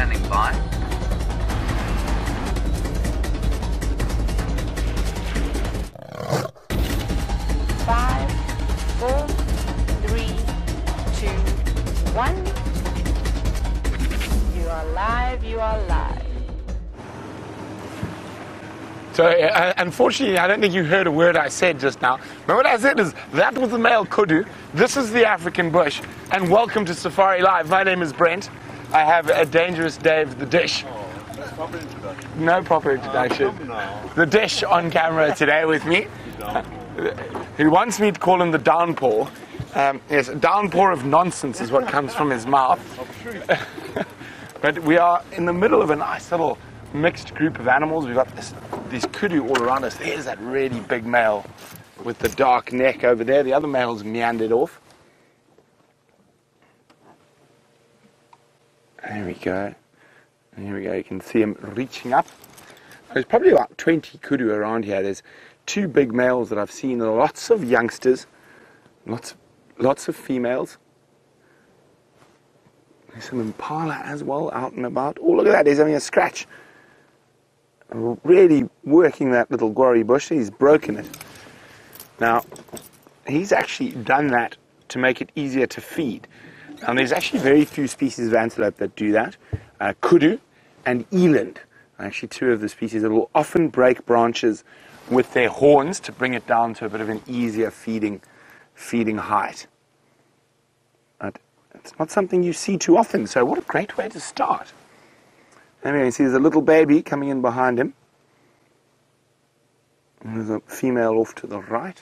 standing by. Five, 4, 3, 2, 1. You are live, you are live. So, unfortunately, I don't think you heard a word I said just now. But what I said is, that was the male kudu, this is the African bush, and welcome to Safari Live. My name is Brent. I have a dangerous Dave the Dish. That's proper introduction. No proper introduction. The Dish on camera today with me. He wants me to call him the downpour. Yes, a downpour of nonsense is what comes from his mouth. But we are in the middle of a nice little mixed group of animals. We've got these kudu all around us. There's that really big male with the dark neck over there. The other male's meandered off. There we go. There we go. You can see him reaching up. There's probably about 20 kudu around here. There's 2 big males that I've seen. Lots of youngsters. Lots of females. There's some impala as well out and about. Oh, look at that. He's having a scratch. Really working that little guarri bush. He's broken it. Now, he's actually done that to make it easier to feed. And there's actually very few species of antelope that do that. Kudu and eland are actually 2 of the species that will often break branches with their horns to bring it down to a bit of an easier feeding height. But it's not something you see too often, so what a great way to start. Anyway, you see there's a little baby coming in behind him. And there's a female off to the right.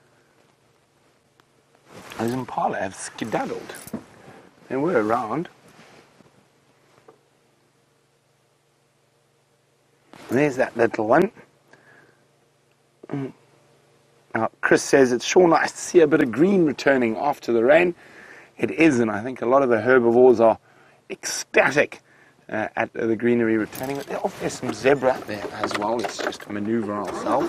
Those impala have skedaddled. They were around. And there's that little one. Now, Chris says it's sure nice to see a bit of green returning after the rain. It is, and I think a lot of the herbivores are ecstatic at the greenery returning. But there's some zebra there as well. Let's just maneuver ourselves.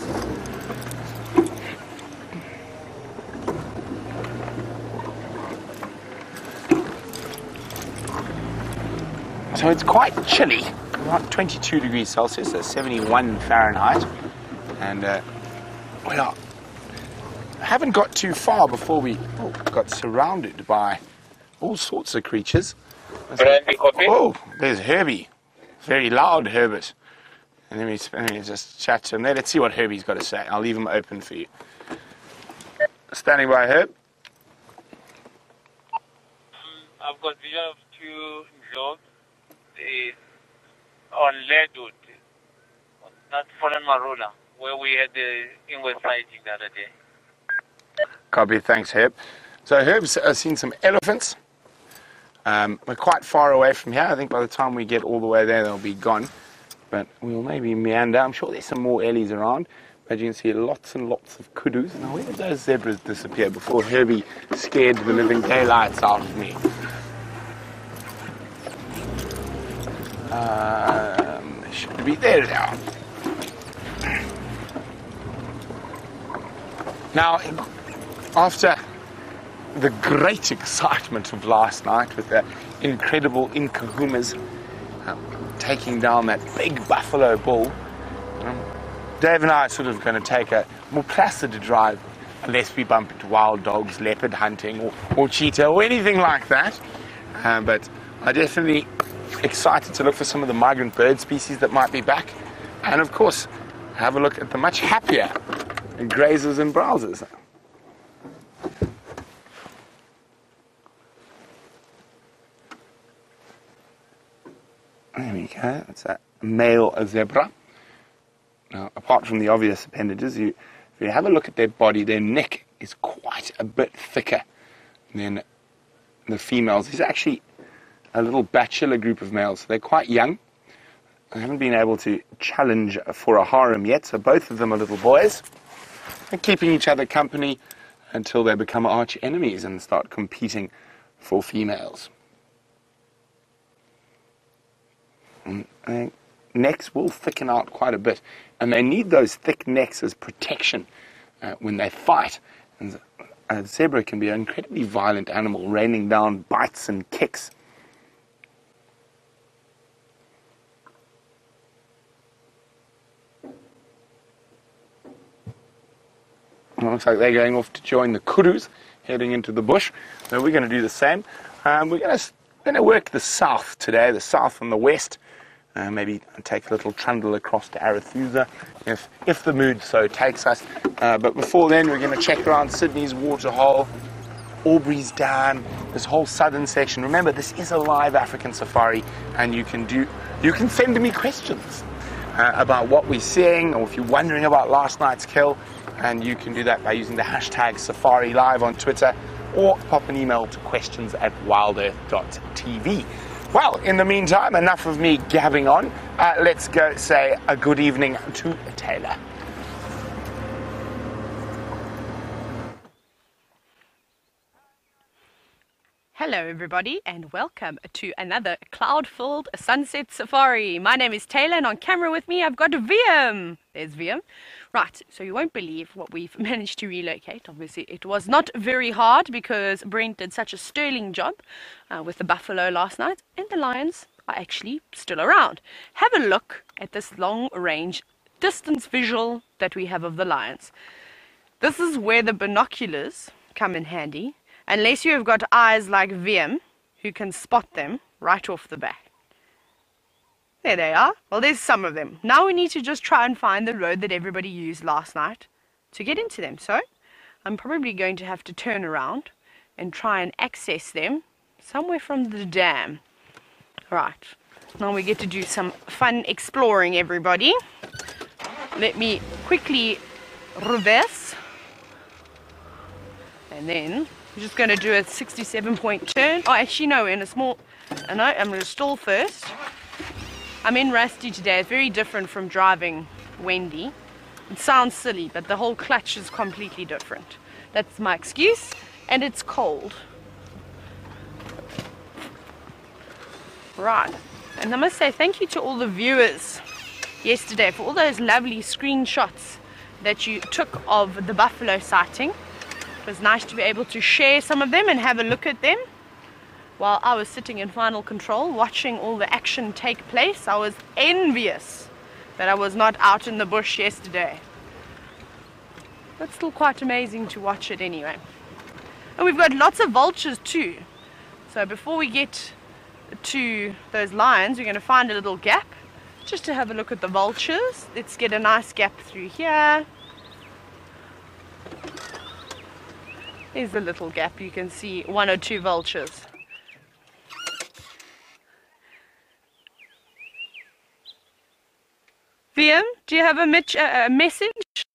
So it's quite chilly, about 22 degrees Celsius, so 71 Fahrenheit. And we haven't got too far before we got surrounded by all sorts of creatures. Oh, there's Herbie. Very loud Herbert. And let me just chat to him there. Let's see what Herbie's got to say. I'll leave him open for you. Standing by, Herb. I've got vision of 2 dogs on Leadwood, not Fallen Marula, where we had the English sighting the other day. Copy, thanks, Herb. So Herb's seen some elephants. We're quite far away from here. I think by the time we get all the way there, they'll be gone. But we'll maybe meander. I'm sure there's some more ellies around. But you can see lots and lots of kudus. Now, where did those zebras disappear before Herbie scared the living daylights out of me? They should be there now. Now, after the great excitement of last night with the incredible Inkahumas taking down that big buffalo bull, Dave and I are sort of going to take a more placid drive unless we bump into wild dogs, leopard hunting, or cheetah, or anything like that. But I'm definitely excited to look for some of the migrant bird species that might be back. And of course, have a look at the much happier grazers and browsers. There we go. It's a male zebra. Now, apart from the obvious appendages, if you have a look at their body, their neck is quite a bit thicker than the females. There's actually a little bachelor group of males. So they're quite young. They haven't been able to challenge for a harem yet, so both of them are little boys. They're keeping each other company until they become arch enemies and start competing for females. And necks will thicken out quite a bit, and they need those thick necks as protection when they fight. And a zebra can be an incredibly violent animal, raining down bites and kicks. Looks like they're going off to join the kurus, heading into the bush. So we're going to do the same. We're going to work the south today, the south and the west. Maybe take a little trundle across to Arethusa if the mood so takes us. But before then, we're going to check around Sydney's Waterhole, Aubrey's Dam, this whole southern section. Remember, this is a live African safari, and you can send me questions about what we're seeing, or if you're wondering about last night's kill, and you can do that by using the hashtag Safarilive on Twitter, or pop an email to questions@wildearth.tv. Well, in the meantime, enough of me gabbing on. Let's go say a good evening to Tayla. Hello everybody and welcome to another cloud-filled sunset safari. My name is Tayla and on camera with me I've got VM. There's VM. Right, so you won't believe what we've managed to relocate. Obviously it was not very hard because Brent did such a sterling job with the buffalo last night, and the lions are actually still around. Have a look at this long range distance visual that we have of the lions. This is where the binoculars come in handy. Unless you have got eyes like VM, who can spot them right off the bat. There they are. Well, there's some of them. Now we need to just try and find the road that everybody used last night to get into them. So I'm probably going to have to turn around and try and access them somewhere from the dam. Right. Now we get to do some fun exploring, everybody. Let me quickly reverse. And then we're just going to do a 67-point turn. Oh, actually, no, in a small... No, I'm going to stall first. I'm in Rusty today. It's very different from driving Wendy. It sounds silly, but the whole clutch is completely different. That's my excuse, and it's cold. Right. And I must say thank you to all the viewers yesterday for all those lovely screenshots that you took of the buffalo sighting. It was nice to be able to share some of them and have a look at them while I was sitting in final control watching all the action take place. I was envious that I was not out in the bush yesterday, but still quite amazing to watch it anyway. And we've got lots of vultures too, so before we get to those lions we're going to find a little gap just to have a look at the vultures. Let's get a nice gap through here. Here's a little gap. You can see one or two vultures. VM, do you have a message?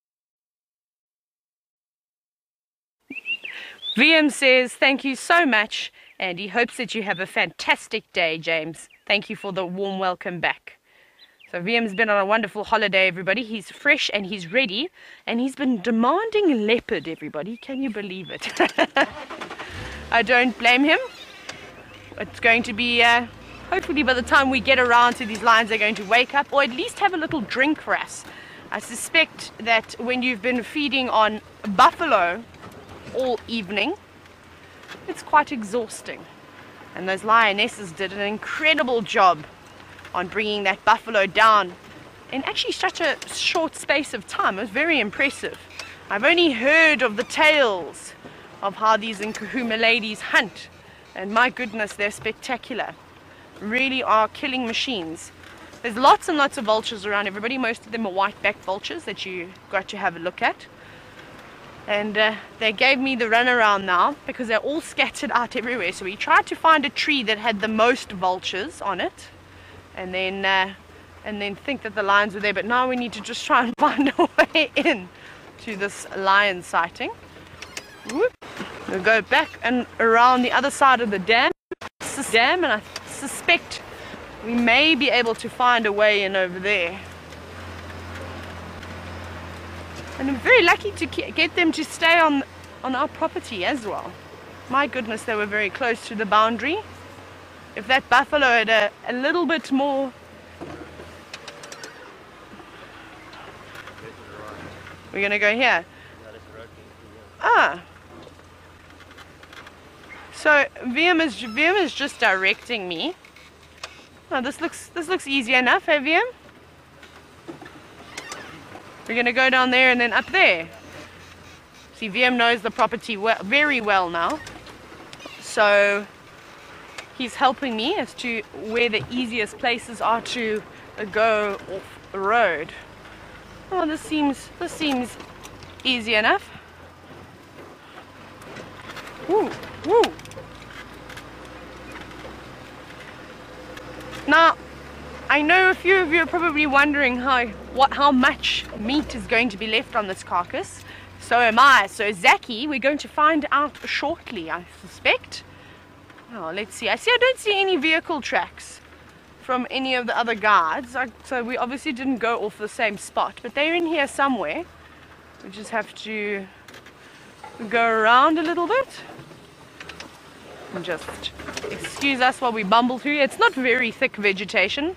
VM says, thank you so much, and he hopes that you have a fantastic day, James. Thank you for the warm welcome back. So VM's been on a wonderful holiday, everybody. He's fresh and he's ready, and he's been demanding leopard, everybody. Can you believe it? I don't blame him. It's going to be, hopefully by the time we get around to these lions, they're going to wake up, or at least have a little drink for us. I suspect that when you've been feeding on buffalo all evening, it's quite exhausting. And those lionesses did an incredible job on bringing that buffalo down in actually such a short space of time. It was very impressive. I've only heard of the tales of how these Nkahuma ladies hunt, and my goodness, they're spectacular. Really are killing machines. There's lots and lots of vultures around, everybody. Most of them are white-backed vultures that you got to have a look at. And they gave me the runaround now because they're all scattered out everywhere. So we tried to find a tree that had the most vultures on it, and then think that the lions were there. But now we need to just try and find a way in to this lion sighting. Whoop. We'll go back and around the other side of the dam, and I suspect we may be able to find a way in over there. And I'm very lucky to get them to stay on our property as well. My goodness, they were very close to the boundary. If that buffalo had a little bit more... We're going to go here. Ah. So VM is just directing me. Oh, this looks easy enough, hey VM? We're going to go down there and then up there. See, VM knows the property very well now. So he's helping me as to where the easiest places are to go off the road. Oh, this seems easy enough. Woo, woo. Now, I know a few of you are probably wondering how much meat is going to be left on this carcass. So am I. So Zaki, we're going to find out shortly, I suspect. Oh, let's see. I don't see any vehicle tracks from any of the other guards. So we obviously didn't go off the same spot, but they're in here somewhere. We just have to go around a little bit. And just excuse us while we bumble through. It's not very thick vegetation.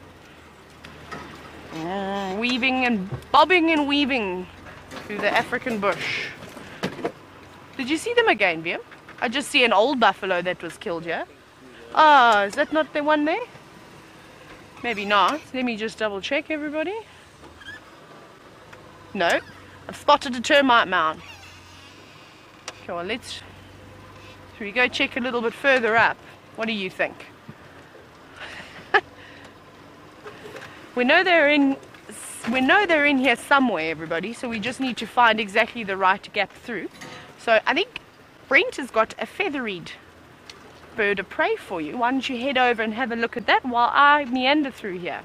Weaving and bobbing and weaving through the African bush. Did you see them again, Viam? I just see an old buffalo that was killed here. Ah, is that not the one there? Maybe not. Let me just double check, everybody. No, I've spotted a termite mound. Okay, well, should we go check a little bit further up? What do you think? We know they're in here somewhere, everybody, so we just need to find exactly the right gap through. So I think Brent has got a feathered bird of prey for you. Why don't you head over and have a look at that while I meander through here?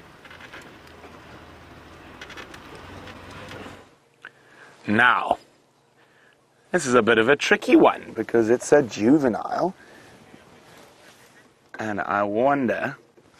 Now, this is a bit of a tricky one because it's a juvenile, and I wonder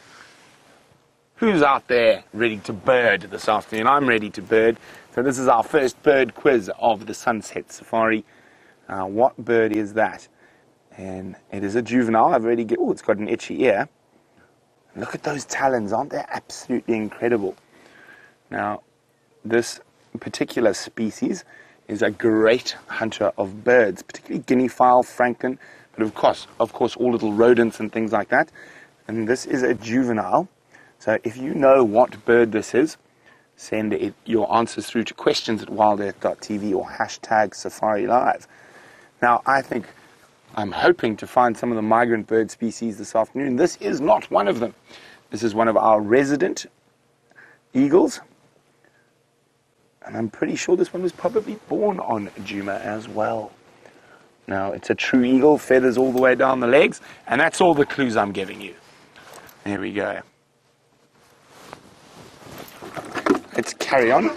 who's out there ready to bird this afternoon. I'm ready to bird. So this is our first bird quiz of the Sunset Safari. What bird is that? And it is a juvenile. It's got an itchy ear. Look at those talons, aren't they absolutely incredible? Now, this particular species is a great hunter of birds, particularly guinea fowl, francolin, but of course all little rodents and things like that. And this is a juvenile. So if you know what bird this is, send your answers through to questions@wildebeests.tv or hashtag Safarilive. Now, I'm hoping to find some of the migrant bird species this afternoon. This is not one of them. This is one of our resident eagles. And I'm pretty sure this one was probably born on Juma as well. Now, it's a true eagle, feathers all the way down the legs, and that's all the clues I'm giving you. There we go. Let's carry on.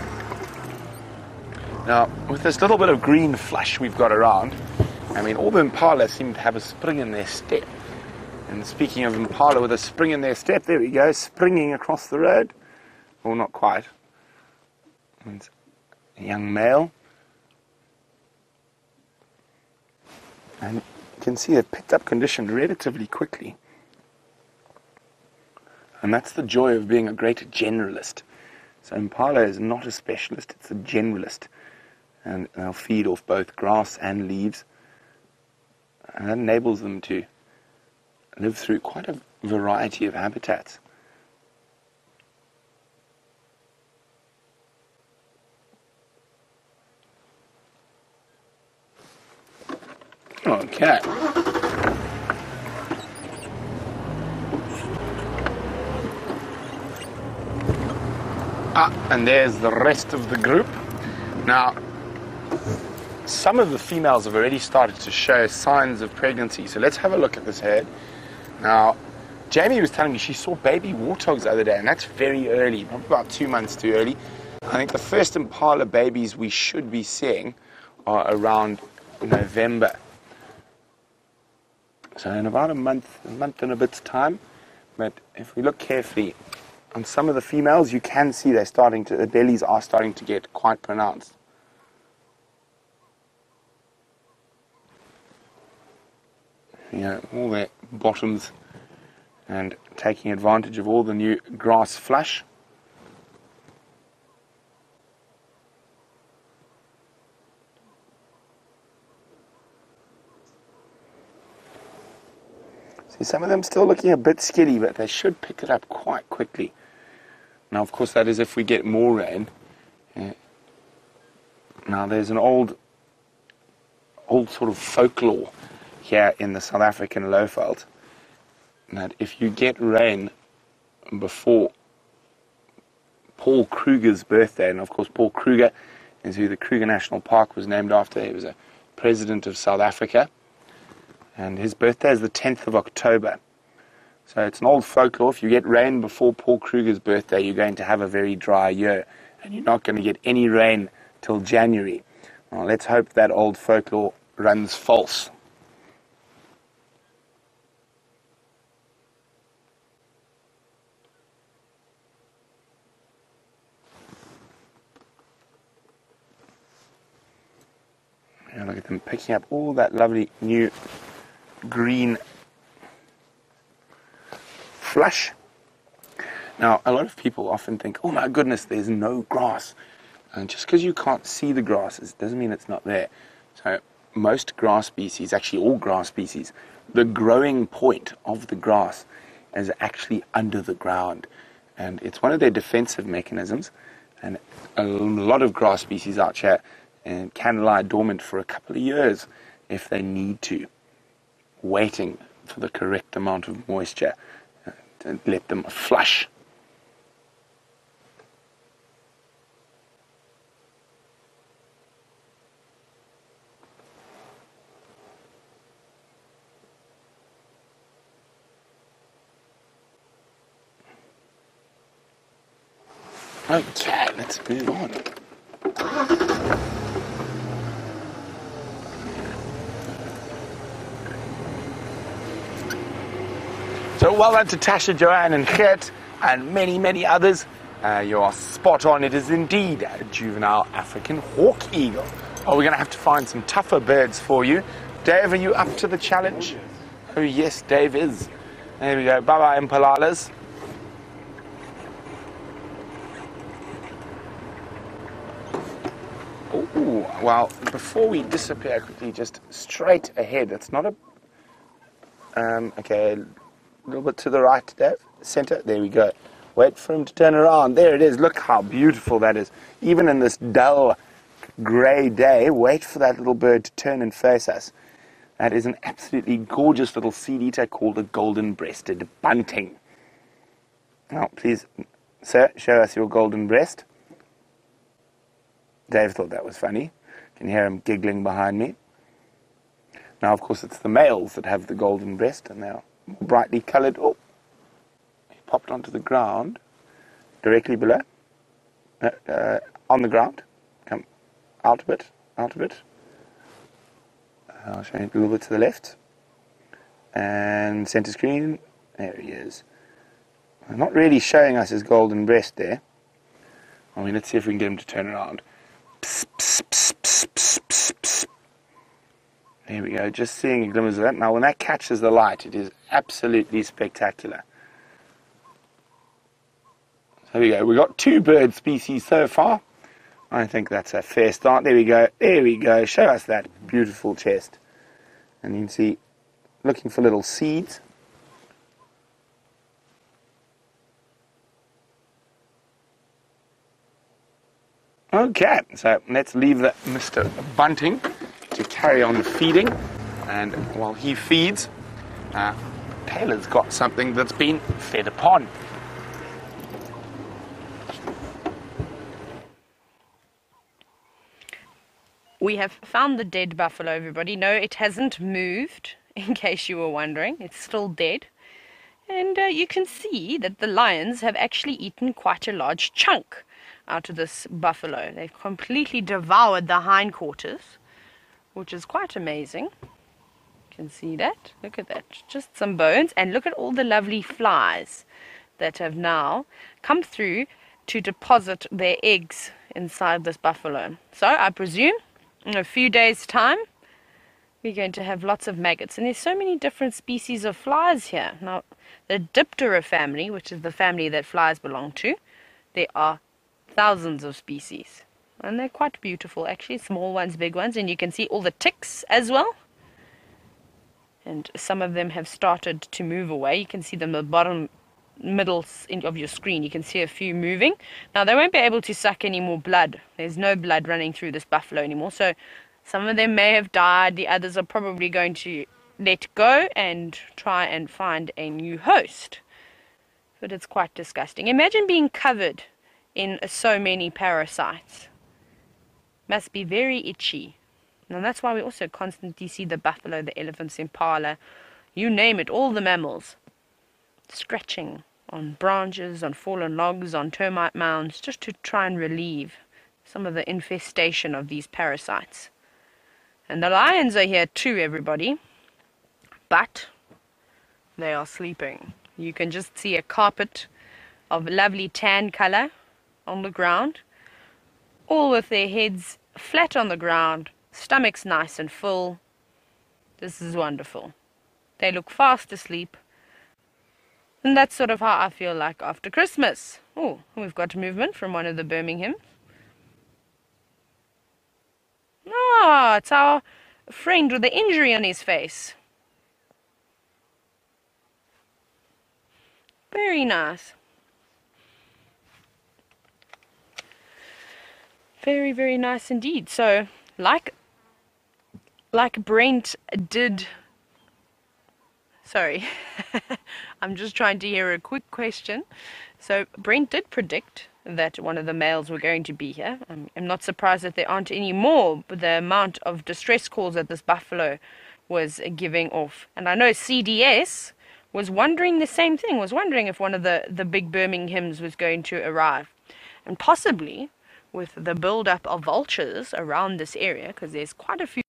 Now, with this little bit of green flush we've got around, I mean, all the Impalas seem to have a spring in their step. And speaking of Impala with a spring in their step, there we go, springing across the road. Well, not quite. It's a young male. And you can see they've picked up condition relatively quickly. And that's the joy of being a great generalist. So Impala is not a specialist, it's a generalist. And they'll feed off both grass and leaves. And that enables them to live through quite a variety of habitats. Okay. And there's the rest of the group. Now, some of the females have already started to show signs of pregnancy. So let's have a look at this herd. Now, Jamie was telling me she saw baby warthogs the other day, and that's very early, probably about 2 months too early. I think the first Impala babies we should be seeing are around November. So in about a month and a bit's time. But if we look carefully on some of the females, you can see the bellies are starting to get quite pronounced. All their bottoms, and taking advantage of all the new grass flush. See, some of them still looking a bit skiddy, but they should pick it up quite quickly. Now, of course, that is if we get more rain. Now, there's an old old sort of folklore here in the South African lowveld that if you get rain before Paul Kruger's birthday, and of course Paul Kruger is who the Kruger National Park was named after. He was a president of South Africa, and his birthday is the 10th of October. So it's an old folklore. If you get rain before Paul Kruger's birthday, you're going to have a very dry year, and you're not going to get any rain till January. Well, let's hope that old folklore runs false. And look at them picking up all that lovely new green flush. Now, a lot of people often think, oh my goodness, there's no grass. And just because you can't see the grasses doesn't mean it's not there. So most grass species, actually all grass species, the growing point of the grass is actually under the ground. And it's one of their defensive mechanisms. And a lot of grass species out here can lie dormant for a couple of years if they need to, waiting for the correct amount of moisture to let them flush. Okay, let's move on. So well done to Tasha, Joanne and Gert and many, many others. You are spot on. It is indeed a juvenile African hawk eagle. Oh, we're going to have to find some tougher birds for you. Dave, are you up to the challenge? Oh, yes, Dave is. There we go. Bye-bye, Impalas. Oh, well, before we disappear quickly, just straight ahead. That's not a... okay, a little bit to the right, Dave. Center. There we go. Wait for him to turn around. There it is. Look how beautiful that is. Even in this dull, grey day, wait for that little bird to turn and face us. That is an absolutely gorgeous little seed eater called a golden-breasted bunting. Now, please, sir, show us your golden breast. Dave thought that was funny. You can hear him giggling behind me. Now, of course, it's the males that have the golden breast, and they're brightly coloured. Oh, he popped onto the ground, directly below, on the ground. Come out a bit, out a bit. I'll show you a little bit to the left. And centre screen, there he is. I'm not really showing us his golden breast there. I mean, let's see if we can get him to turn around. Psst, psst, psst, psst, psst, psst, psst. There we go, just seeing a glimmers of that. Now, when that catches the light, it is absolutely spectacular. So there we go. We've got 2 bird species so far. I think that's a fair start. There we go. There we go. Show us that beautiful chest. And you can see, looking for little seeds. Okay, so let's leave that Mr. Bunting to carry on feeding. And while he feeds, Tayla's got something that's been fed upon. We have found the dead buffalo, everybody. No, it hasn't moved, in case you were wondering. It's still dead. And you can see that the lions have actually eaten quite a large chunk out of this buffalo. They've completely devoured the hindquarters, which is quite amazing. You can see that. Look at that. Just some bones. And look at all the lovely flies that have now come through to deposit their eggs inside this buffalo. So I presume in a few days' time we're going to have lots of maggots. And there's so many different species of flies here. Now, the Diptera family, which is the family that flies belong to, there are thousands of species. And they're quite beautiful, actually. Small ones, big ones. And you can see all the ticks as well. And some of them have started to move away. You can see them at the bottom middle of your screen. You can see a few moving. Now, they won't be able to suck any more blood. There's no blood running through this buffalo anymore. So Some of them may have died. The others are probably going to let go and try and find a new host. But it's quite disgusting. Imagine being covered in so many parasites. Must be very itchy. And that's why we also constantly see the buffalo, the elephants, impala, you name it, all the mammals, scratching on branches, on fallen logs, on termite mounds, just to try and relieve some of the infestation of these parasites. And the lions are here too, everybody, but they are sleeping. You can just see a carpet of lovely tan color on the ground, all with their heads flat on the ground, stomachs nice and full. This is wonderful. They look fast asleep. And that's sort of how I feel like after Christmas. Oh, we've got movement from one of the Birmingham. Ah, it's our friend with the injury on his face. Very nice. Very, very nice indeed. So, like Brent did... Sorry, I'm just trying to hear a quick question. So, Brent did predict that one of the males were going to be here. I'm not surprised that there aren't any more, but the amount of distress calls that this buffalo was giving off. And I know CDS was wondering the same thing, was wondering if one of the big Birminghams was going to arrive. And possibly with the build-up of vultures around this area, because there's quite a few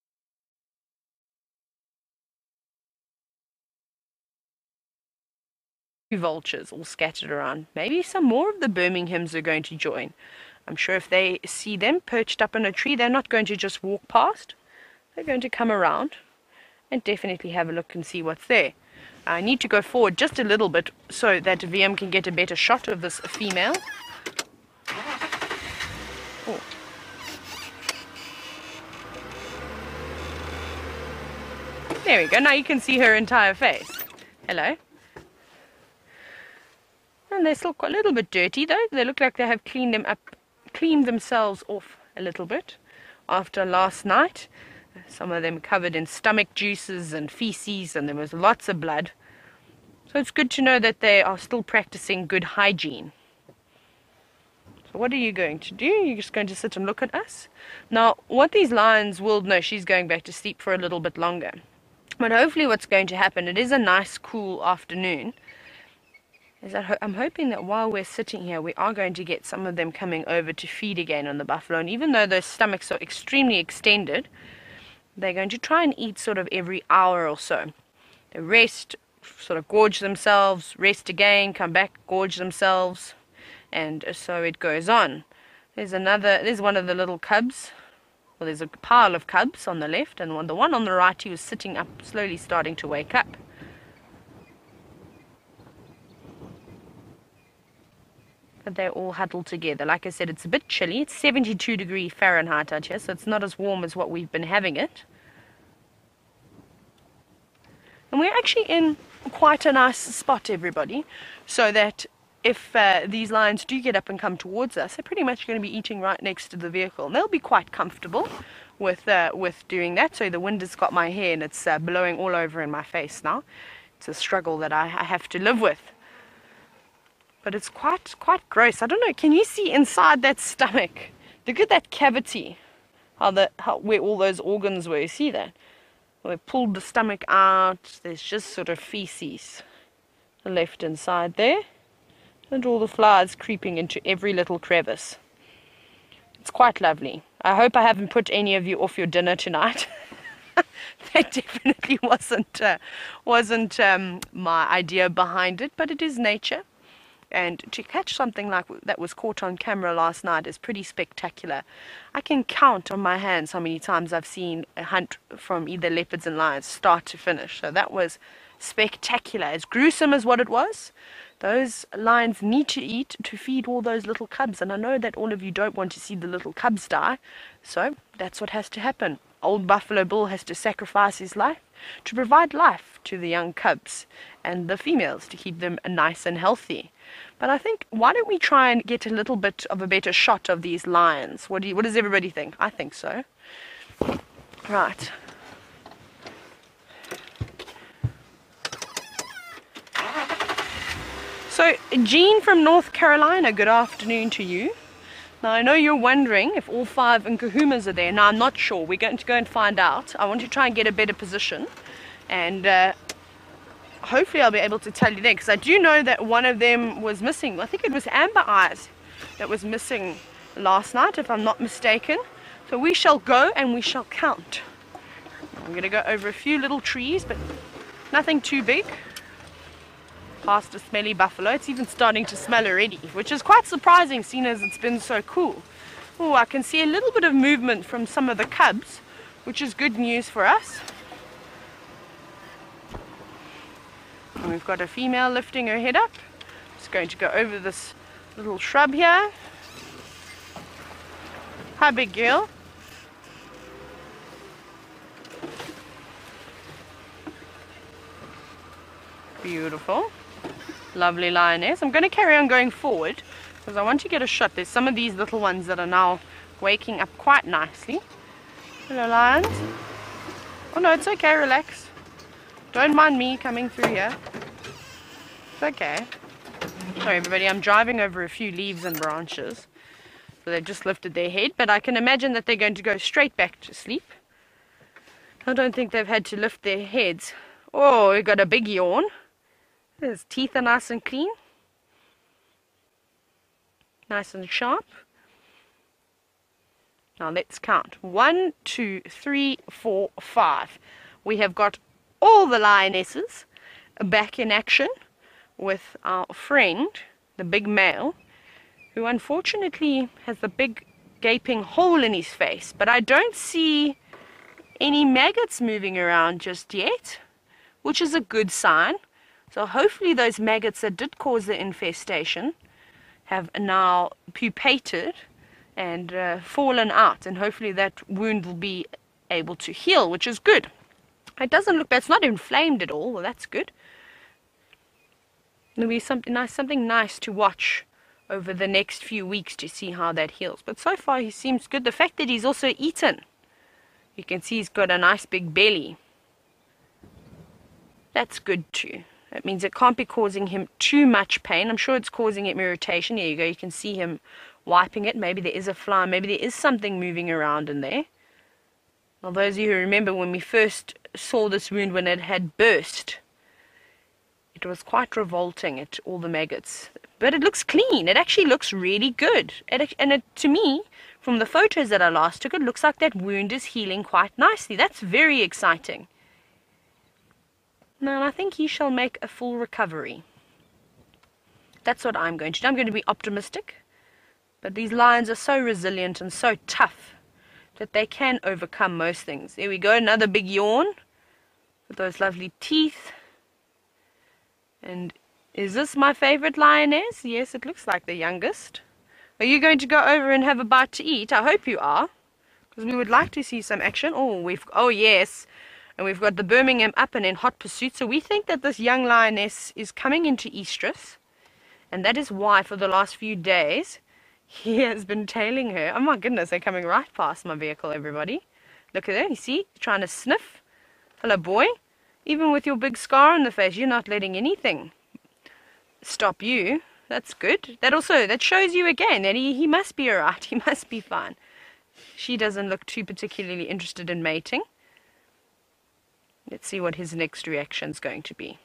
vultures all scattered around. Maybe some more of the Birminghams are going to join. I'm sure if they see them perched up in a tree, they're not going to just walk past. They're going to come around and definitely have a look and see what's there. I need to go forward just a little bit so that VM can get a better shot of this female. Oh. There we go. Now you can see her entire face. Hello. And they're still quite a little bit dirty though. They look like they have cleaned themselves off a little bit after last night. Some of them covered in stomach juices and feces, and there was lots of blood. So it's good to know that they are still practicing good hygiene. So what are you going to do? You're just going to sit and look at us? Now, what these lions will know, she's going back to sleep for a little bit longer. But hopefully what's going to happen, it is a nice cool afternoon, is that I'm hoping that while we're sitting here, we are going to get some of them coming over to feed again on the buffalo. And even though those stomachs are extremely extended, they're going to try and eat sort of every hour or so. They rest, sort of gorge themselves, rest again, come back, gorge themselves, and so it goes on. There's one of the little cubs. Well, there's a pile of cubs on the left, and the one on the right, he was sitting up, slowly starting to wake up. But they're all huddled together. Like I said, it's a bit chilly. It's 72 degrees Fahrenheit out here, so it's not as warm as what we've been having it. And we're actually in quite a nice spot, everybody, so that if these lions do get up and come towards us, they're pretty much going to be eating right next to the vehicle. And they'll be quite comfortable with doing that. So the wind has got my hair and it's blowing all over in my face now. It's a struggle that I have to live with. But it's quite gross. I don't know, can you see inside that stomach? Look at that cavity, where all those organs were. You see that? Well, they pulled the stomach out. There's just sort of feces left inside there. And all the flies creeping into every little crevice. It's quite lovely. I hope I haven't put any of you off your dinner tonight. That definitely wasn't my idea behind it, but it is nature. And to catch something like that was caught on camera last night is pretty spectacular. I can count on my hands how many times I've seen a hunt from either leopards and lions start to finish. So that was spectacular. As gruesome as what it was, those lions need to eat to feed all those little cubs. And I know that all of you don't want to see the little cubs die. So that's what has to happen. Old Buffalo Bill has to sacrifice his life to provide life to the young cubs and the females to keep them nice and healthy. But I think, why don't we try and get a little bit of a better shot of these lions? What does everybody think? I think so. Right. So, Jean from North Carolina, good afternoon to you. Now, I know you're wondering if all 5 Nkuhumas are there. Now, I'm not sure. We're going to go and find out. I want to try and get a better position. And hopefully I'll be able to tell you then, because I do know that one of them was missing. I think it was Amber Eyes that was missing last night, if I'm not mistaken. So we shall go and we shall count. I'm going to go over a few little trees, but nothing too big. Past a smelly buffalo. It's even starting to smell already, which is quite surprising, seeing as it's been so cool. Oh, I can see a little bit of movement from some of the cubs, which is good news for us. And we've got a female lifting her head up. Just going to go over this little shrub here. Hi, big girl. Beautiful. Lovely lioness. I'm going to carry on going forward because I want to get a shot. There's some of these little ones that are now waking up quite nicely. Hello, lions. Oh no, it's okay, relax. Don't mind me coming through here. It's okay. Sorry everybody, I'm driving over a few leaves and branches. So they've just lifted their head, but I can imagine that they're going to go straight back to sleep. I don't think they've had to lift their heads. Oh, we got a big yawn. His teeth are nice and clean. Nice and sharp. Now let's count. 1, 2, 3, 4, 5. We have got all the lionesses back in action with our friend, the big male, who unfortunately has the big gaping hole in his face. But I don't see any maggots moving around just yet, which is a good sign. So hopefully those maggots that did cause the infestation have now pupated and fallen out, and hopefully that wound will be able to heal, which is good. It doesn't look bad. It's not inflamed at all. Well, that's good. It'll be something nice to watch over the next few weeks to see how that heals. But so far he seems good. The fact that he's also eaten, you can see he's got a nice big belly. That's good too. That means it can't be causing him too much pain. I'm sure it's causing him irritation. Here you go. You can see him wiping it. Maybe there is a fly. Maybe there is something moving around in there. Well, those of you who remember when we first saw this wound when it had burst, it was quite revolting at all the maggots. But it looks clean. It actually looks really good. To me, from the photos that I last took, it looks like that wound is healing quite nicely. That's very exciting. Now, I think he shall make a full recovery. That's what I'm going to do. I'm going to be optimistic. But these lions are so resilient and so tough that they can overcome most things. There we go, another big yawn with those lovely teeth. And is this my favorite lioness? Yes, it looks like the youngest. Are you going to go over and have a bite to eat? I hope you are, because we would like to see some action. Oh yes. And we've got the Birmingham up and in hot pursuit. So we think that this young lioness is coming into estrus. And that is why for the last few days he has been tailing her. Oh my goodness, they're coming right past my vehicle, everybody. Look at that, you see, trying to sniff. Hello, boy. Even with your big scar on the face, you're not letting anything stop you. That's good. That shows you again that he must be alright. He must be fine. She doesn't look too particularly interested in mating. Let's see what his next reaction is going to be.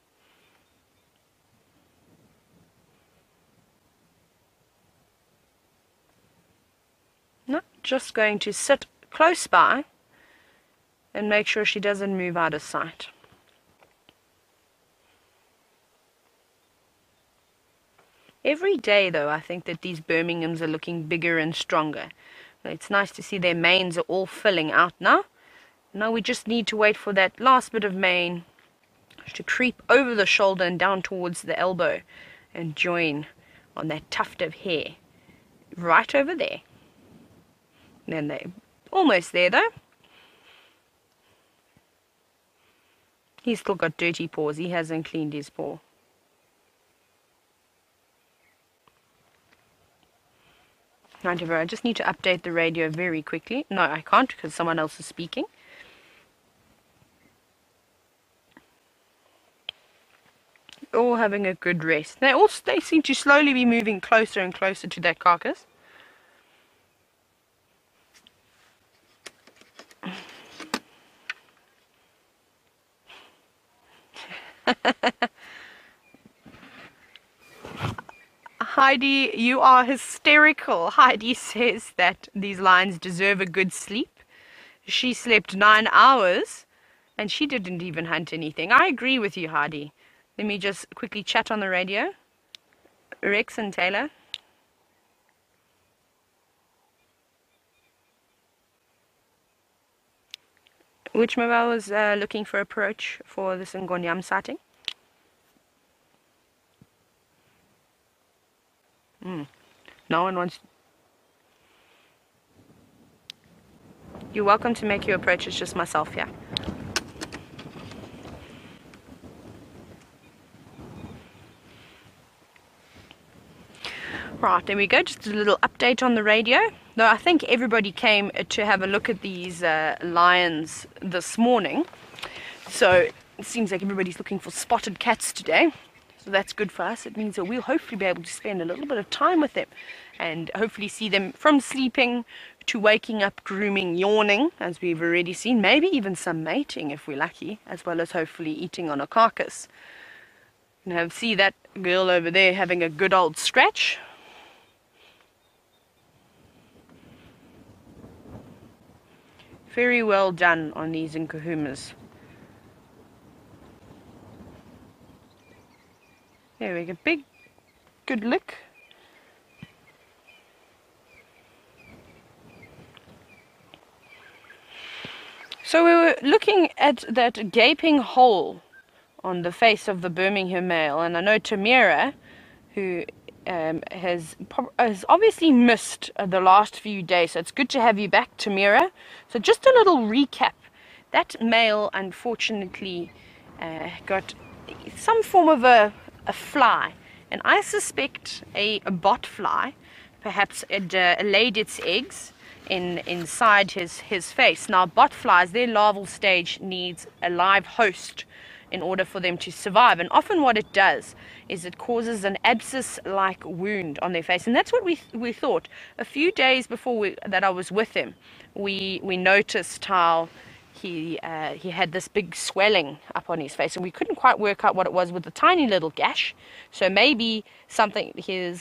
No, just going to sit close by and make sure she doesn't move out of sight. Every day, though, I think that these Birminghams are looking bigger and stronger. It's nice to see their manes are all filling out now. Now we just need to wait for that last bit of mane to creep over the shoulder and down towards the elbow and join on that tuft of hair right over there. And then they're almost there, though. He's still got dirty paws. He hasn't cleaned his paw. Right, everyone, I just need to update the radio very quickly. No, I can't because someone else is speaking. All having a good rest. They seem to slowly be moving closer and closer to that carcass. Heidi, you are hysterical. Heidi says that these lions deserve a good sleep. She slept 9 hours and she didn't even hunt anything. I agree with you, Heidi. Let me just quickly chat on the radio. Rex and Tayla. Which mobile was looking for approach for this Ngonyam sighting? No one wants... You're welcome to make your approach, it's just myself, yeah. Right, there we go, just a little update on the radio. Though I think everybody came to have a look at these lions this morning. So it seems like everybody's looking for spotted cats today. So that's good for us. It means that we'll hopefully be able to spend a little bit of time with them and hopefully see them from sleeping to waking up, grooming, yawning, as we've already seen. Maybe even some mating if we're lucky, as well as hopefully eating on a carcass. And see that girl over there having a good old scratch. Very well done on these Nkuhumas. There we go, big, good lick. So we were looking at that gaping hole on the face of the Birmingham male, and I know Tamira, who has obviously missed the last few days, so it's good to have you back, Tamira. So just a little recap. That male unfortunately got some form of a fly, and I suspect a bot fly. Perhaps it laid its eggs inside his face. Now bot flies, their larval stage needs a live host in order for them to survive, and often what it does is it causes an abscess-like wound on their face, and that's what we thought. A few days before that I was with him, we noticed how he had this big swelling up on his face, and we couldn't quite work out what it was with the tiny little gash. So maybe something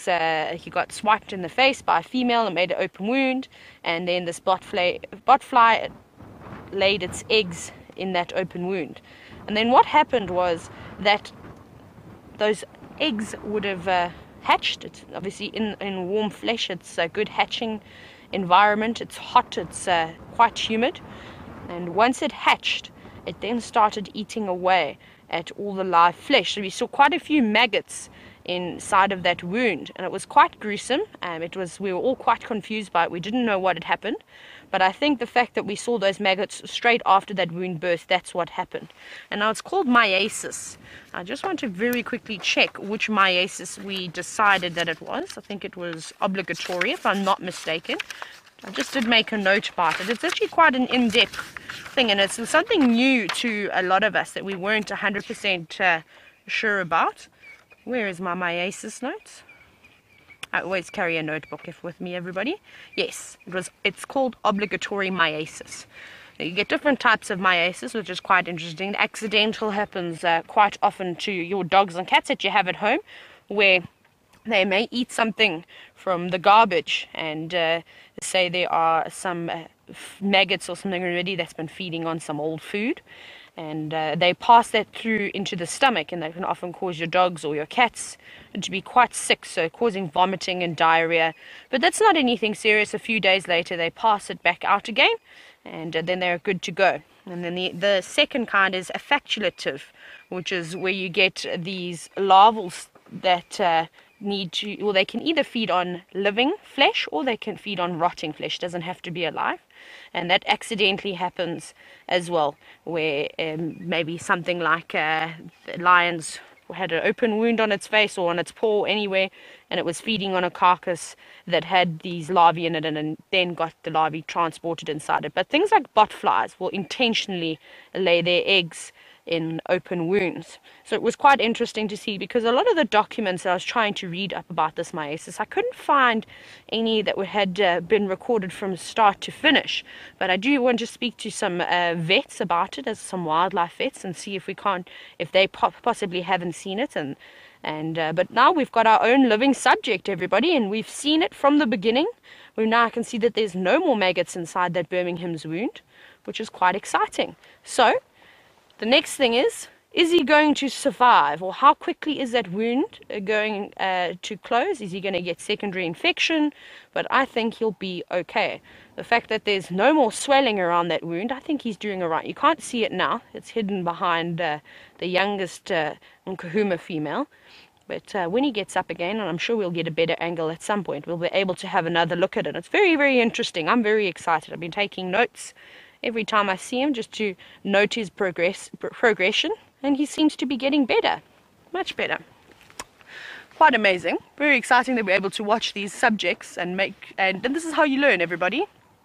he got swiped in the face by a female and made an open wound, and then this bot fly laid its eggs in that open wound. And then what happened was that those eggs would have hatched. It's obviously in warm flesh, it's a good hatching environment. It's hot, it's quite humid. And once it hatched, it then started eating away at all the live flesh. So we saw quite a few maggots inside of that wound, and it was quite gruesome. We were all quite confused by it. We didn't know what had happened, but I think the fact that we saw those maggots straight after that wound burst, that's what happened. And now it's called myiasis. I just want to very quickly check which myiasis we decided that it was. I think it was obligatory, if I'm not mistaken. I just did make a note about it. It's actually quite an in-depth thing, and it's something new to a lot of us that we weren't 100% sure about. Where is my myiasis notes? I always carry a notebook with me, everybody. Yes, it's called obligatory myiasis. You get different types of myiasis, which is quite interesting. The accidental happens quite often to your dogs and cats that you have at home, where they may eat something from the garbage and say there are some maggots or something already that's been feeding on some old food, and they pass that through into the stomach, and that can often cause your dogs or your cats to be quite sick, so causing vomiting and diarrhea. But that's not anything serious. A few days later they pass it back out again, and then they're good to go. And then the second kind is affaculative, which is where you get these larvals that they can either feed on living flesh or they can feed on rotting flesh. It doesn't have to be alive, and that accidentally happens as well, where maybe something like the lions had an open wound on its face or on its paw anywhere, and it was feeding on a carcass that had these larvae in it, and then got the larvae transported inside it. But things like botflies will intentionally lay their eggs in open wounds. So it was quite interesting to see, because a lot of the documents that I was trying to read up about this myiasis, I couldn't find any that had been recorded from start to finish. But I do want to speak to some vets about it, as some wildlife vets, and see if they possibly haven't seen it. But now we've got our own living subject, everybody, and we've seen it from the beginning. We now can see that there's no more maggots inside that Birmingham's wound, which is quite exciting. So the next thing is he going to survive, or how quickly is that wound going to close? Is he going to get secondary infection? But I think he'll be okay. The fact that there's no more swelling around that wound, I think he's doing all right. You can't see it now. It's hidden behind the youngest Nkahuma female. But when he gets up again, and I'm sure we'll get a better angle at some point, we'll be able to have another look at it. It's very, very interesting. I'm very excited. I've been taking notes every time I see him, just to note his progression, and he seems to be getting better, much better. Quite amazing. Very exciting that we're able to watch these subjects and this is how you learn, everybody.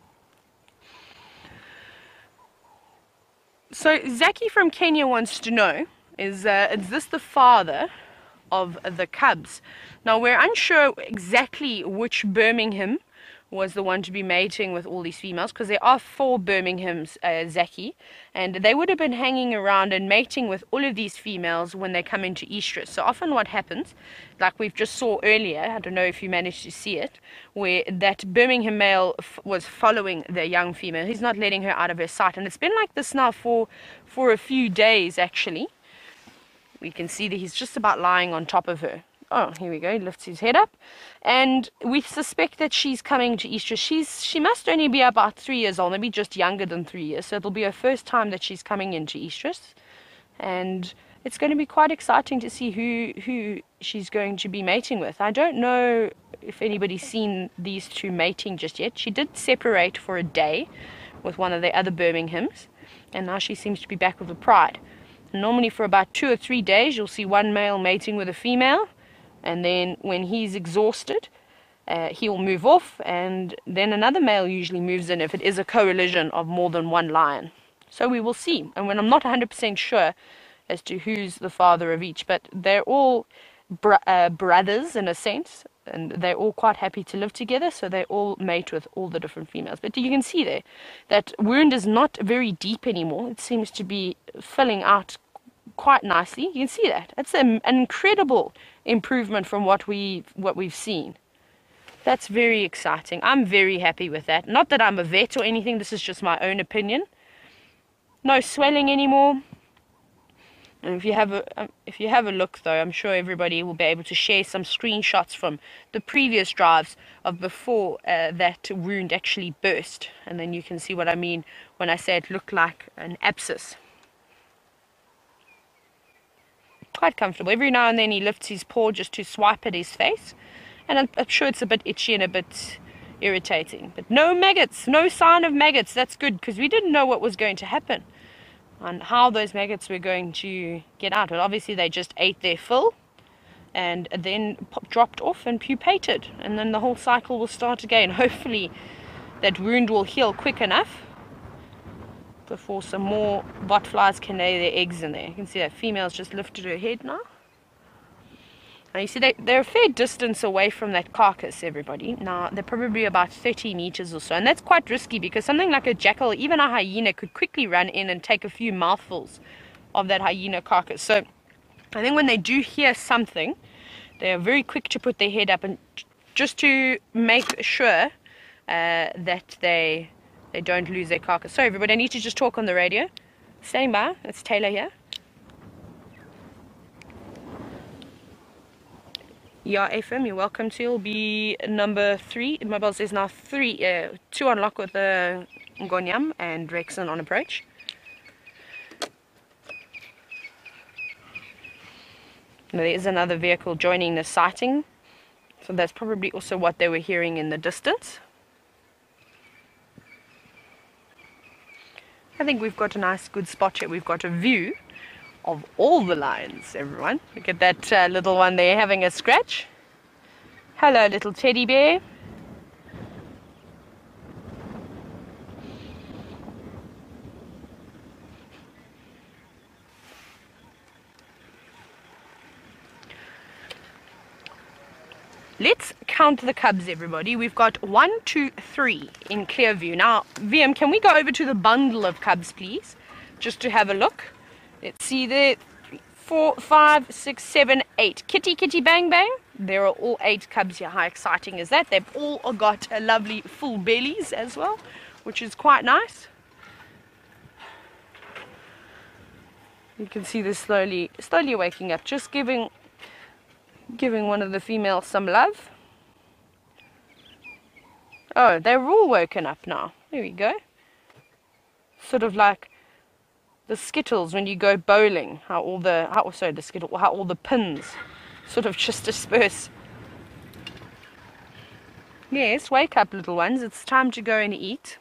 So Zaki from Kenya wants to know, is this the father of the cubs? Now, we're unsure exactly which Birmingham was the one to be mating with all these females, because there are 4 Birminghams, Zaki, and they would have been hanging around and mating with all of these females when they come into estrus. So often what happens, like we've just saw earlier, I don't know if you managed to see it, where that Birmingham male was following the young female. He's not letting her out of her sight, and it's been like this now for a few days actually. We can see that he's just about lying on top of her. Oh, here we go. He lifts his head up. And we suspect that she's coming to estrus. She must only be about 3 years old, maybe just younger than 3 years. So it'll be her first time that she's coming into estrus. And it's going to be quite exciting to see who she's going to be mating with. I don't know if anybody's seen these two mating just yet. She did separate for a day with one of the other Birminghams. And now she seems to be back with the pride. And normally for about 2 or 3 days, you'll see one male mating with a female. And then when he's exhausted, he'll move off, and then another male usually moves in if it is a coalition of more than one lion. So we will see. And when I'm not 100% sure as to who's the father of each, but they're all brothers in a sense, and they're all quite happy to live together, so they all mate with all the different females. But you can see there, that wound is not very deep anymore. It seems to be filling out quite nicely. You can see that. It's an incredible improvement from what we've seen. That's very exciting. I'm very happy with that. Not that I'm a vet or anything, this is just my own opinion. No swelling anymore. And if you have a look though, I'm sure everybody will be able to share some screenshots from the previous drives of before that wound actually burst, and then you can see what I mean when I say it looked like an abscess. Quite comfortable. Every now and then he lifts his paw just to swipe at his face, and I'm sure it's a bit itchy and a bit irritating. But no maggots, no sign of maggots. That's good, because we didn't know what was going to happen and how those maggots were going to get out. Well, obviously they just ate their fill and then dropped off and pupated, and then the whole cycle will start again. Hopefully that wound will heal quick enough before some more botflies can lay their eggs in there. You can see that female's just lifted her head now. And you see they're a fair distance away from that carcass, everybody. Now, they're probably about 30 meters or so. And that's quite risky, because something like a jackal, even a hyena, could quickly run in and take a few mouthfuls of that hyena carcass. So I think when they do hear something, they are very quick to put their head up, and just to make sure that they don't lose their carcass. Sorry, everybody, I need to just talk on the radio. Staying by. It's Tayla here. Yeah, FM, you're welcome to. It'll be number 3. Mobile says now 2 on lock with the Ngonyam and Rexon on approach. Now, there is another vehicle joining the sighting, so that's probably also what they were hearing in the distance. I think we've got a nice good spot here. We've got a view of all the lions, everyone. Look at that little one there having a scratch. Hello, little teddy bear. Let's count the cubs, everybody. We've got 1, 2, 3 in clear view. Now, VM, can we go over to the bundle of cubs, please? Just to have a look. Let's see there. 3, 4, 5, 6, 7, 8. Kitty, kitty, bang, bang. There are all 8 cubs here. How exciting is that? They've all got lovely full bellies as well, which is quite nice. You can see they're slowly waking up. Just giving one of the females some love. Oh, they're all woken up now. There we go. Sort of like the skittles when you go bowling, how all the pins sort of just disperse. Yes, wake up, little ones. It's time to go and eat.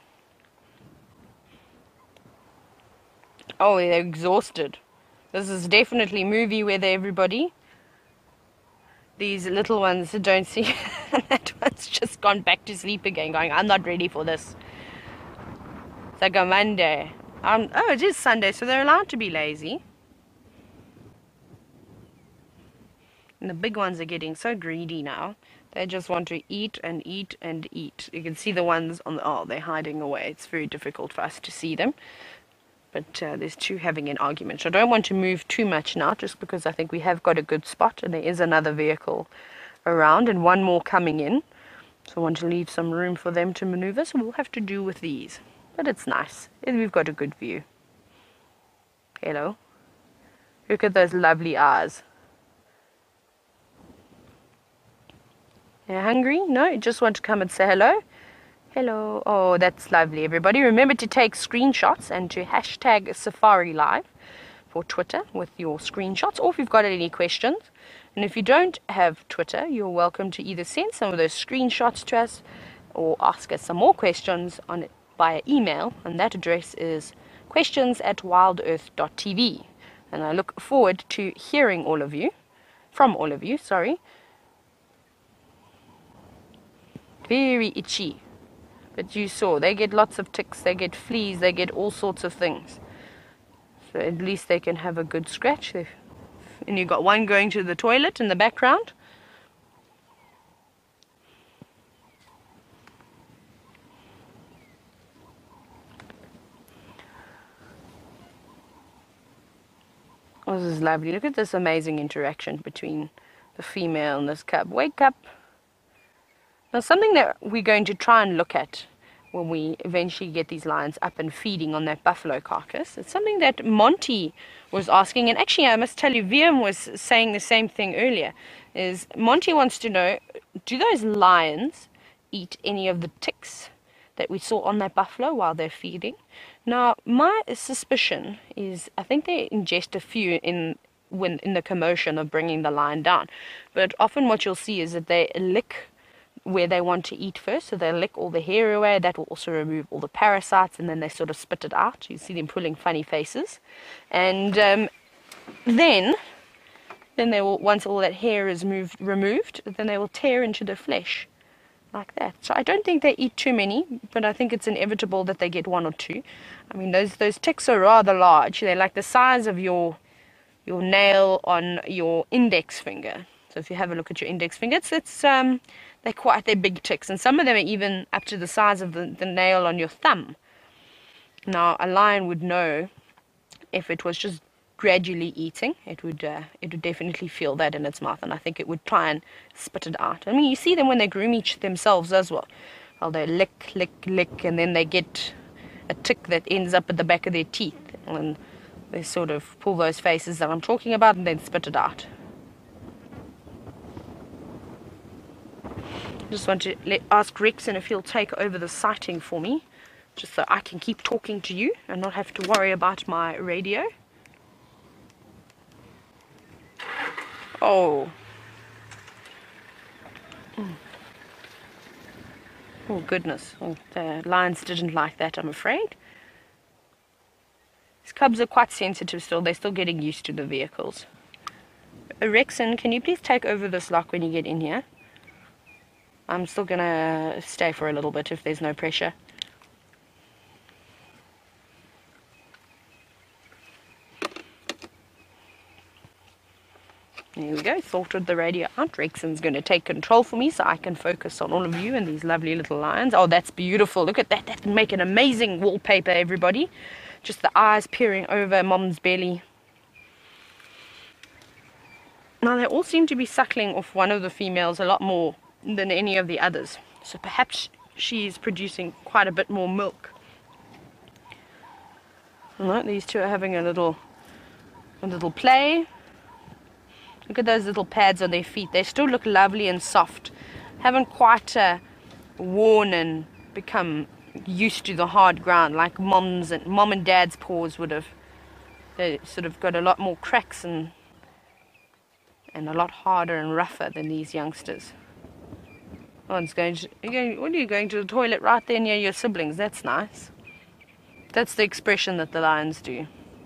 Oh, they're exhausted. This is definitely movie weather, everybody. These little ones don't see. That one's just gone back to sleep again, going, I'm not ready for this. It's like a Monday. Oh, it is Sunday, so they're allowed to be lazy. And the big ones are getting so greedy now. They just want to eat and eat and eat. You can see the ones on the... Oh, they're hiding away. It's very difficult for us to see them. But there's 2 having an argument. So I don't want to move too much now, just because I think we have got a good spot. And there is another vehicle around and one more coming in. So I want to leave some room for them to maneuver. So we'll have to do with these. But it's nice. And we've got a good view. Hello. Look at those lovely eyes. You're hungry? No? You just want to come and say hello? Hello. Oh, that's lovely, everybody. Remember to take screenshots and to hashtag Safarilive for Twitter with your screenshots, or if you've got any questions. And if you don't have Twitter, you're welcome to either send some of those screenshots to us or ask us some more questions on it via email. And that address is questions@wildearth.tv. And I look forward to hearing from all of you, sorry. Very itchy. But you saw, they get lots of ticks, they get fleas, they get all sorts of things. So at least they can have a good scratch. And you've got one going to the toilet in the background. Oh, this is lovely. Look at this amazing interaction between the female and this cub. Wake up. Now, something that we're going to try and look at when we eventually get these lions up and feeding on that buffalo carcass, it's something that Monty was asking, and actually I must tell you, VM was saying the same thing earlier, is Monty wants to know, do those lions eat any of the ticks that we saw on that buffalo while they're feeding? Now, my suspicion is I think they ingest a few in the commotion of bringing the lion down, but often what you'll see is that they lick where they want to eat first, so they lick all the hair away. That will also remove all the parasites, and then they sort of spit it out. You see them pulling funny faces, and then they will, once all that hair is removed, then they will tear into the flesh like that. So I don't think they eat too many, but I think it's inevitable that they get 1 or 2. I mean, those ticks are rather large. They're like the size of your nail on your index finger. So if you have a look at your index finger, they're big ticks, and some of them are even up to the size of the nail on your thumb. Now, a lion would know if it was just gradually eating, it would definitely feel that in its mouth, and I think it would try and spit it out. I mean, you see them when they groom themselves as well. Well, they lick, lick, lick, and then they get a tick that ends up at the back of their teeth, and they sort of pull those faces that I'm talking about and then spit it out. Just want to ask Rexon if he'll take over the sighting for me, just so I can keep talking to you and not have to worry about my radio. Oh. Oh goodness. Oh, the lions didn't like that, I'm afraid. He's cubs are quite sensitive still. They're still getting used to the vehicles. Rexon, can you please take over this lock when you get in here? I'm still going to stay for a little bit if there's no pressure. There we go, sorted the radio out. Rexon's going to take control for me so I can focus on all of you and these lovely little lions. Oh, that's beautiful. Look at that. That can make an amazing wallpaper, everybody. Just the eyes peering over Mom's belly. Now, they all seem to be suckling off one of the females a lot more than any of the others. So perhaps she's producing quite a bit more milk. All right, these two are having a little play. Look at those little pads on their feet. They still look lovely and soft. Haven't quite worn and become used to the hard ground like mom and dad's paws would have. They sort of got a lot more cracks and a lot harder and rougher than these youngsters. One's going to, what are you going to the toilet right there near your siblings? That's nice. That's the expression that the lions do.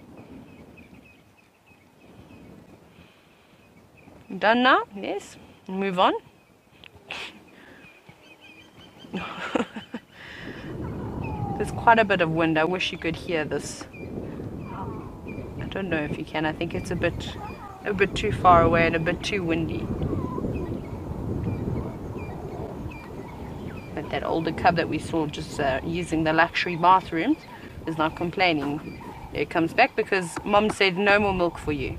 Done now? Yes. Move on. There's quite a bit of wind. I wish you could hear this. I don't know if you can. I think it's a bit too far away and a bit too windy. But that older cub that we saw just using the luxury bathrooms is not complaining. It comes back because Mom said no more milk for you.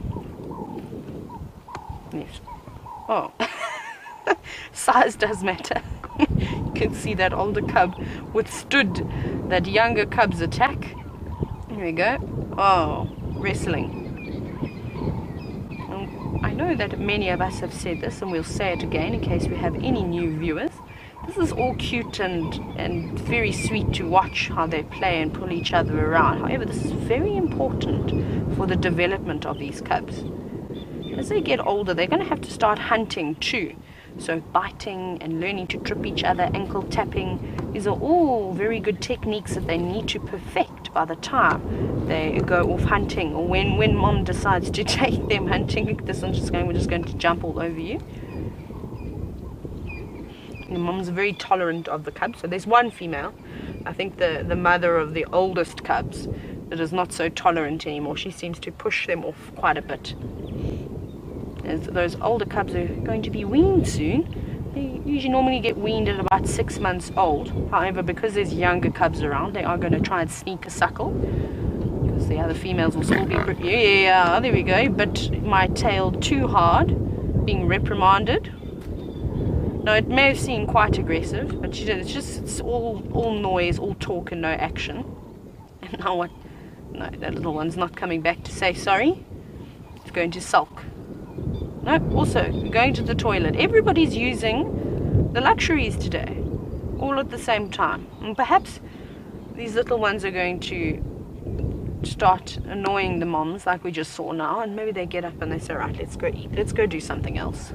Yes. Oh. Size does matter. You can see that older cub withstood that younger cub's attack. Here we go. Oh, wrestling. I know that many of us have said this, and we'll say it again in case we have any new viewers. This is all cute and very sweet to watch how they play and pull each other around. However, this is very important for the development of these cubs. As they get older, they're going to have to start hunting too. So biting and learning to trip each other, ankle tapping, these are all very good techniques that they need to perfect by the time they go off hunting, or when Mom decides to take them hunting. Look at this, we're just going to jump all over you. And Mom's very tolerant of the cubs. So there's one female, I think the mother of the oldest cubs, that is not so tolerant anymore. She seems to push them off quite a bit. As those older cubs are going to be weaned soon. They usually normally get weaned at about 6 months old. However, because there's younger cubs around, they are going to try and sneak a suckle, because the other females will still be pretty. Yeah, there we go. Bit my tail too hard, being reprimanded. No, it may have seemed quite aggressive, but it's all noise, all talk and no action. And now what? No, that little one's not coming back to say sorry. It's going to sulk. No, also going to the toilet. Everybody's using the luxuries today, all at the same time. And perhaps these little ones are going to start annoying the moms like we just saw now, and maybe they get up and they say, right, let's go eat. Let's go do something else.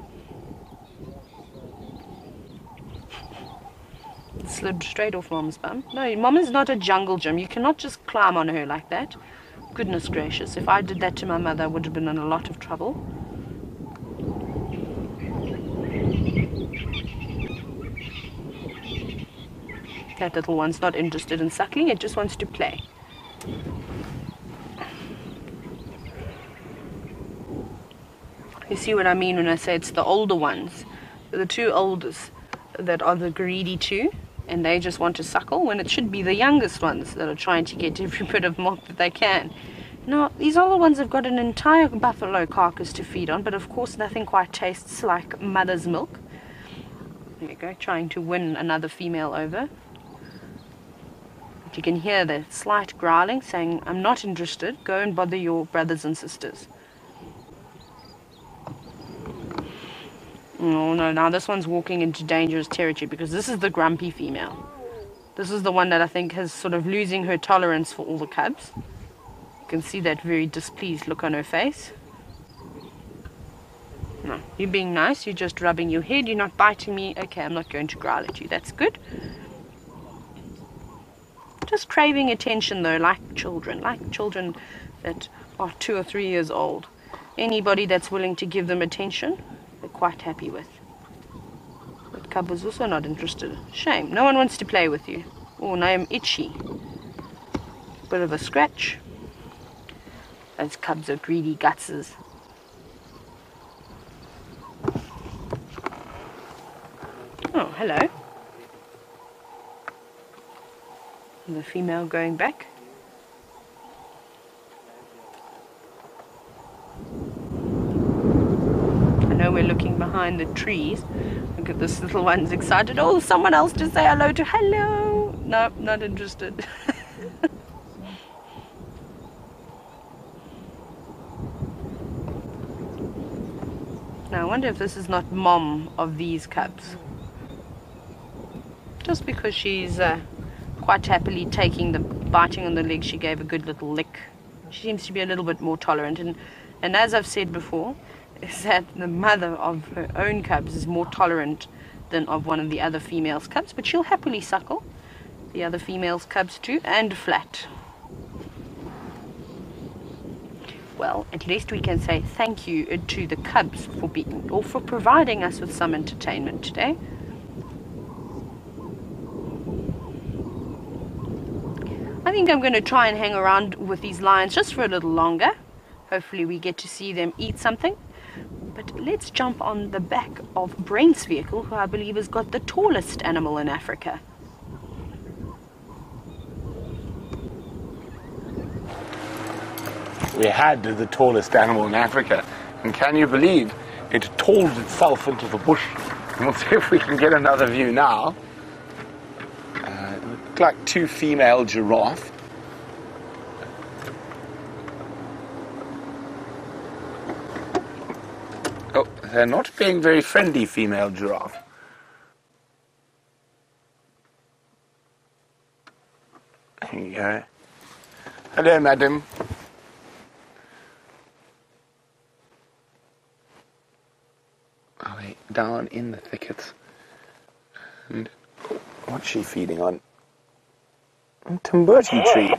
Slid straight off Mom's bum. No, Mom is not a jungle gym. You cannot just climb on her like that. Goodness gracious, if I did that to my mother, I would have been in a lot of trouble. That little one's not interested in suckling, it just wants to play. You see what I mean when I say it's the older ones, the two oldest that are the greedy two, and they just want to suckle, when it should be the youngest ones that are trying to get every bit of milk that they can. Now, these older ones have got an entire buffalo carcass to feed on, but of course nothing quite tastes like mother's milk. There you go, trying to win another female over. You can hear the slight growling saying, I'm not interested, go and bother your brothers and sisters. Oh no, now this one's walking into dangerous territory, because this is the grumpy female. This is the one that I think is sort of losing her tolerance for all the cubs. You can see that very displeased look on her face. No, you're being nice, you're just rubbing your head, you're not biting me. Okay, I'm not going to growl at you, that's good. Just craving attention though, like children that are 2 or 3 years old. Anybody that's willing to give them attention, they're quite happy with. But cub was also not interested. Shame. No one wants to play with you. Oh, now I'm itchy. Bit of a scratch. Those cubs are greedy gutses. Oh, hello. The female going back. I know we're looking behind the trees. Look at this little one's excited. Oh, someone else to say hello to. Hello. No, not interested. Now I wonder if this is not mom of these cubs. Just because she's quite happily taking the biting on the leg, she gave a good little lick. She seems to be a little bit more tolerant, and as I've said before, is that the mother of her own cubs is more tolerant than of one of the other female's cubs, but she'll happily suckle the other female's cubs too, and flat. Well, at least we can say thank you to the cubs for being, or for providing us with some entertainment today. I think I'm going to try and hang around with these lions just for a little longer. Hopefully we get to see them eat something. But let's jump on the back of Brent's vehicle, who I believe has got the tallest animal in Africa. We had the tallest animal in Africa, and can you believe it tolled itself into the bush? And we'll see if we can get another view now. It looked like 2 female giraffe. Oh, they're not being very friendly, female giraffe. There you go. Hello, madam. Are they down in the thickets? And what's she feeding on? A Timberti tree.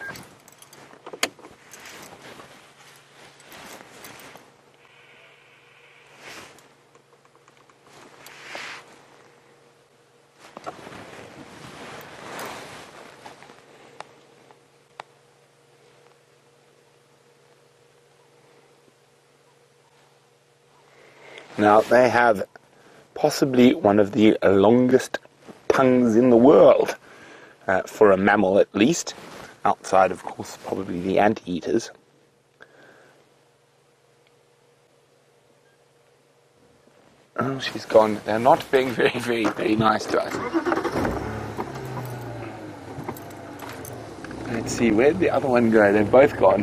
Now, they have possibly one of the longest tongues in the world, for a mammal at least, outside, of course, probably the anteaters. Oh, she's gone. They're not being very, very, very nice to us. Let's see, where'd the other one go? They've both gone.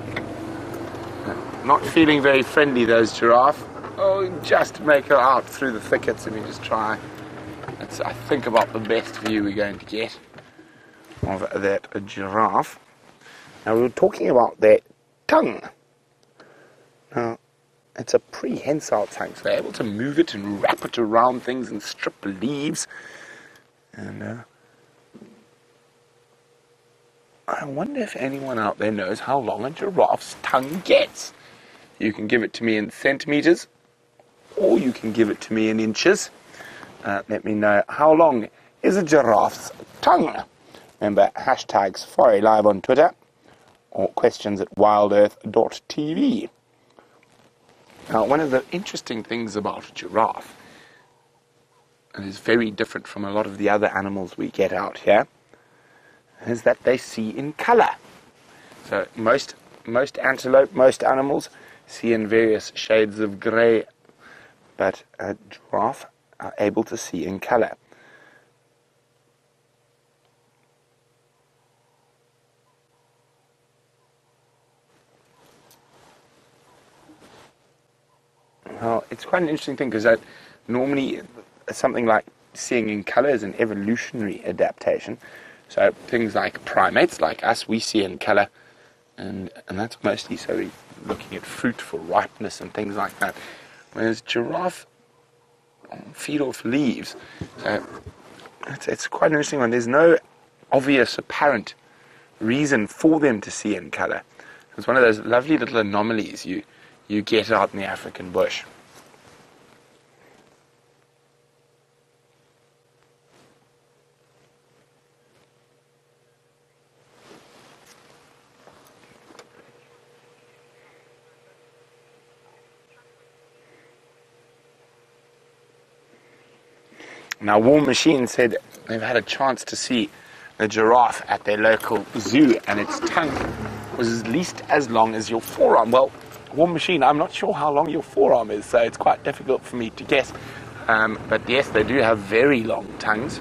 Not feeling very friendly, those giraffe. Oh, just make her out through the thickets. Let me just try. That's, I think, about the best view we're going to get of that giraffe. Now, we were talking about their tongue. Now, it's a prehensile tongue, so they're able to move it and wrap it around things and strip leaves. And I wonder if anyone out there knows how long a giraffe's tongue gets. You can give it to me in centimeters, or you can give it to me in inches. Let me know, how long is a giraffe's tongue? Remember, hashtag Safarilive on Twitter, or questions at wildearth.tv. Now, one of the interesting things about a giraffe, and is very different from a lot of the other animals we get out here, is that they see in color. So most antelope, most animals see in various shades of grey, but a giraffe are able to see in color. Well, it's quite an interesting thing, because normally something like seeing in color is an evolutionary adaptation. So things like primates, like us, we see in color, and that's mostly so we're looking at fruit for ripeness and things like that. Whereas giraffe feed off leaves. So it's quite an interesting one. There's no obvious apparent reason for them to see in colour. It's one of those lovely little anomalies you get out in the African bush. Now, War Machine said they've had a chance to see a giraffe at their local zoo, and its tongue was at least as long as your forearm. Well, War Machine, I'm not sure how long your forearm is, so it's quite difficult for me to guess. But yes, they do have very long tongues.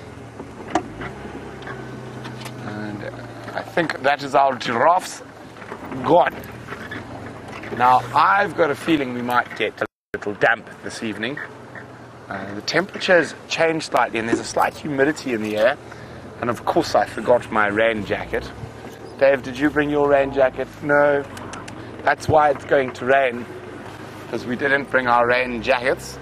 And I think that is our giraffes gone. Now, I've got a feeling we might get a little damp this evening. The temperature's changed slightly and there's a slight humidity in the air. And of course I forgot my rain jacket. Dave, did you bring your rain jacket? No. That's why it's going to rain, because we didn't bring our rain jackets.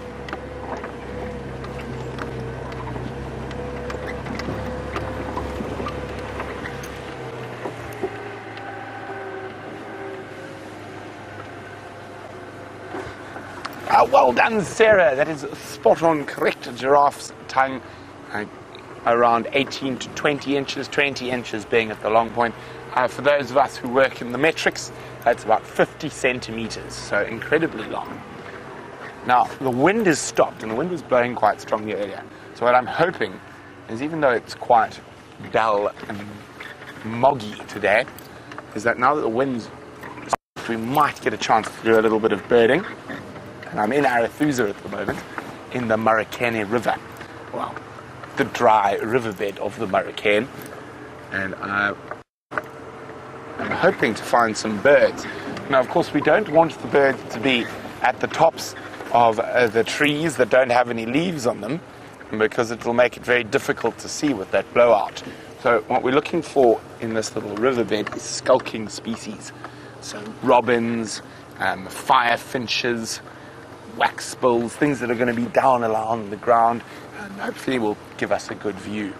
Well done, Sarah. That is spot on correct. A giraffe's tongue around 18 to 20 inches, 20 inches being at the long point. For those of us who work in the metrics, that's about 50 centimeters, so incredibly long. Now, the wind has stopped, and the wind was blowing quite strongly earlier. So what I'm hoping is, even though it's quite dull and moggy today, is that now that the wind's stopped, we might get a chance to do a little bit of birding. And I'm in Arethusa at the moment, in the Marikana River. Well, the dry riverbed of the Marikana. And I'm hoping to find some birds. Now, of course, we don't want the birds to be at the tops of the trees that don't have any leaves on them, because it will make it very difficult to see with that blowout. So what we're looking for in this little riverbed is skulking species. So robins, firefinches, waxbills, things that are going to be down along the ground, and hopefully will give us a good view.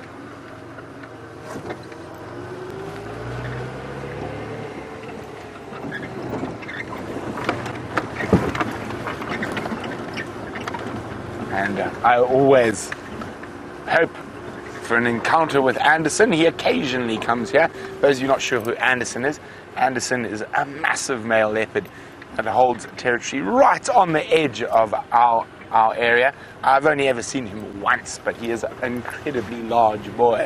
And I always hope for an encounter with Anderson. He occasionally comes here. Those of you not sure who Anderson is a massive male leopard that holds territory right on the edge of our area. I've only ever seen him once, but he is an incredibly large boy.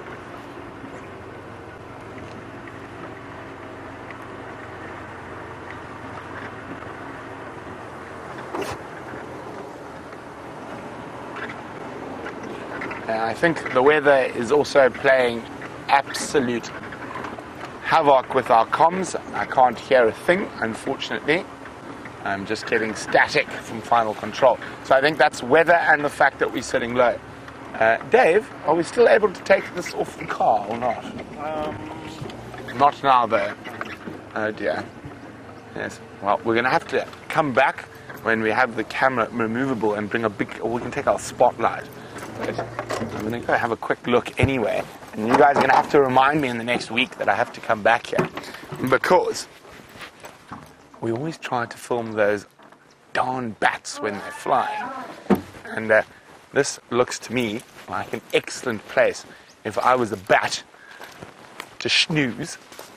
I think the weather is also playing absolute havoc with our comms. I can't hear a thing, unfortunately. I'm just getting static from final control. So I think that's weather and the fact that we're sitting low. Dave, are we still able to take this off the car or not? Not now, though. Oh dear. Yes. Well, we're going to have to come back when we have the camera removable and bring a big, or we can take our spotlight. But I'm going to go have a quick look anyway. And you guys are going to have to remind me in the next week that I have to come back here. Because we always try to film those darn bats when they're flying. And this looks to me like an excellent place if I was a bat to snooze.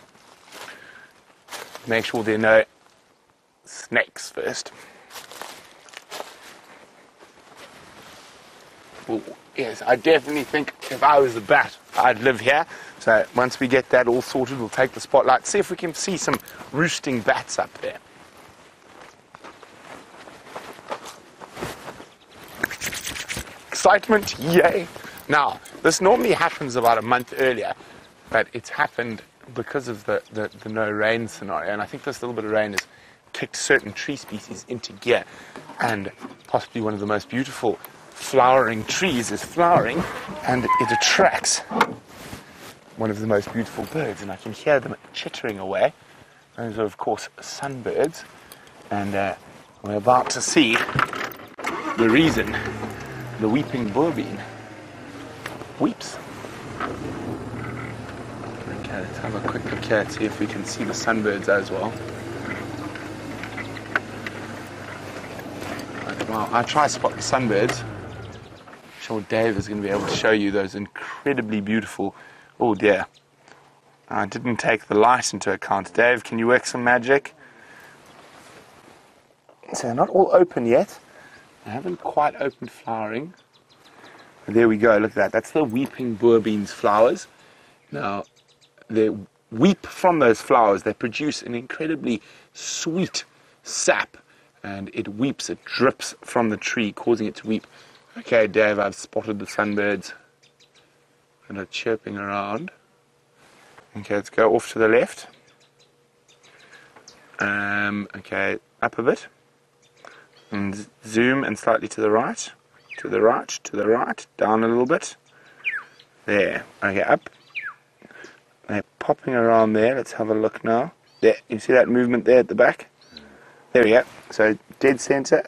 Make sure there are no snakes first. Ooh, yes, I definitely think if I was a bat, I'd live here. So once we get that all sorted, we'll take the spotlight, see if we can see some roosting bats up there. Excitement, yay! Now, this normally happens about a month earlier, but it's happened because of the no rain scenario, and I think this little bit of rain has kicked certain tree species into gear, and possibly one of the most beautiful flowering trees is flowering, and it attracts one of the most beautiful birds, and I can hear them chittering away. Those are, of course, sunbirds, and we're about to see the reason the weeping boerbean weeps. Okay, let's have a quick look here, see if we can see the sunbirds as well. But, wow, I'll try to spot the sunbirds. I'm sure Dave is going to be able to show you those incredibly beautiful... Oh dear. I didn't take the light into account. Dave, can you work some magic? So they're not all open yet. They haven't quite opened flowering. But there we go, look at that. That's the weeping boerbeans flowers. Now, they weep from those flowers. They produce an incredibly sweet sap. And it weeps, it drips from the tree, causing it to weep. Okay, Dave, I've spotted the sunbirds. And they're chirping around. Okay, let's go off to the left. Okay, up a bit. And zoom and slightly to the right. To the right, to the right. Down a little bit. There. Okay, up. They're popping around there. Let's have a look now. There, you see that movement there at the back? There we go. So, dead center.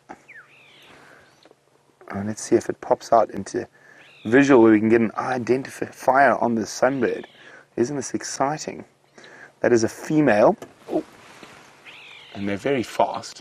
And let's see if it pops out into visual where we can get an identifier on the sunbird. Isn't this exciting? That is a female. Oh. And they're very fast.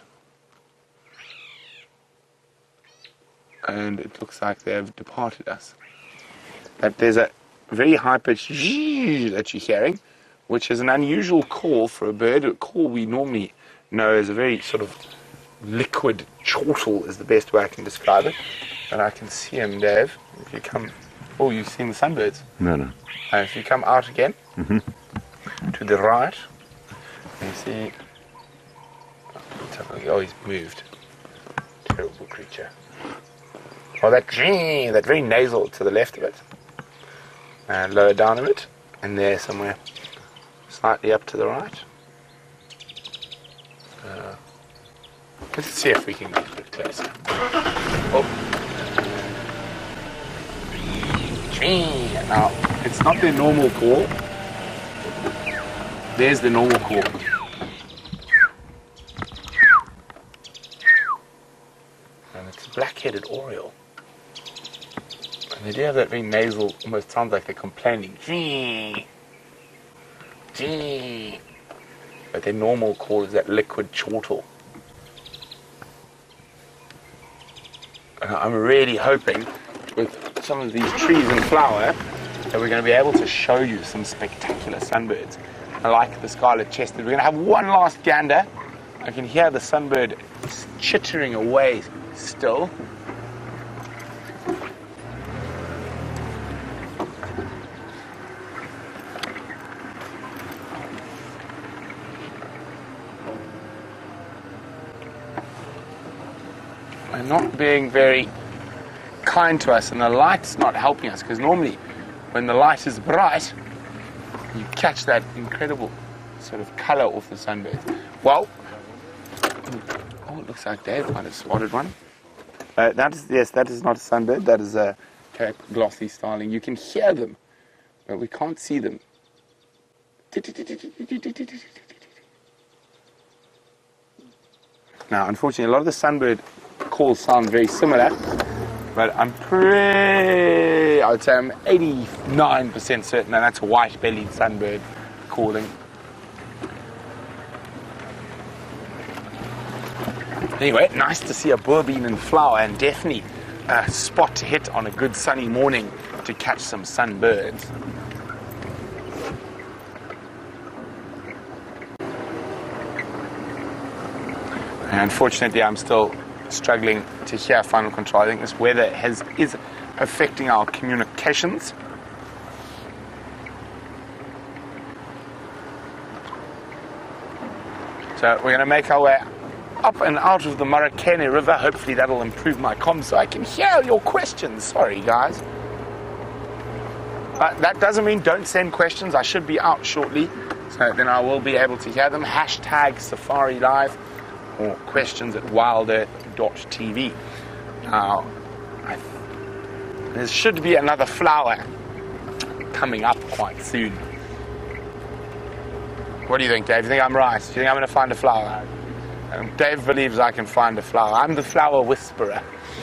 And it looks like they've departed us. But there's a very high-pitched that you're hearing, which is an unusual call for a bird. A call we normally know as a very sort of liquid chortle is the best way I can describe it. And I can see him, Dave. If you come... Oh, you've seen the sunbirds? No. If you come out again, to the right, you see... Oh, he's moved. Terrible creature. Oh, that very nasal to the left of it. And lower down a bit. And there somewhere. Slightly up to the right. Let's see if we can get a bit closer. Oh. Now, it's not their normal call. There's the normal call. And it's a black-headed oriole. And they do have that very nasal, almost sounds like they're complaining. But their normal call is that liquid chortle. And I'm really hoping with some of these trees in flower that we're going to be able to show you some spectacular sunbirds. I like the scarlet-chested. We're going to have one last gander. I can hear the sunbird chittering away still. They're not being very kind to us, and the light's not helping us, because normally when the light is bright you catch that incredible sort of color off the sunbird. Well, oh, it looks like Dave might have spotted one. That is not a sunbird, that is a Cape glossy starling. You can hear them, but we can't see them. Now, unfortunately, a lot of the sunbird calls sound very similar, but I would say I'm 89% certain that that's a white-bellied sunbird calling. Anyway, nice to see a boerbean in flower, and definitely a spot to hit on a good sunny morning to catch some sunbirds. And unfortunately, I'm still struggling to hear final control. I think this weather is affecting our communications. So we're going to make our way up and out of the Marakene River. Hopefully that'll improve my comms so I can hear your questions. Sorry, guys. That doesn't mean don't send questions. I should be out shortly, so then I will be able to hear them. Hashtag Safarilive or questions at wildebeests.tv. Now, there should be another flower coming up quite soon. What do you think, Dave? You think I'm right? Do you think I'm going to find a flower? Dave believes I can find a flower. I'm the flower whisperer.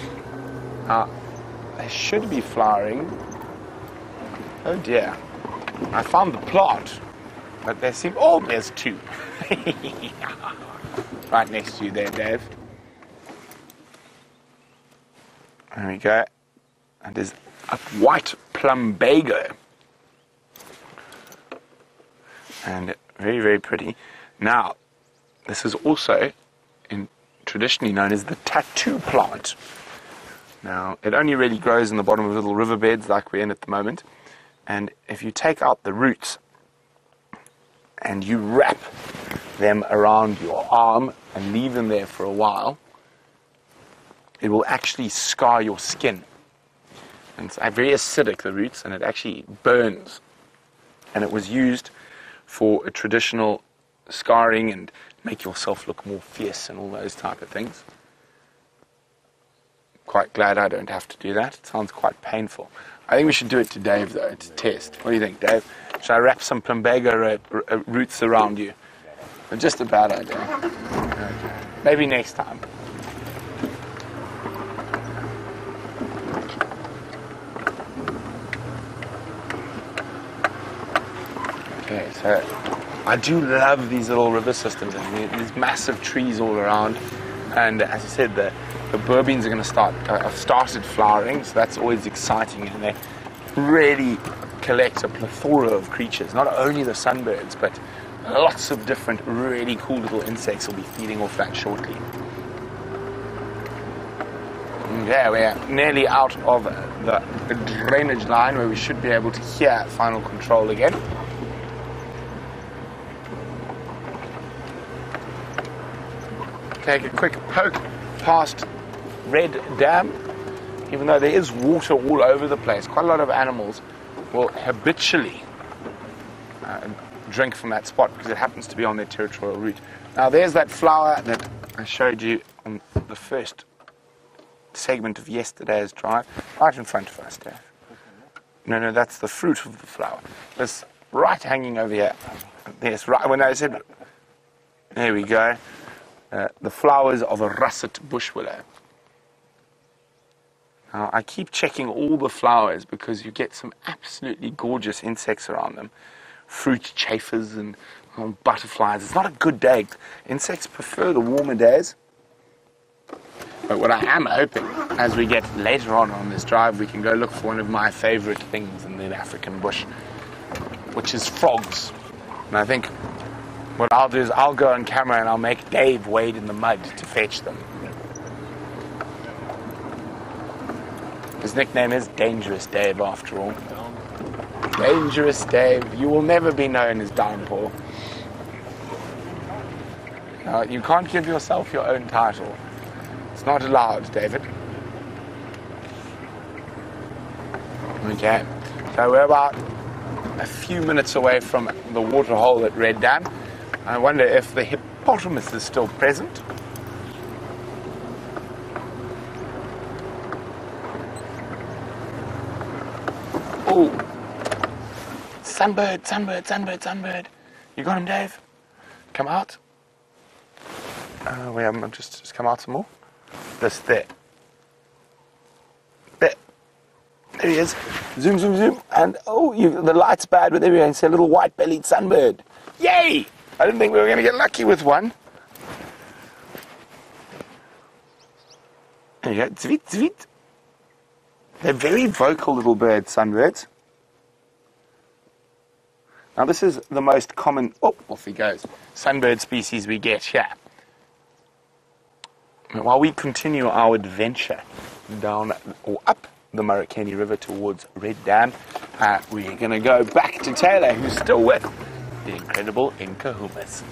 They should be flowering. Oh dear. I found the plant. But there seem... Oh, there's two. Right next to you there, Dave. There we go. And there's a white plumbago. And very, very pretty. Now, this is also traditionally known as the tattoo plant. Now, it only really grows in the bottom of little riverbeds like we're in at the moment. And if you take out the roots and you wrap them around your arm and leave them there for a while, it will actually scar your skin. And it's very acidic, the roots, and it actually burns. And it was used for a traditional scarring and make yourself look more fierce and all those type of things. Quite glad I don't have to do that. It sounds quite painful. I think we should do it to Dave, though, to test. What do you think, Dave? Should I wrap some plumbago roots around you? Just a bad idea. Maybe next time. Okay, so I do love these little river systems and these massive trees all around. And as I said, the bourbeens are going to have started flowering, so that's always exciting, and they really collect a plethora of creatures, not only the sunbirds, but lots of different really cool little insects will be feeding off that shortly. Yeah, we're nearly out of the drainage line where we should be able to hear final control again. Take a quick poke past Red Dam. Even though there is water all over the place, quite a lot of animals will habitually drink from that spot because it happens to be on their territorial route. Now there's that flower that I showed you on the first segment of yesterday's drive, right in front of us, Dave. No, that's the fruit of the flower. It's right hanging over here. Yes, right when I said, there we go. The flowers of a russet bush willow. Now, I keep checking all the flowers because you get some absolutely gorgeous insects around them. Fruit chafers and butterflies. It's not a good day. Insects prefer the warmer days. But what I am hoping, as we get later on this drive, we can go look for one of my favorite things in the African bush, which is frogs. And I think what I'll do is I'll go on camera and I'll make Dave wade in the mud to fetch them. His nickname is Dangerous Dave, after all. Dangerous Dave. You will never be known as Downpour. You can't give yourself your own title. It's not allowed, David. Okay. So we're about a few minutes away from the waterhole at Red Dam. I wonder if the hippopotamus is still present. Oh, sunbird, sunbird, sunbird, sunbird. You got him, Dave? Come out. We haven't just come out some more. There. There he is. Zoom, zoom, zoom. And the light's bad, but there we go. It's a little white-bellied sunbird. Yay! I didn't think we were going to get lucky with one. There you go. Zvit, zvit. They're very vocal little birds, sunbirds. Now this is the most common, off he goes, sunbird species we get here. While we continue our adventure down or up the Marikeni River towards Red Dam, we're going to go back to Tayla, who's still with the incredible Inkahumas.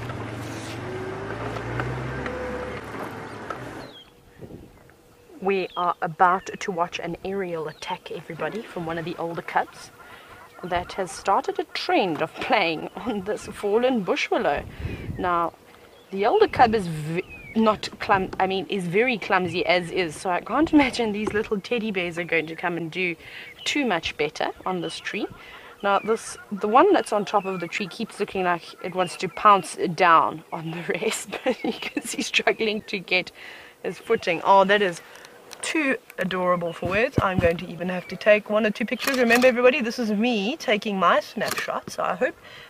We are about to watch an aerial attack, everybody, from one of the older cubs that has started a trend of playing on this fallen bush willow. Now, the older cub is is very clumsy as is, so I can't imagine these little teddy bears are going to come and do too much better on this tree. Now, the one that's on top of the tree keeps looking like it wants to pounce down on the rest, but you can see struggling to get his footing. Oh, that is too adorable for words. I'm going to even have to take 1 or 2 pictures. Remember, everybody, this is me taking my snapshot, so I hope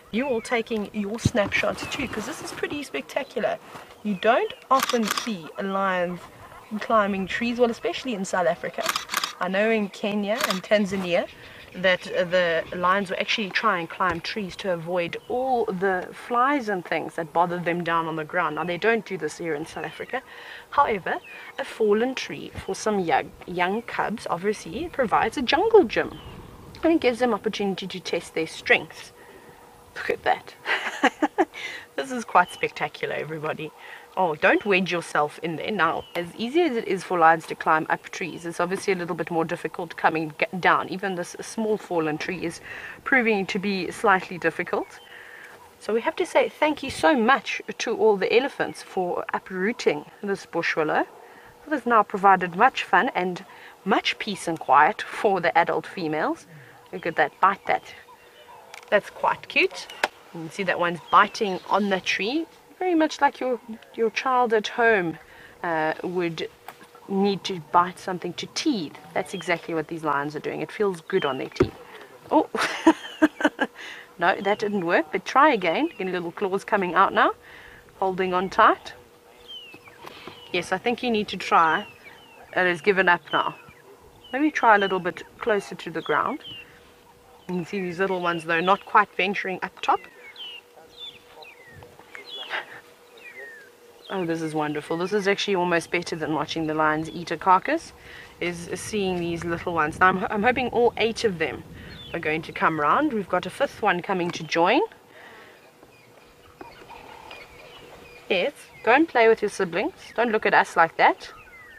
you all taking your snapshots too, because this is pretty spectacular. You don't often see lions climbing trees, well, especially in South Africa. I know in Kenya and Tanzania that the lions will actually try and climb trees to avoid all the flies and things that bother them down on the ground. Now, they don't do this here in South Africa. However, a fallen tree for some young cubs obviously provides a jungle gym, and it gives them opportunity to test their strengths. Look at that. This is quite spectacular, everybody. Oh, don't wedge yourself in there. Now, as easy as it is for lions to climb up trees, it's obviously a little bit more difficult coming down. Even this small fallen tree is proving to be slightly difficult. So we have to say thank you so much to all the elephants for uprooting this bush willow. It has now provided much fun and much peace and quiet for the adult females. Look at that, bite that. That's quite cute. You can see that one's biting on the tree, very much like your child at home would need to bite something to teeth. That's exactly what these lions are doing. It feels good on their teeth. Oh, no, that didn't work, but try again. Getting little claws coming out now, holding on tight. Yes, I think you need to try. It has given up now. Maybe try a little bit closer to the ground. You can see these little ones, though, not quite venturing up top. Oh, this is wonderful. This is actually almost better than watching the lions eat a carcass, is seeing these little ones. Now, I'm hoping all 8 of them are going to come round. We've got a 5th one coming to join. Yes, go and play with your siblings. Don't look at us like that.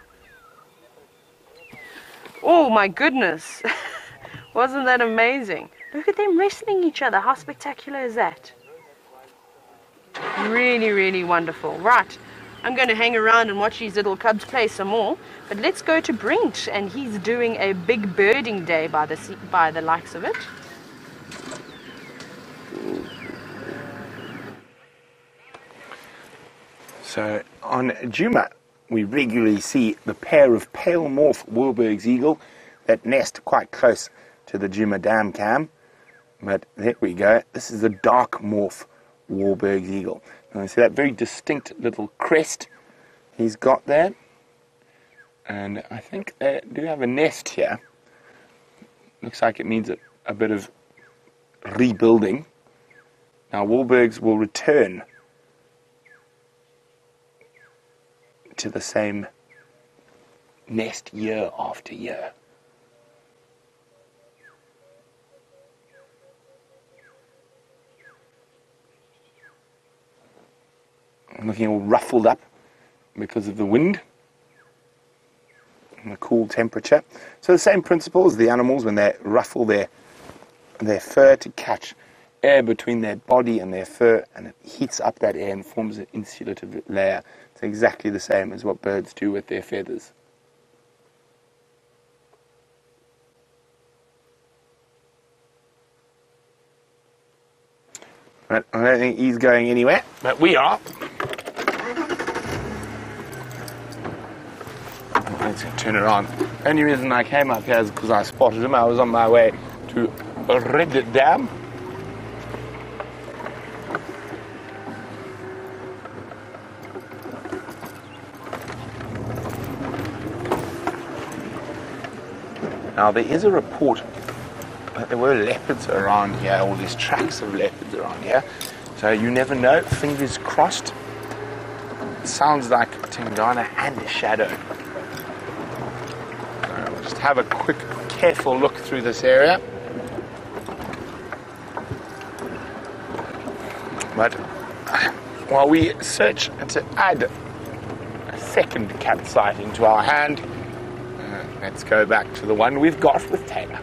Oh, my goodness. Wasn't that amazing? Look at them wrestling each other. How spectacular is that? Really, really wonderful. Right, I'm going to hang around and watch these little cubs play some more. But let's go to Brent, and he's doing a big birding day by the likes of it. So on Djuma, we regularly see the pair of pale morph Wildebeests eagle that nest quite close to the Djuma Dam cam. But there we go. This is the dark morph Wildebeests eagle. And you see that very distinct little crest he's got there. And I think they do have a nest here. Looks like it needs a bit of rebuilding. Now Wildebeests will return to the same nest year after year. Looking all ruffled up because of the wind and the cool temperature. So the same principle as the animals when they ruffle their fur to catch air between their body and their fur, and it heats up that air and forms an insulative layer. It's exactly the same as what birds do with their feathers. But I don't think he's going anywhere, but we are. Let's turn around. The only reason I came up here is because I spotted him. I was on my way to Red Dam. Now there is a report that there were leopards around here, all these tracks of leopards around here. So you never know, fingers crossed. It sounds like Tingana and a shadow. So we'll just have a quick, careful look through this area. But while we search to add a second cat sighting to our hand, let's go back to the one we've got with Tayla.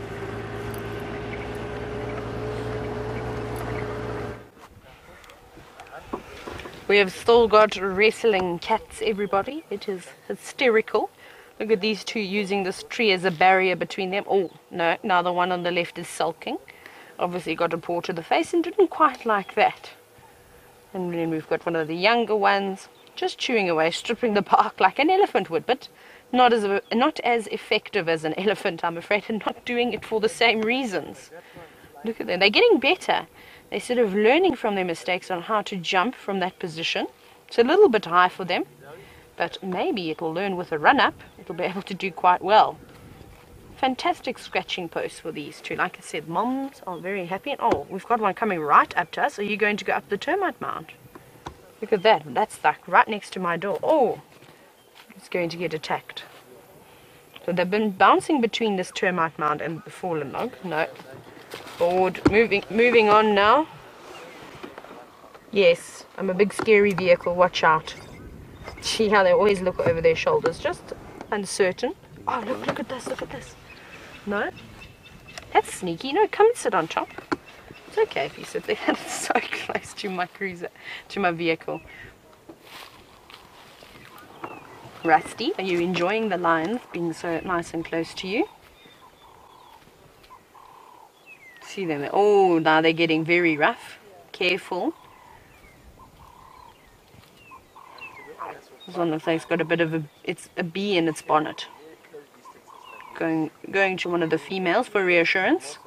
We have still got wrestling cats, everybody. It is hysterical. Look at these two using this tree as a barrier between them. Oh, no, now the one on the left is sulking. Obviously got a paw to the face and didn't quite like that. And then we've got one of the younger ones just chewing away, stripping the bark like an elephant would, but not as effective as an elephant, I'm afraid, and not doing it for the same reasons. Look at them. They're getting better. They're sort of learning from their mistakes on how to jump from that position. It's a little bit high for them, but maybe it'll learn with a run-up. It'll be able to do quite well. Fantastic scratching post for these two. Like I said, moms are very happy. And oh, we've got one coming right up to us. Are you going to go up the termite mound? Look at that. That's stuck right next to my door. Oh, it's going to get attacked. So they've been bouncing between this termite mound and the fallen log. No. Board. Moving on now. Yes, I'm a big scary vehicle. Watch out. See how they always look over their shoulders. Just uncertain. Oh, look at this. Look at this. No? That's sneaky. No, come and sit on top. It's okay if you sit there. It's so close to my cruiser, to my vehicle. Rusty, are you enjoying the lions being so nice and close to you? See them. Oh, now they're getting very rough. Careful. This one looks like it's got a bit of it's a bee in its bonnet. Going to one of the females for reassurance.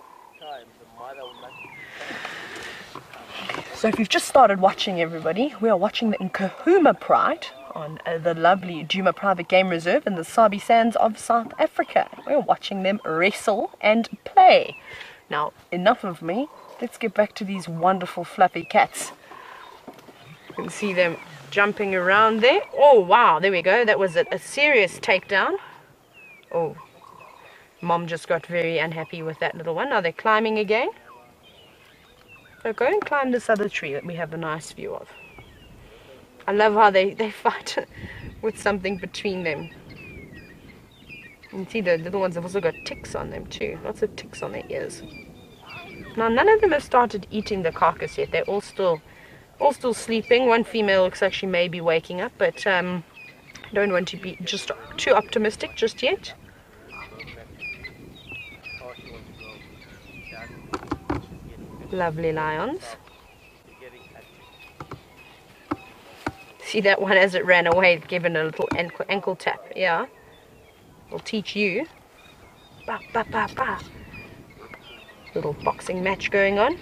So if you've just started watching, everybody, we are watching the Nkahuma Pride on the lovely Djuma Private Game Reserve in the Sabi Sands of South Africa. We're watching them wrestle and play. Now, enough of me. Let's get back to these wonderful fluffy cats. You can see them jumping around there. Oh, wow, there we go. That was a serious takedown. Oh, Mom just got very unhappy with that little one. Now they're climbing again. So go and climb this other tree that we have a nice view of. I love how they fight with something between them. You can see the little ones have also got ticks on them too. Lots of ticks on their ears. Now none of them have started eating the carcass yet. They're all still sleeping. One female looks like she may be waking up, but I don't want to be just too optimistic just yet. Lovely lions. See that one as it ran away, given a little ankle tap. Yeah, we'll teach you. Ba, ba, ba, ba. Little boxing match going on.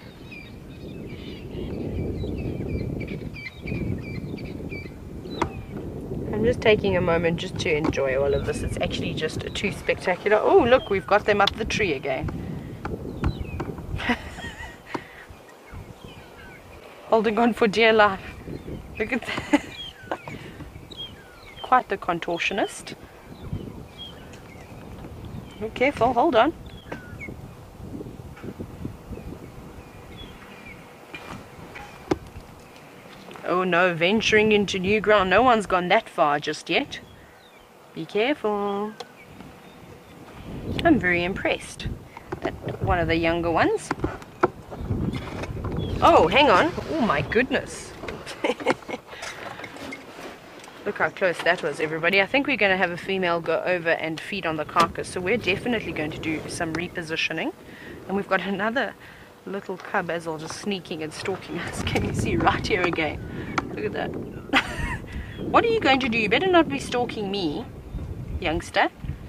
I'm just taking a moment just to enjoy all of this. It's actually just too spectacular. Oh, look, we've got them up the tree again. Holding on for dear life. Look at that. Quite the contortionist. Oh, careful, hold on. Oh no, venturing into new ground. No one's gone that far just yet. Be careful. I'm very impressed. That one of the younger ones. Oh, hang on. Oh my goodness. Look how close that was, everybody. I think we're going to have a female go over and feed on the carcass. So we're definitely going to do some repositioning. And we've got another little cub as well, just sneaking and stalking us. Can you see right here again? Look at that. What are you going to do? You better not be stalking me, youngster.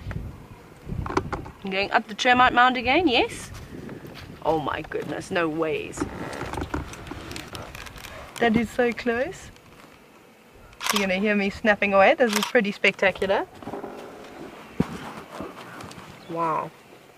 I'm going up the termite mound again, yes? Oh my goodness, no ways. That is so close. You're going to hear me snapping away. This is pretty spectacular. Wow.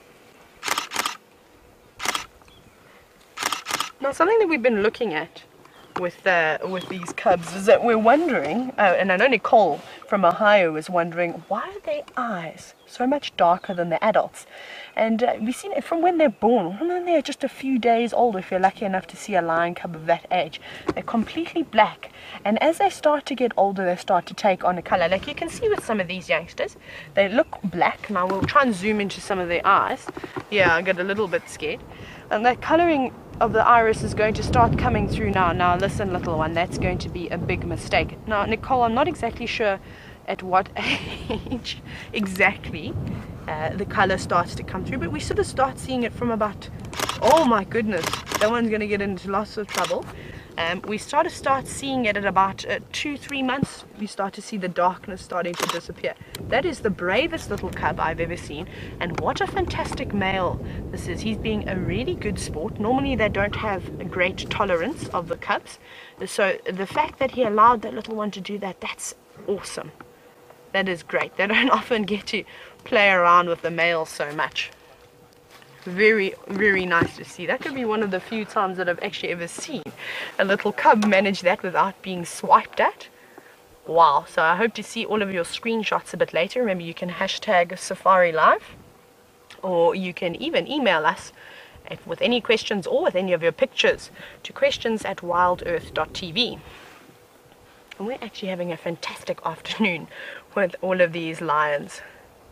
Now, something that we've been looking at with these cubs is that we're wondering, and I know Nicole from Ohio is wondering, why are their eyes so much darker than the adults? And we've seen it from when they're born. When they're just a few days old, if you're lucky enough to see a lion cub of that age, they're completely black. And as they start to get older, they start to take on a color. Like you can see with some of these youngsters, they look black. Now we'll try and zoom into some of their eyes. Yeah, I got a little bit scared. And that coloring of the iris is going to start coming through now. Now listen, little one, that's going to be a big mistake. Now, Nicole, I'm not exactly sure at what age exactly the color starts to come through, but we sort of start seeing it from about, oh my goodness, that one's going to get into lots of trouble. We start seeing it at about 2-3 months. We start to see the darkness starting to disappear. That is the bravest little cub I've ever seen, and what a fantastic male this is. He's being a really good sport. Normally they don't have a great tolerance of the cubs, so the fact that he allowed that little one to do that, that's awesome. That is great. They don't often get to play around with the males so much. Very, very nice to see. That could be one of the few times that I've actually ever seen a little cub manage that without being swiped at. Wow. So I hope to see all of your screenshots a bit later. Remember, you can hashtag Safarilive, or you can even email us with any questions or with any of your pictures to questions@wildearth.tv. And we're actually having a fantastic afternoon with all of these lions.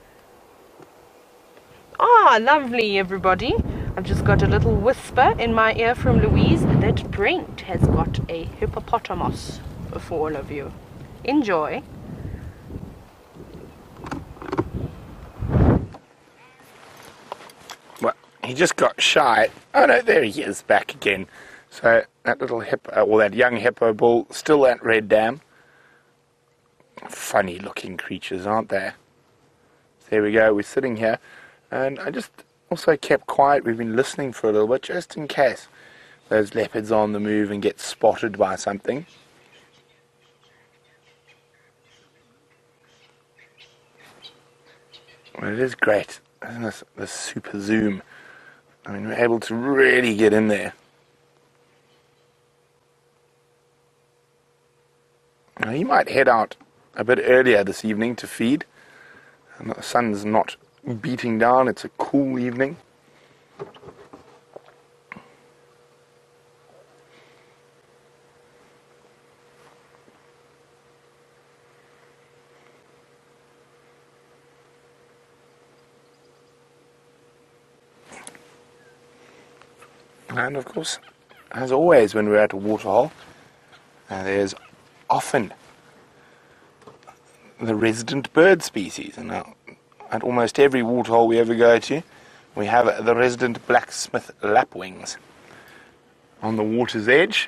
Ah, lovely, everybody. I've just got a little whisper in my ear from Louise that Brent has got a hippopotamus for all of you. Enjoy. Well, he just got shy. Oh no, there he is, back again. So that little hippo, or that young hippo bull, still at Red Dam. Funny looking creatures, aren't they? There we go, we're sitting here. And I just also kept quiet. We've been listening for a little bit, just in case those leopards are on the move and get spotted by something. Well, it is great, isn't it? This super zoom. I mean, we're able to really get in there. Now, he might head out a bit earlier this evening to feed. And the sun's not beating down. It's a cool evening. And of course, as always when we're at a waterhole, there's often the resident bird species. And now, at almost every waterhole we ever go to, we have the resident blacksmith lapwings on the water's edge.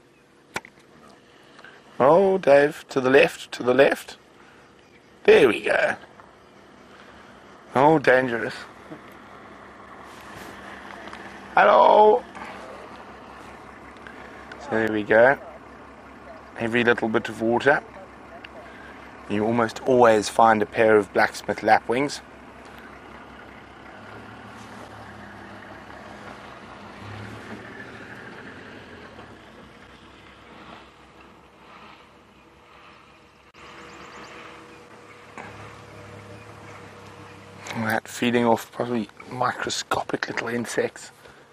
Oh, Dave, to the left, to the left. There we go. Oh, dangerous. Hello. So there we go. Every little bit of water. You almost always find a pair of blacksmith lapwings. That feeding off probably microscopic little insects.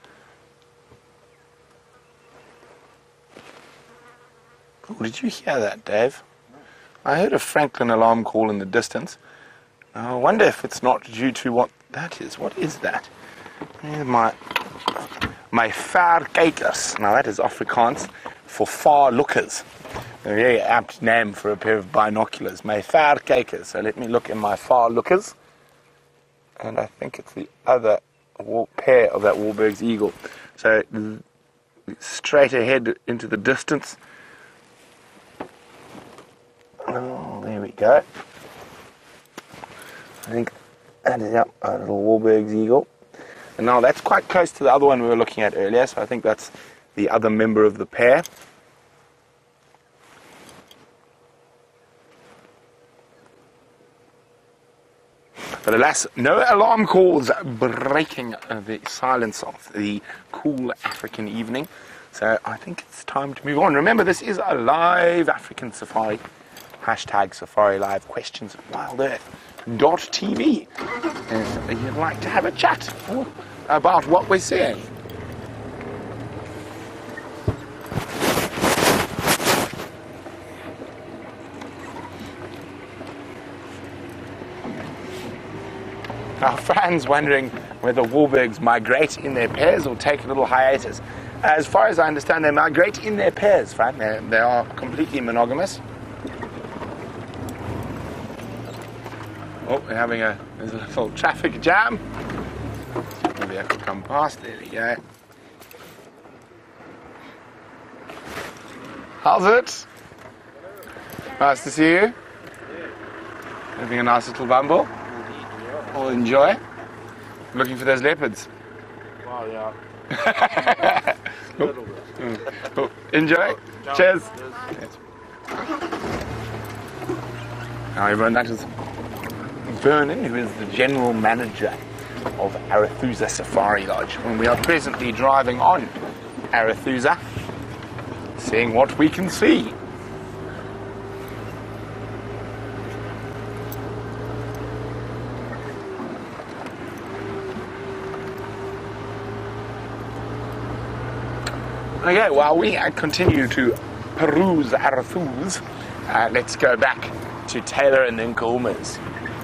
Oh, did you hear that, Dave? I heard a Franklin alarm call in the distance. I wonder if it's not due to what that is. What is that? My farkykers. Now that is Afrikaans for far lookers. A very apt name for a pair of binoculars. My farkykers. So let me look in my far lookers. And I think it's the other pair of that Wahlberg's eagle. So straight ahead into the distance. Oh, there we go. I think that is a little Wahlberg's eagle. And now that's quite close to the other one we were looking at earlier, so I think that's the other member of the pair. But alas, no alarm calls breaking the silence of the cool African evening. So I think it's time to move on. Remember, this is a live African safari. Hashtag Safarilive questions at wildearth.tv. And you'd like to have a chat about what we're seeing. Our fans wondering whether Wahlbergs migrate in their pairs or take a little hiatus. As far as I understand, they migrate in their pairs, Fran. They are completely monogamous. Oh, we're having there's a little traffic jam. Maybe I could come past. There we go. How's it? Nice to see you. Having a nice little bumble. All enjoy. Looking for those leopards. Wow, yeah. Cool. Enjoy. Cheers. Now everyone, that is Vernon, who is the general manager of Arathusa Safari Lodge, when we are presently driving on Arathusa, seeing what we can see. Okay, while we continue to peruse Arathusa, let's go back to Tayla and the Nkuhumas.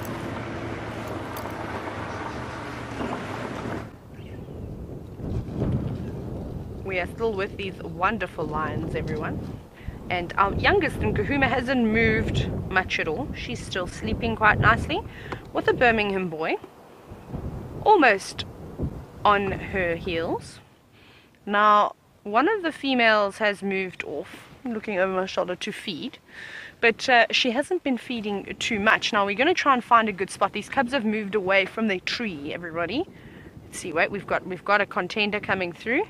We are still with these wonderful lions, everyone. And our youngest Nkuhuma hasn't moved much at all. She's still sleeping quite nicely with a Birmingham boy, almost on her heels. Now, one of the females has moved off, looking over my shoulder to feed, but she hasn't been feeding too much. Now, we're going to try and find a good spot. These cubs have moved away from their tree, everybody. Let's see, wait, we've got a contender coming through.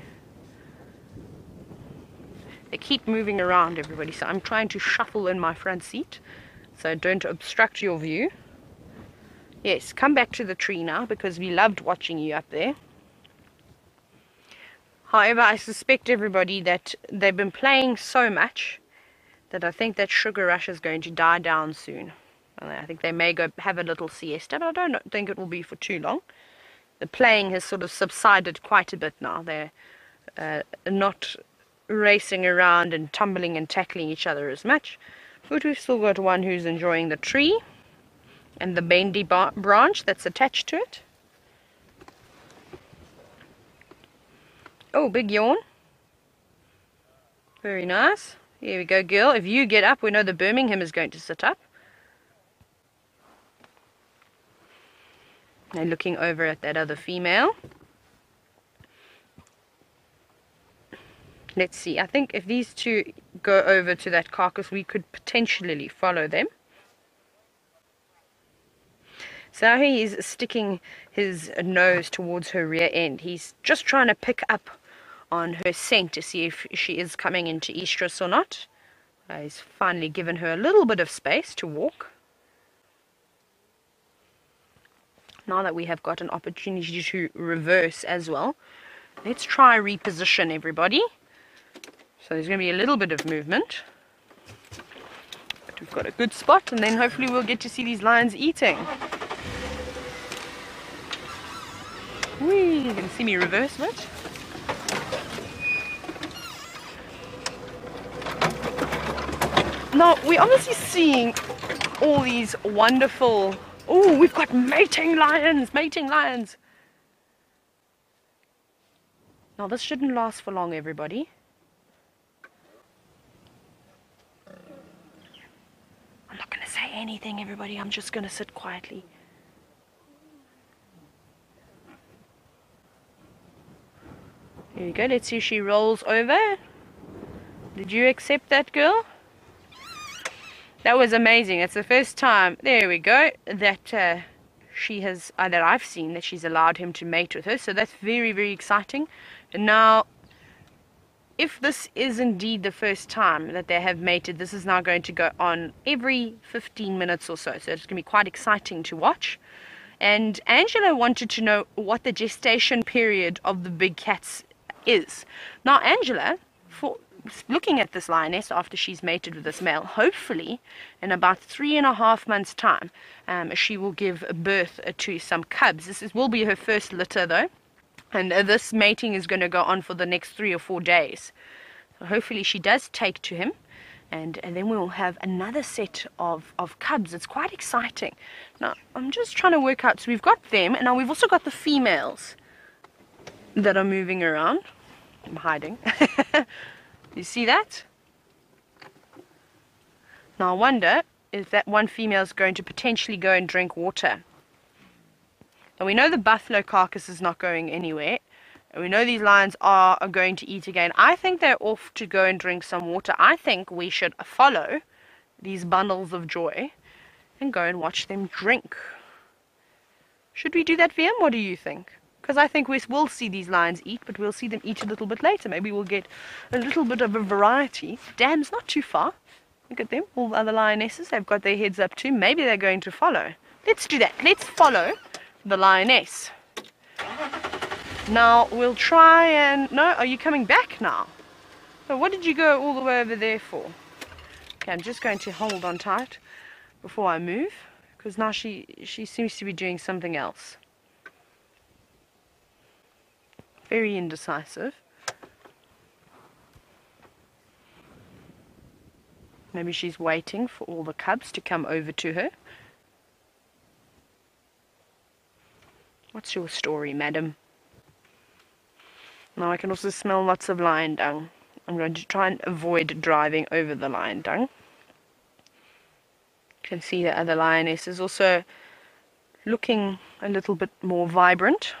They keep moving around, everybody, so I'm trying to shuffle in my front seat so don't obstruct your view. Yes, come back to the tree now, because we loved watching you up there. However, I suspect, everybody, that they've been playing so much that I think that sugar rush is going to die down soon. I think they may go have a little siesta, but I don't think it will be for too long. The playing has sort of subsided quite a bit now. They're not racing around and tumbling and tackling each other as much, but we've still got one who's enjoying the tree and the bendy branch that's attached to it. Oh, big yawn. Very nice. Here we go, girl. If you get up, we know the Birmingham is going to sit up. Now looking over at that other female. Let's see, I think if these two go over to that carcass, we could potentially follow them. So he is sticking his nose towards her rear end. He's just trying to pick up on her scent to see if she is coming into estrus or not. He's finally given her a little bit of space to walk. Now that we have got an opportunity to reverse as well, let's try reposition, everybody. So there's going to be a little bit of movement, but we've got a good spot, and then hopefully we'll get to see these lions eating. Whee, you can see me reverse it. Now, we're obviously seeing all these wonderful... Oh, we've got mating lions, mating lions. Now, this shouldn't last for long, everybody. I'm not going to say anything, everybody. I'm just going to sit quietly. Here we go. Let's see if she rolls over. Did you accept that, girl? That was amazing. It's the first time, there we go, that she has, that I've seen that she's allowed him to mate with her. So that's very, very exciting. And now, if this is indeed the first time that they have mated, this is now going to go on every 15 minutes or so. So it's going to be quite exciting to watch. And Angela wanted to know what the gestation period of the big cats is. Now, Angela, for looking at this lioness after she's mated with this male, hopefully in about 3.5 months' time, she will give birth to some cubs. Will be her first litter, though. And this mating is going to go on for the next 3 or 4 days. So hopefully she does take to him. And then we will have another set of cubs. It's quite exciting. Now, I'm just trying to work out. So we've got them. And now we've also got the females that are moving around. I'm hiding. You see that? Now I wonder if that one female is going to potentially go and drink water. Now we know the buffalo carcass is not going anywhere. And we know these lions are going to eat again. I think they're off to go and drink some water. I think we should follow these bundles of joy and go and watch them drink. Should we do that, VM? What do you think? Because I think we will see these lions eat, but we'll see them eat a little bit later. Maybe we'll get a little bit of a variety. Dam's not too far. Look at them. All the other lionesses, they've got their heads up too. Maybe they're going to follow. Let's do that. Let's follow the lioness. Now, we'll try and... No, are you coming back now? So what did you go all the way over there for? Okay, I'm just going to hold on tight before I move, because now she seems to be doing something else. Very indecisive. Maybe she's waiting for all the cubs to come over to her. What's your story, madam? Now I can also smell lots of lion dung. I'm going to try and avoid driving over the lion dung. You can see the other lioness is also looking a little bit more vibrant.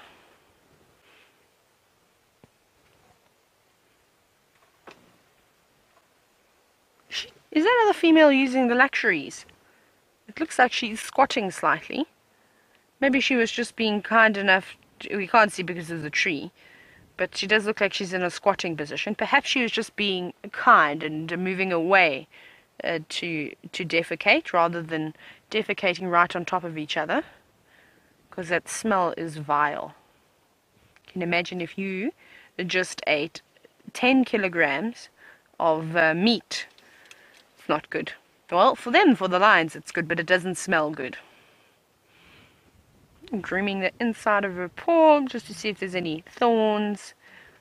Is that other female using the luxuries? It looks like she's squatting slightly. Maybe she was just being kind enough. We can't see because of the tree. But she does look like she's in a squatting position. Perhaps she was just being kind and moving away to defecate rather than defecating right on top of each other. Because that smell is vile. You can imagine if you just ate 10 kilograms of meat. It's not good. Well, for them, for the lions, it's good, but it doesn't smell good. I'm grooming the inside of her paw just to see if there's any thorns,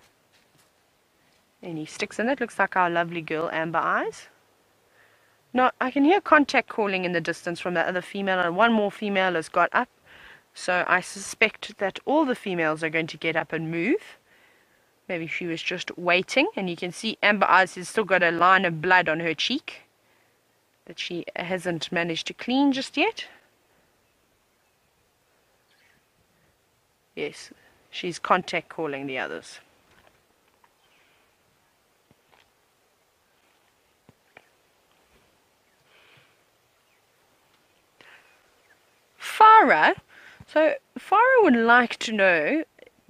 any sticks in it. Looks like our lovely girl, Amber Eyes. Now, I can hear contact calling in the distance from that other female, and one more female has got up. So I suspect that all the females are going to get up and move. Maybe she was just waiting, and you can see Amber Eyes has still got a line of blood on her cheek that she hasn't managed to clean just yet. Yes, she's contact calling the others. Farah, so Farah would like to know,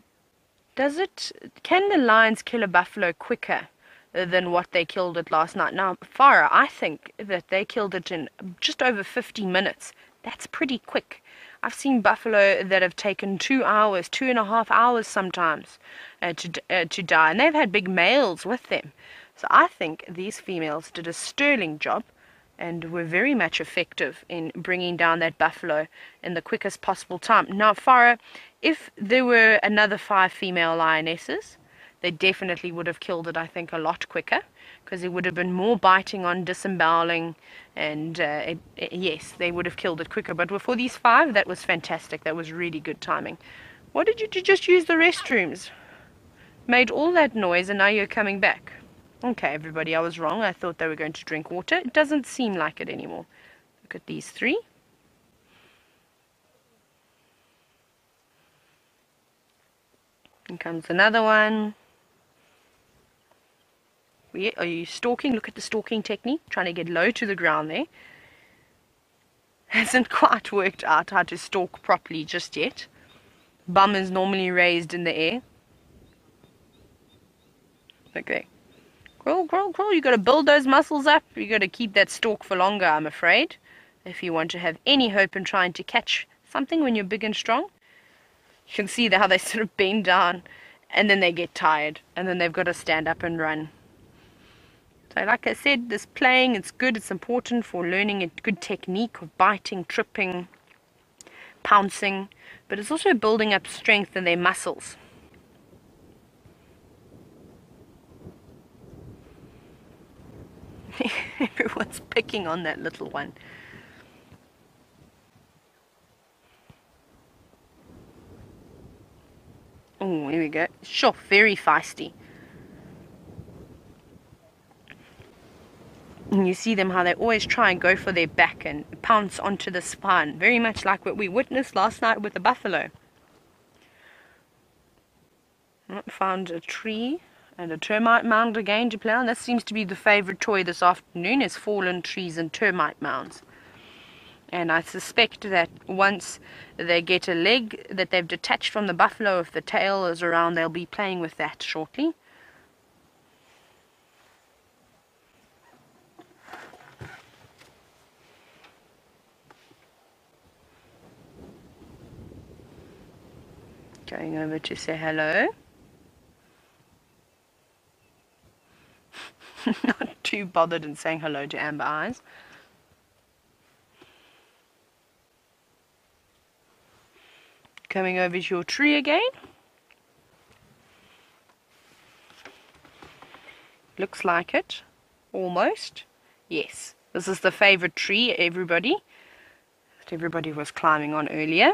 can the lions kill a buffalo quicker than what they killed it last night? Now, Farah, I think that they killed it in just over 50 minutes. That's pretty quick. I've seen buffalo that have taken 2 hours, 2.5 hours sometimes to die, and they've had big males with them. So I think these females did a sterling job and were very much effective in bringing down that buffalo in the quickest possible time. Now, Farah, if there were another 5 female lionesses, they definitely would have killed it, I think, a lot quicker, because it would have been more biting on disemboweling, and yes, they would have killed it quicker. But for these 5, that was fantastic. That was really good timing. What did you do? Just use the restrooms? Made all that noise, and now you're coming back. Okay, everybody, I was wrong. I thought they were going to drink water. It doesn't seem like it anymore. Look at these 3. And comes another one. Are you stalking? Look at the stalking technique. Trying to get low to the ground there. Hasn't quite worked out how to stalk properly just yet. Bum is normally raised in the air. Okay. Crawl, crawl, crawl. You got to build those muscles up. You got to keep that stalk for longer, I'm afraid, if you want to have any hope in trying to catch something when you're big and strong. You can see how they sort of bend down, and then they get tired, and then they've got to stand up and run. So like I said, this playing, it's good. It's important for learning a good technique of biting, tripping, pouncing, but it's also building up strength in their muscles. Everyone's picking on that little one. Oh, here we go. Sure, very feisty. And you see them how they always try and go for their back and pounce onto the spine. Very much like what we witnessed last night with the buffalo. Found a tree and a termite mound again to play on. That seems to be the favorite toy this afternoon, is fallen trees and termite mounds. And I suspect that once they get a leg that they've detached from the buffalo, if the tail is around, they'll be playing with that shortly. Going over to say hello. Not too bothered in saying hello to Amber Eyes. Coming over to your tree again. Looks like it. Almost. Yes. This is the favorite tree, everybody. That everybody was climbing on earlier.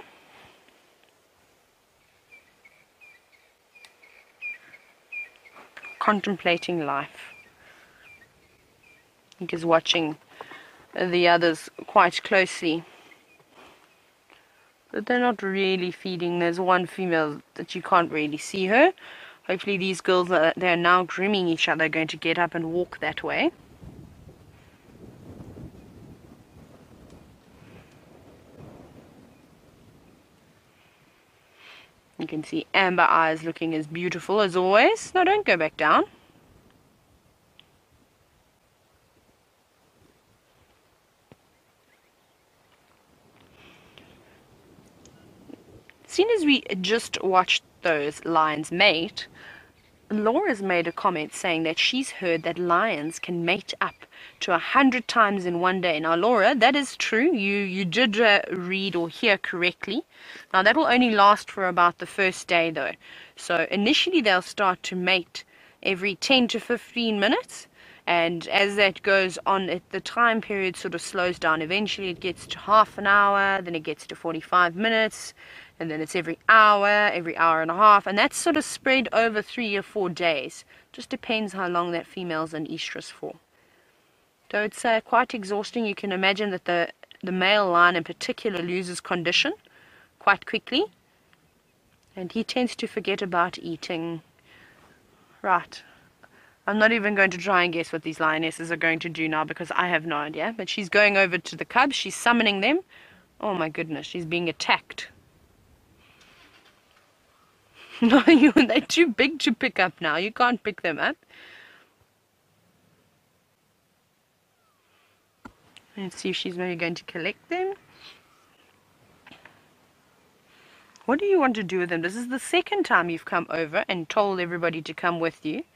Contemplating life. He is watching the others quite closely. But they're not really feeding. There's one female that you can't really see her. Hopefully these girls, they're now grooming each other, are going to get up and walk that way. You can see Amber Eyes looking as beautiful as always. No, don't go back down. As soon as we just watched those lions mate, Laura's made a comment saying that she's heard that lions can mate up to 100 times in one day. Now, Laura, that is true. You did read or hear correctly. Now, that will only last for about the first day, though. So, initially, they'll start to mate every 10 to 15 minutes. And as that goes on, the time period sort of slows down. Eventually, it gets to half an hour, then it gets to 45 minutes, and then it's every hour and a half. And that's sort of spread over 3 or 4 days. Just depends how long that female's in estrus for. So it's quite exhausting. You can imagine that the male lion in particular loses condition quite quickly. And he tends to forget about eating. Right. I'm not even going to try and guess what these lionesses are going to do now because I have no idea. But she's going over to the cubs. She's summoning them. Oh my goodness, she's being attacked. No, they're too big to pick up now. You can't pick them up. Let's see if she's maybe going to collect them. What do you want to do with them? This is the second time you've come over and told everybody to come with you.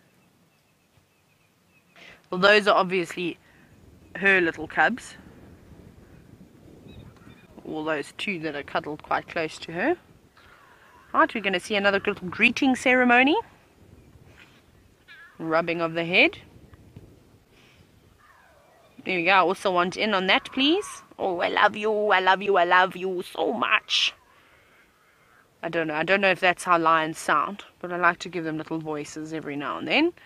Well, those are obviously her little cubs. All those two that are cuddled quite close to her. Right, we're going to see another little greeting ceremony. Rubbing of the head. There we go. I also want in on that, please. Oh, I love you, I love you, I love you so much. I don't know if that's how lions sound, but I like to give them little voices every now and then.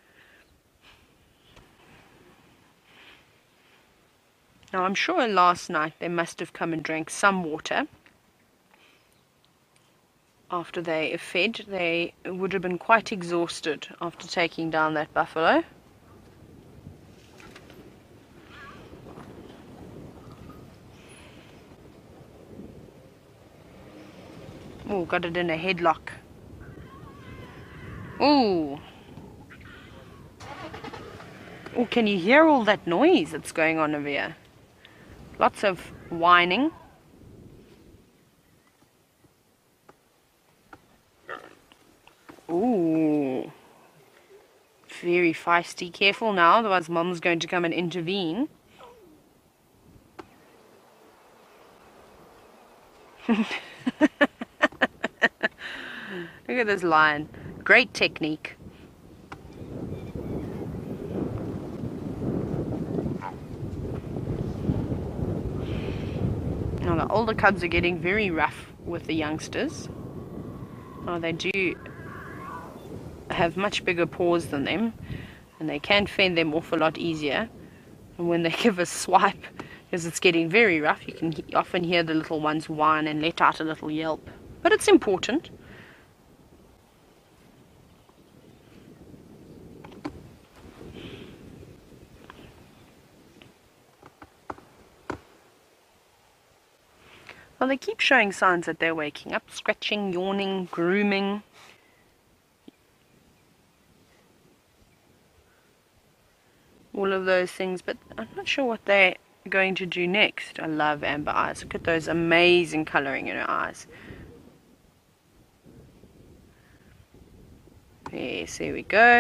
Now, I'm sure last night they must have come and drank some water. After they fed, they would have been quite exhausted after taking down that buffalo. Oh, got it in a headlock. Oh. Oh, can you hear all that noise that's going on over here? Lots of whining. Ooh. Very feisty. Careful now, otherwise Mom's going to come and intervene. Look at this lion. Great technique. Now the older cubs are getting very rough with the youngsters. Oh, they do have much bigger paws than them, and they can fend them off a lot easier. And when they give a swipe, because it's getting very rough, you can often hear the little ones whine and let out a little yelp. But it's important. Well, they keep showing signs that they're waking up, scratching, yawning, grooming. All of those things, but I'm not sure what they're going to do next. I love Amber eyes. Look at those amazing coloring in her eyes. Yes, here we go.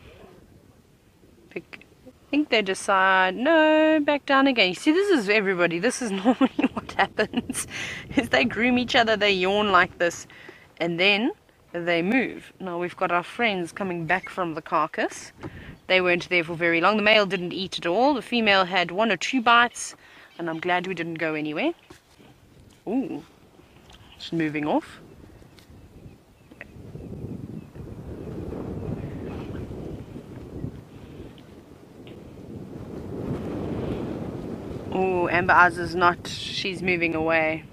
I think they decide, no, back down again. You see, this is everybody. This is normally what happens. Is they groom each other, they yawn like this, and then they move. Now we've got our friends coming back from the carcass. They weren't there for very long. The male didn't eat at all. The female had 1 or 2 bites, and I'm glad we didn't go anywhere. Ooh, she's moving off. Oh, Amber Eyes is not, she's moving away.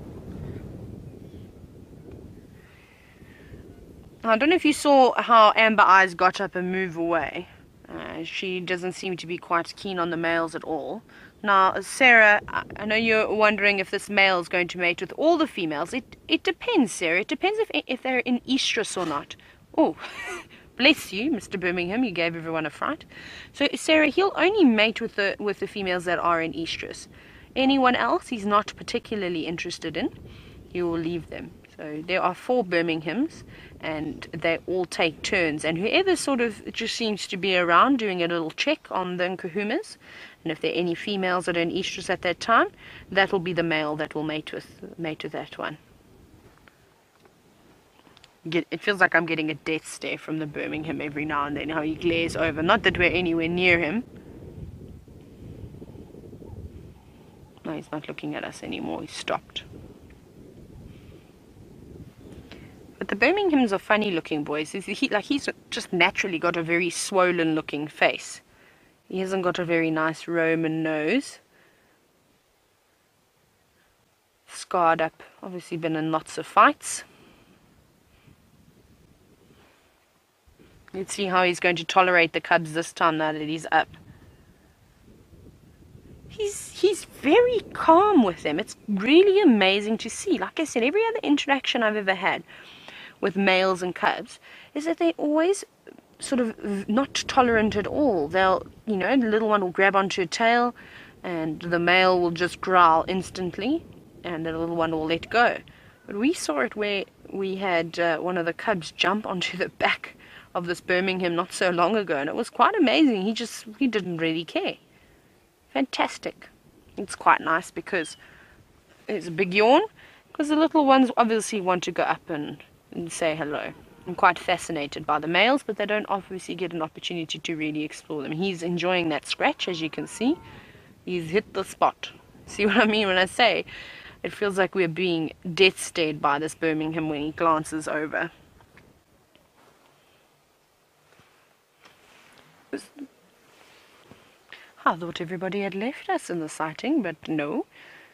I don't know if you saw how Amber Eyes got up and moved away. She doesn't seem to be quite keen on the males at all. Now, Sarah, I know you're wondering if this male is going to mate with all the females. It depends, Sarah. It depends if they're in estrus or not. Oh, bless you, Mr. Birmingham. You gave everyone a fright. So, Sarah, he'll only mate with the females that are in estrus. Anyone else he's not particularly interested in, he will leave them. So there are 4 Birminghams, and they all take turns. And whoever sort of just seems to be around doing a little check on the Nkuhumas, and if there are any females that are in estrus at that time, that will be the male that will mate with that one. It feels like I'm getting a death stare from the Birmingham every now and then, how he glares over. Not that we're anywhere near him. No, he's not looking at us anymore. He's stopped. But the Birminghams are funny looking boys. He's just naturally got a very swollen looking face. He hasn't got a very nice Roman nose. Scarred up. Obviously been in lots of fights. Let's see how he's going to tolerate the cubs this time now that he's up. He's very calm with them. It's really amazing to see. Like I said, every other interaction I've ever had with males and cubs is that they're always sort of not tolerant at all. They'll, the little one will grab onto a tail and the male will just growl instantly and the little one will let go. But we saw it where we had one of the cubs jump onto the back of this Birmingham not so long ago, and it was quite amazing. He didn't really care. Fantastic. It's quite nice because there's a big yawn, because the little ones obviously want to go up and say hello. I'm quite fascinated by the males, but they don't obviously get an opportunity to really explore them. He's enjoying that scratch, as you can see. He's hit the spot. See what I mean when I say it feels like we're being death stared by this Birmingham when he glances over. I thought everybody had left us in the sighting, but no.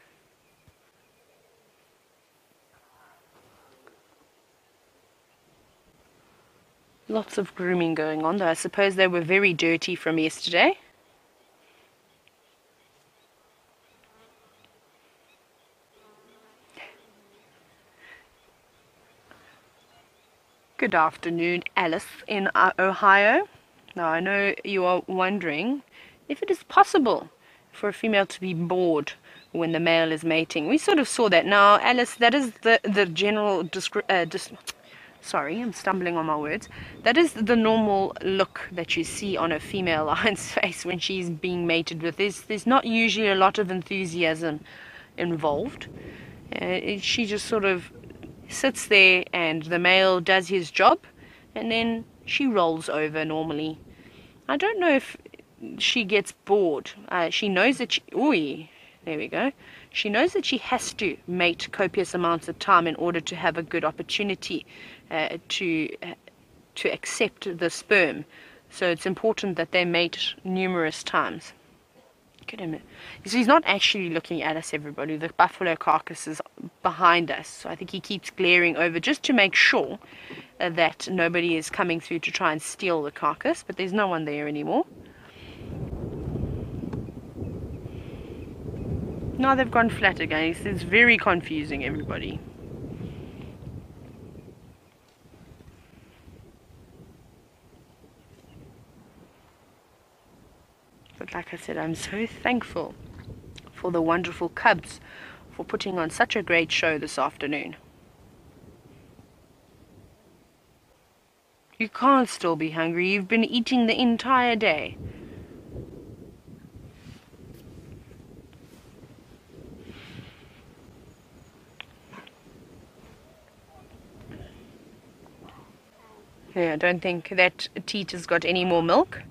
Lots of grooming going on, though. I suppose they were very dirty from yesterday. Good afternoon, Alice in Ohio. Now, I know you are wondering if it is possible for a female to be bored when the male is mating. We sort of saw that. Now, Alice, that is the general sorry, I'm stumbling on my words. That is the normal look that you see on a female lion's face when she's being mated with. There's not usually a lot of enthusiasm involved. She just sort of sits there and the male does his job and then she rolls over normally. I don't know if she gets bored. She knows that there we go. She knows that she has to mate copious amounts of time in order to have a good opportunity to accept the sperm. So it's important that they mate numerous times. Look at him. So he's not actually looking at us, everybody. The buffalo carcass is behind us. So I think he keeps glaring over just to make sure that nobody is coming through to try and steal the carcass. But there's no one there anymore. Now they've gone flat again. It's very confusing, everybody. But like I said, I'm so thankful for the wonderful cubs for putting on such a great show this afternoon. You can't still be hungry. You've been eating the entire day. Yeah, I don't think that teat has got any more milk.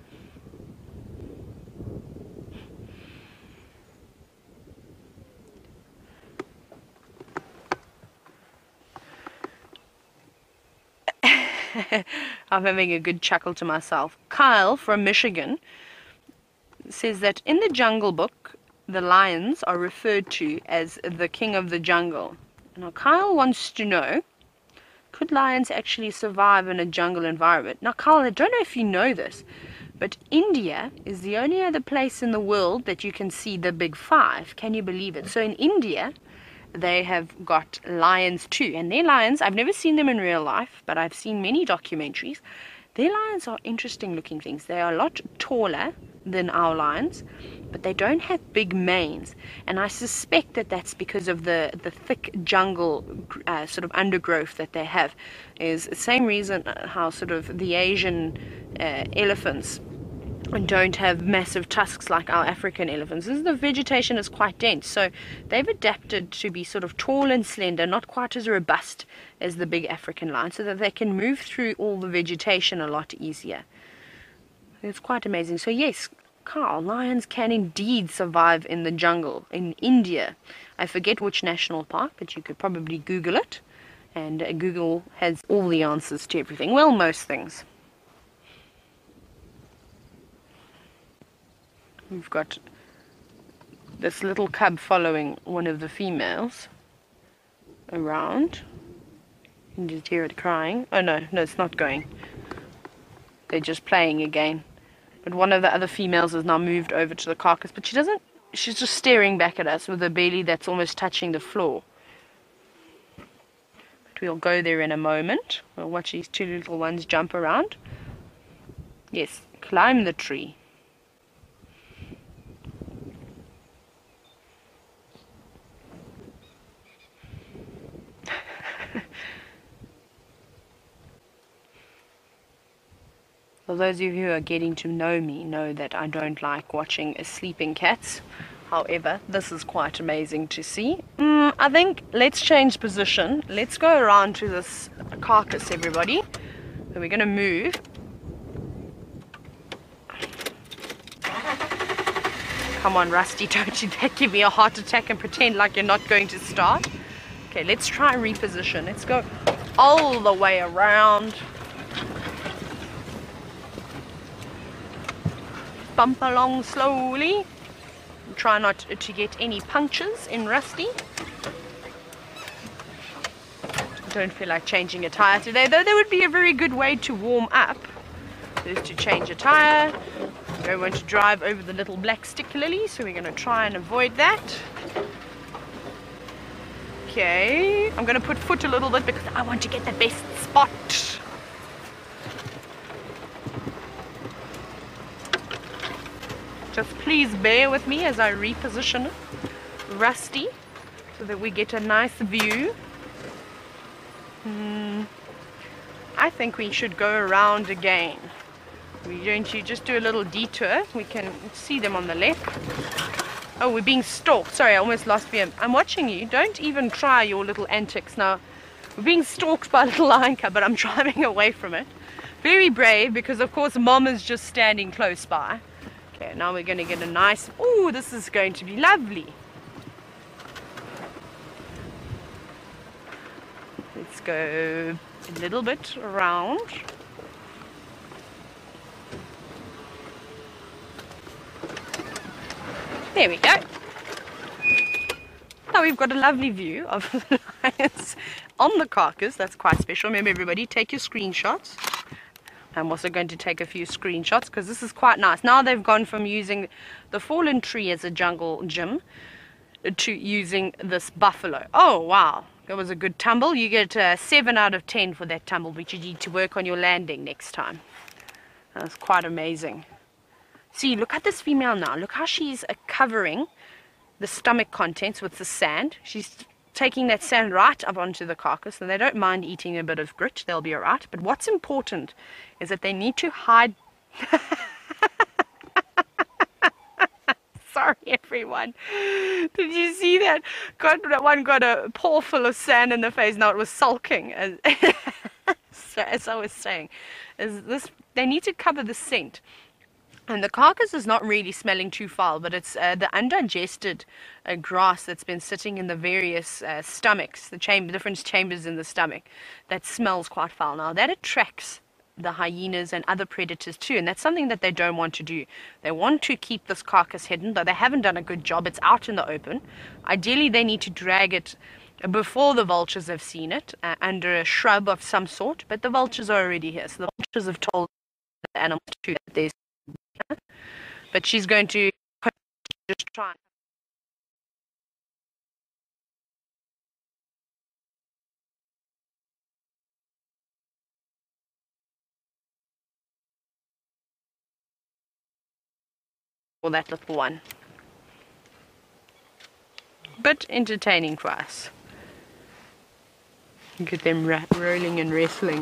I'm having a good chuckle to myself. Kyle from Michigan says that in the Jungle Book, the lions are referred to as the king of the jungle. Now, Kyle wants to know, could lions actually survive in a jungle environment? Now, Kyle, I don't know if you know this, but India is the only other place in the world that you can see the big five. Can you believe it? So in India, they have got lions too, and their lions, I've never seen them in real life, but I've seen many documentaries. Their lions are interesting looking things. They are a lot taller than our lions, but they don't have big manes, and I suspect that that's because of the thick jungle sort of undergrowth that they have. Is the same reason how sort of the Asian elephants don't have massive tusks like our African elephants. The vegetation is quite dense, so they've adapted to be sort of tall and slender, not quite as robust as the big African lion, so that they can move through all the vegetation a lot easier. It's quite amazing. So yes, Carl, lions can indeed survive in the jungle in India. I forget which national park, but you could probably Google it, and Google has all the answers to everything. Well, most things. We've got this little cub following one of the females around. You can just hear it crying. Oh no, it's not going. They're just playing again. But one of the other females has now moved over to the carcass, but she's just staring back at us with a belly that's almost touching the floor. But we'll go there in a moment. We'll watch these two little ones jump around. Yes, climb the tree. For those of you who are getting to know me know that I don't like watching sleeping cats. However, this is quite amazing to see. I think let's change position. Let's go around to this carcass, everybody. So we're going to move. Come on, Rusty, don't you give me a heart attack and pretend like you're not going to start. Okay, let's try and reposition. Let's go all the way around. Bump along slowly. Try not to get any punctures in Rusty. Don't feel like changing a tire today, though there would be a very good way to warm up. Is to change a tire. We don't want to drive over the little black stick lily, so we're going to try and avoid that. Okay, I'm going to put foot a little bit because I want to get the best spot. Just please bear with me as I reposition Rusty so that we get a nice view. I think we should go around again. We're going to just do a little detour. We can see them on the left. Oh, we're being stalked. Sorry, I almost lost VM. I'm watching you. Don't even try your little antics now. We're being stalked by a little lion cub, but I'm driving away from it. Very brave because, of course, Mom is just standing close by. Okay, now we're going to get a nice... Oh, this is going to be lovely. Let's go a little bit around. There we go. Now we've got a lovely view of the lions on the carcass. That's quite special. Remember, everybody, take your screenshots. I'm also going to take a few screenshots because this is quite nice. Now they've gone from using the fallen tree as a jungle gym to using this buffalo. Oh, wow. That was a good tumble. You get 7 out of 10 for that tumble, but you need to work on your landing next time. That's quite amazing. See, look at this female now. Look how she's covering the stomach contents with the sand. She's taking that sand right up onto the carcass, and they don't mind eating a bit of grit. They'll be all right. But what's important is that they need to hide... Sorry, everyone. Did you see that? That one got a paw full of sand in the face. Now it was sulking. So, as I was saying, they need to cover the scent. And the carcass is not really smelling too foul, but it's the undigested grass that's been sitting in the various stomachs, the different chambers in the stomach, that smells quite foul. Now, that attracts the hyenas and other predators too, and that's something that they don't want to do. They want to keep this carcass hidden, but they haven't done a good job. It's out in the open. Ideally, they need to drag it before the vultures have seen it, under a shrub of some sort, but the vultures are already here, so the vultures have told the animals too that there's... But she's going to just try. For that little one. But entertaining for us. Look at them rolling and wrestling.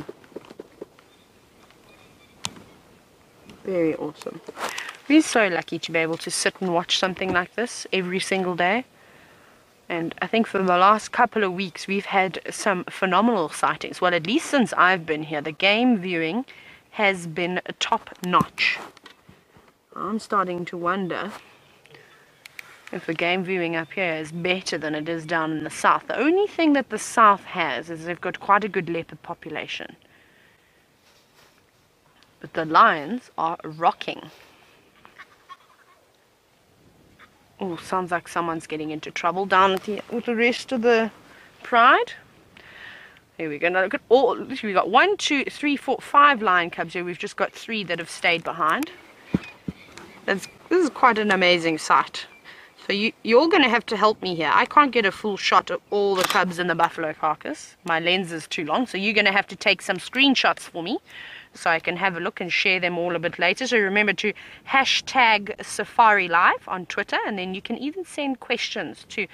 Very awesome. We're so lucky to be able to sit and watch something like this every single day. And I think for the last couple of weeks we've had some phenomenal sightings. Well, at least since I've been here, the game viewing has been top notch. I'm starting to wonder if the game viewing up here is better than it is down in the south. The only thing that the south has is they've got quite a good leopard population. But the lions are rocking. Oh, sounds like someone's getting into trouble down with the rest of the pride. Here we go. Now look at all. We've got 1, 2, 3, 4, 5 lion cubs here. We've just got 3 that have stayed behind. This is quite an amazing sight. So you're going to have to help me here. I can't get a full shot of all the cubs in the buffalo carcass. My lens is too long. So you're going to have to take some screenshots for me, so I can have a look and share them all a bit later. So remember to hashtag Safarilive on Twitter, and then you can even send questions to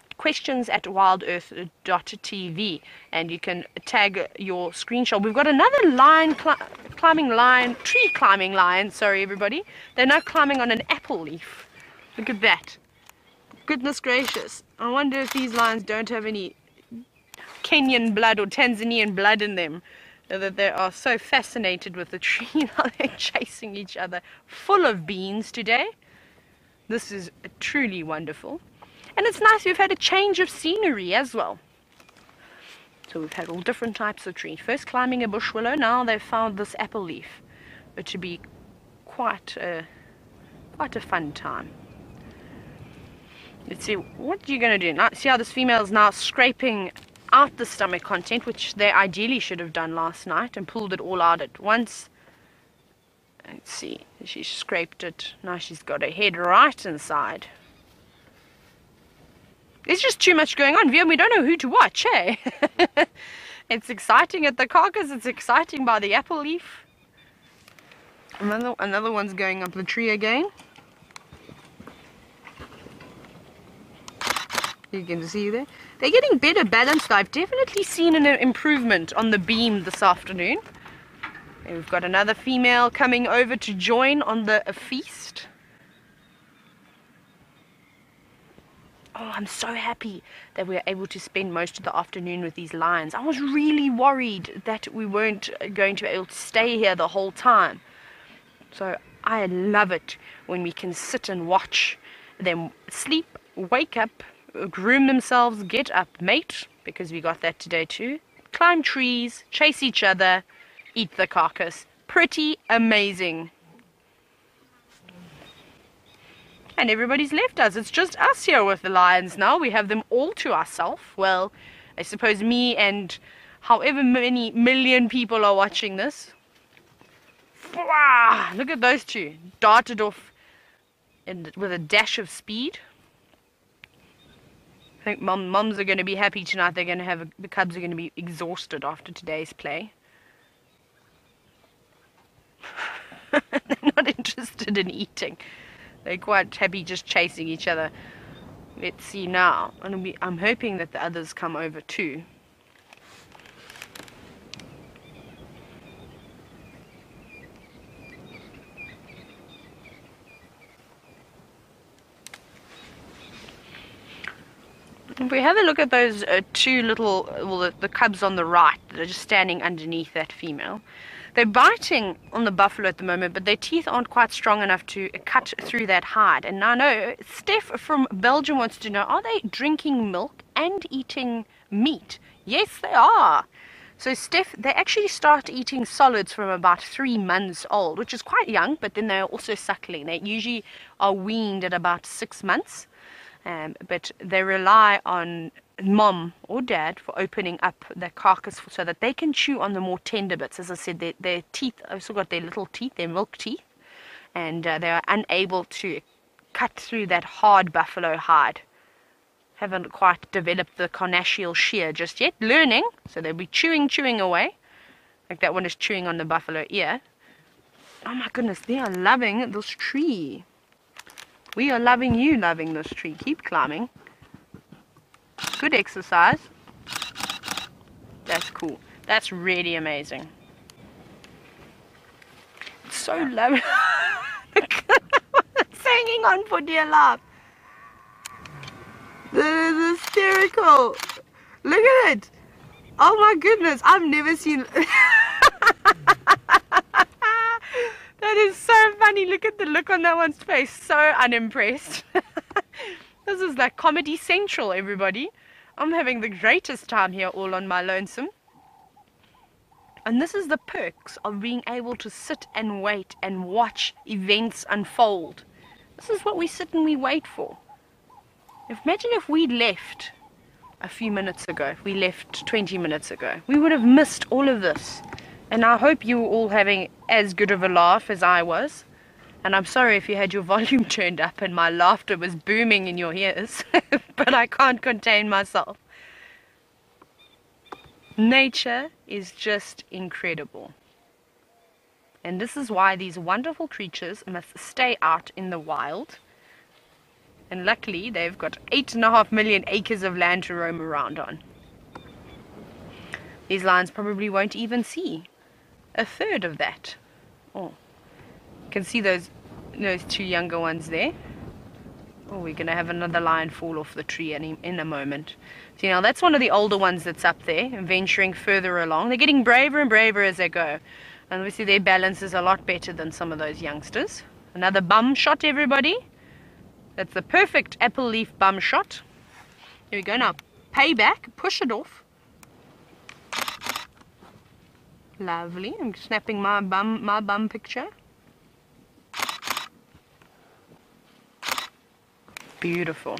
questions@wildearth.tv, and you can tag your screenshot. We've got another lion tree climbing lion, sorry everybody. They're now climbing on an apple leaf. Look at that. Goodness gracious. I wonder if these lions don't have any Kenyan blood or Tanzanian blood in them, that they are so fascinated with the tree now they're chasing each other. Full of beans today. This is truly wonderful. And it's nice, we've had a change of scenery as well. So we've had all different types of trees. First climbing a bush willow, now they've found this apple leaf. It should be quite a fun time. Let's see, what are you going to do? Now, see how this female is now scraping out the stomach content, which they ideally should have done last night, and pulled it all out at once. Let's see, she scraped it. Now she's got her head right inside. There's just too much going on, we don't know who to watch, hey? It's exciting at the carcass, it's exciting by the apple leaf. Another one's going up the tree again. You can see there. They're getting better balanced. I've definitely seen an improvement on the beam this afternoon. And we've got another female coming over to join on the feast. Oh, I'm so happy that we were able to spend most of the afternoon with these lions. I was really worried that we weren't going to be able to stay here the whole time. So I love it when we can sit and watch them sleep, wake up, groom themselves, get up, mate, because we got that today too, climb trees, chase each other, eat the carcass. Pretty amazing. And everybody's left us. It's just us here with the lions now. We have them all to ourselves. Well, I suppose me and however many million people are watching this. Look at those two. Darted off with a dash of speed. think moms are going to be happy tonight. They're going to have the cubs are going to be exhausted after today's play. They're not interested in eating. They're quite happy just chasing each other. Let's see now. I'm hoping that the others come over too. If we have a look at those two little, well, the cubs on the right that are just standing underneath that female, they're biting on the buffalo at the moment, but their teeth aren't quite strong enough to cut through that hide. And I know Steph from Belgium wants to know, are they drinking milk and eating meat? Yes, they are. So Steph, they actually start eating solids from about 3 months old, which is quite young, but then they're also suckling. They usually are weaned at about 6 months. But they rely on mom or dad for opening up the carcass so that they can chew on the more tender bits. As I said, their teeth, I've also got their little teeth, their milk teeth, and they are unable to cut through that hard buffalo hide. Haven't quite developed the carnassial shear just yet. Learning, so they'll be chewing away. Like that one is chewing on the buffalo ear. Oh my goodness, they are loving this tree. We are loving you loving this tree. Keep climbing. Good exercise. That's cool. That's really amazing. It's so lovely. It's hanging on for dear life. That is hysterical. Look at it. Oh my goodness. I've never seen... That is so funny. Look at the look on that one's face. So unimpressed. This is like Comedy Central, everybody. I'm having the greatest time here all on my lonesome. And this is the perks of being able to sit and wait and watch events unfold. This is what we sit and we wait for. Imagine if we left a few minutes ago, if we left 20 minutes ago. We would have missed all of this. And I hope you were all having as good of a laugh as I was. And I'm sorry if you had your volume turned up and my laughter was booming in your ears. But I can't contain myself. Nature is just incredible. And this is why these wonderful creatures must stay out in the wild. And luckily, they've got 8.5 million acres of land to roam around on. These lions probably won't even see a third of that. Oh, you can see those two younger ones there. Oh, we're going to have another lion fall off the tree in a moment. See, now that's one of the older ones that's up there, venturing further along. They're getting braver and braver as they go. And obviously their balance is a lot better than some of those youngsters. Another bum shot, everybody. That's the perfect apple leaf bum shot. Here we go. Now, pay back, push it off. Lovely. I'm snapping my bum picture. Beautiful.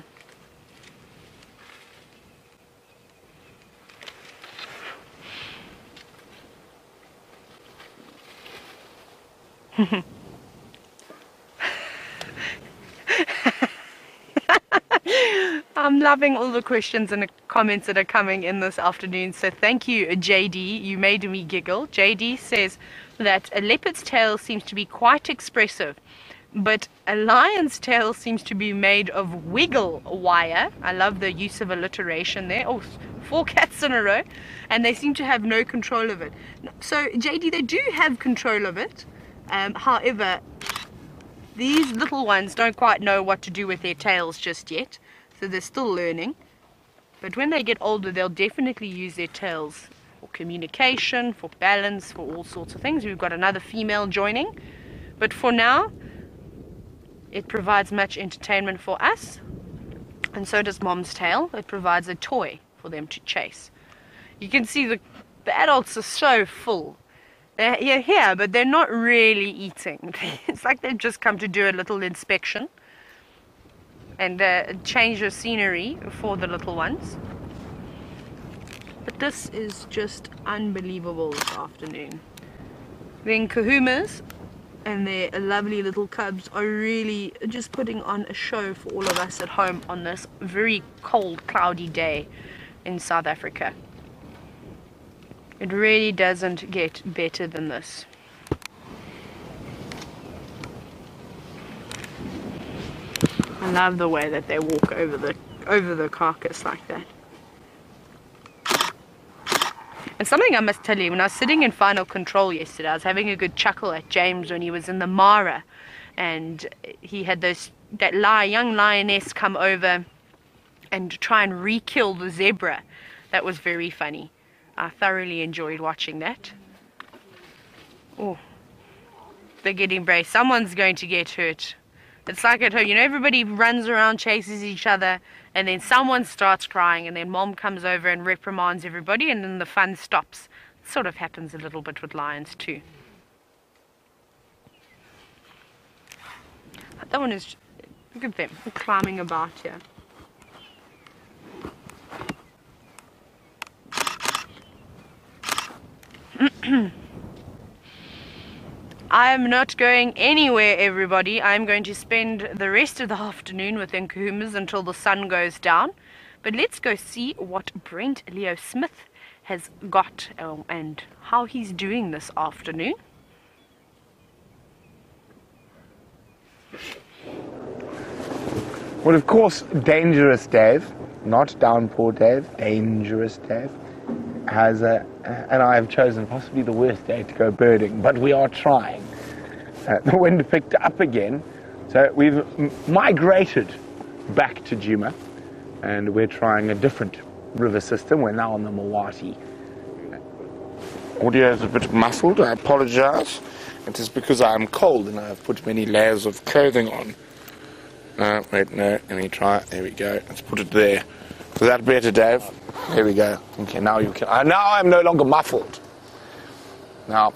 I'm loving all the questions and the comments that are coming in this afternoon. So thank you, JD. You made me giggle. JD says that a leopard's tail seems to be quite expressive, but a lion's tail seems to be made of wiggle wire. I love the use of alliteration there. Oh, 4 cats in a row. And they seem to have no control of it. So, JD, they do have control of it. However, these little ones don't quite know what to do with their tails just yet. So they're still learning. But when they get older, they'll definitely use their tails for communication, for balance, for all sorts of things. We've got another female joining. But for now, it provides much entertainment for us. And so does Mom's tail. It provides a toy for them to chase. You can see the adults are so full. They're here, but they're not really eating. It's like they've just come to do a little inspection and change the scenery for the little ones. But this is just unbelievable this afternoon. Then kahumas and their lovely little cubs are really just putting on a show for all of us at home on this very cold, cloudy day in South Africa. It really doesn't get better than this. I love the way that they walk over the carcass like that. And something I must tell you, when I was sitting in final control yesterday, I was having a good chuckle at James when he was in the Mara, and he had that young lioness come over and try and re-kill the zebra. That was very funny. I thoroughly enjoyed watching that. Oh, they're getting brave. Someone's going to get hurt. It's like at home, you know, everybody runs around, chases each other, and then someone starts crying, and then mom comes over and reprimands everybody, and then the fun stops. It sort of happens a little bit with lions too. That one is, look at them, climbing about here. I am not going anywhere, everybody. I'm going to spend the rest of the afternoon with Nkuhumas until the sun goes down. But let's go see what Brent Leo Smith has got and how he's doing this afternoon. Well, of course, Dangerous Dave, not Downpour Dave, Dangerous Dave, has and I have chosen possibly the worst day to go birding, but we are trying. The wind picked up again, so we've migrated back to Djuma, and we're trying a different river system. We're now on the Mawati. Audio is a bit muffled, I apologize. It is because I'm cold and I've put many layers of clothing on. Wait, no, let me try. There we go. Let's put it there. Is that better, Dave? There we go. Okay, now you can. Now I'm no longer muffled. Now,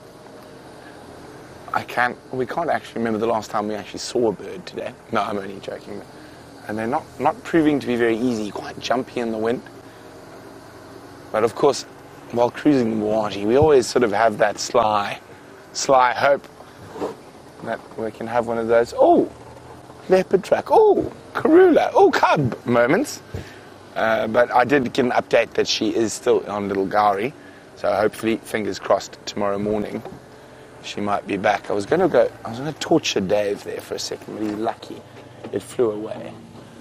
we can't actually remember the last time we actually saw a bird today. No, I'm only joking. And they're not proving to be very easy, quite jumpy in the wind. But of course, while cruising the Mawati, we always sort of have that sly hope that we can have one of those, oh, leopard track, oh, Karula, oh, cub moments. But I did get an update that she is still on Little Gowrie, so hopefully, fingers crossed, tomorrow morning she might be back. I was going to torture Dave there for a second, but he's lucky. It flew away.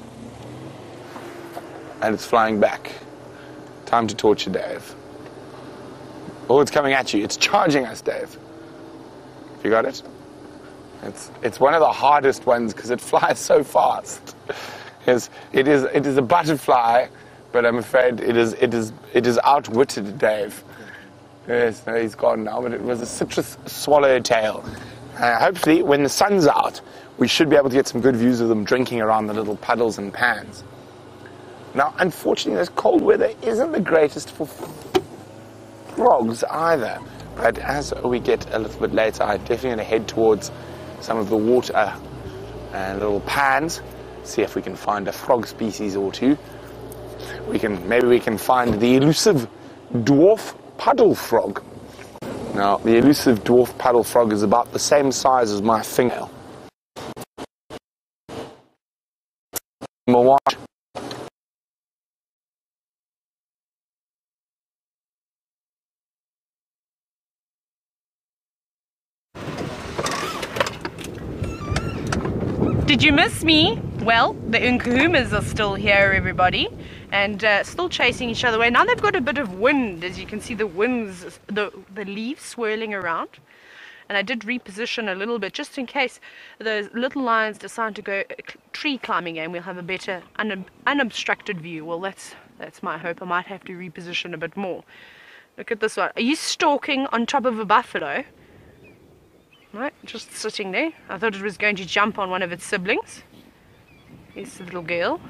And it's flying back. Time to torture Dave. Oh, it's coming at you. It's charging us, Dave. You got it? It's one of the hardest ones because it flies so fast. It is a butterfly, but I'm afraid it is outwitted Dave. Yes, no, he's gone now, but it was a citrus swallowtail. Hopefully, when the sun's out, we should be able to get some good views of them drinking around the little puddles and pans. Now, unfortunately, this cold weather isn't the greatest for frogs either. But as we get a little bit later, I'm definitely going to head towards some of the water and little pans. See if we can find a frog species or two. Maybe we can find the elusive dwarf puddle frog. Now, the elusive dwarf puddle frog is about the same size as my fingernail. Did you miss me? Well, the Nkuhumas are still here, everybody, and still chasing each other away. Now they've got a bit of wind, as you can see the winds, the leaves swirling around. And I did reposition a little bit, just in case those little lions decide to go tree climbing and we'll have a better unobstructed view. Well, that's my hope. I might have to reposition a bit more. Look at this one. Are you stalking on top of a buffalo? Right, just sitting there. I thought it was going to jump on one of its siblings. Here's the little girl.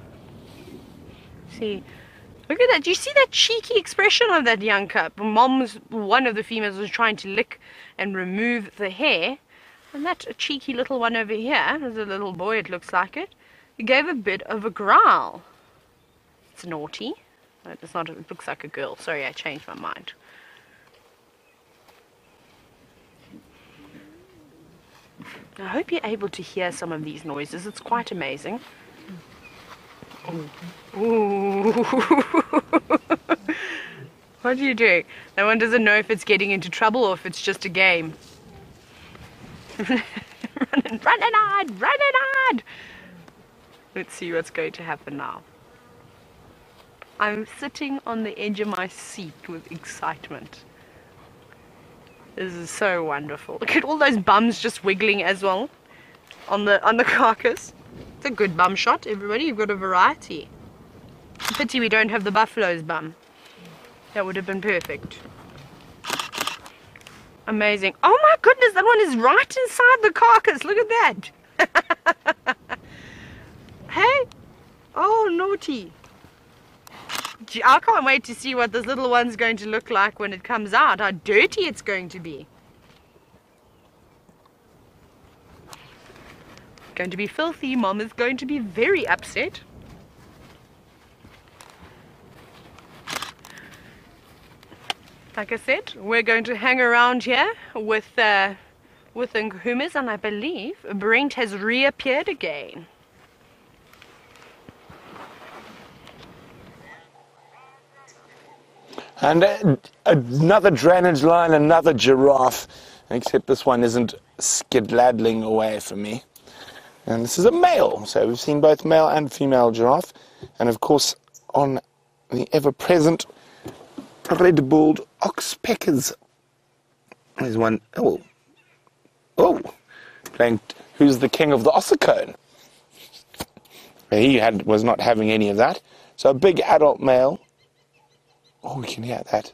See, look at that. Do you see that cheeky expression of that young cub? One of the females was trying to lick and remove the hair. And that cheeky little one over here, there's a little boy, it looks like it, he gave a bit of a growl. It's naughty. It's not, it looks like a girl. Sorry, I changed my mind. I hope you're able to hear some of these noises. It's quite amazing. Ooh. What are you doing? No one doesn't know if it's getting into trouble or if it's just a game. Run and hide! Run and hide! Let's see what's going to happen now. I'm sitting on the edge of my seat with excitement. This is so wonderful. Look at all those bums just wiggling as well on the carcass. It's a good bum shot, everybody. You've got a variety. Pity we don't have the buffalo's bum. That would have been perfect. Amazing. Oh my goodness, that one is right inside the carcass. Look at that. Hey? Oh, naughty. Gee, I can't wait to see what this little one's going to look like when it comes out. How dirty it's going to be. Going to be filthy. Mom is going to be very upset. Like I said, we're going to hang around here with the Nkuhumas, and I believe Brent has reappeared again. And another drainage line, another giraffe, except this one isn't skedaddling away from me. And this is a male, so we've seen both male and female giraffe. And of course, on the ever-present red-billed oxpeckers. There's one, oh, playing who's the king of the ossicone. He was not having any of that. So a big adult male. Oh, we can hear that.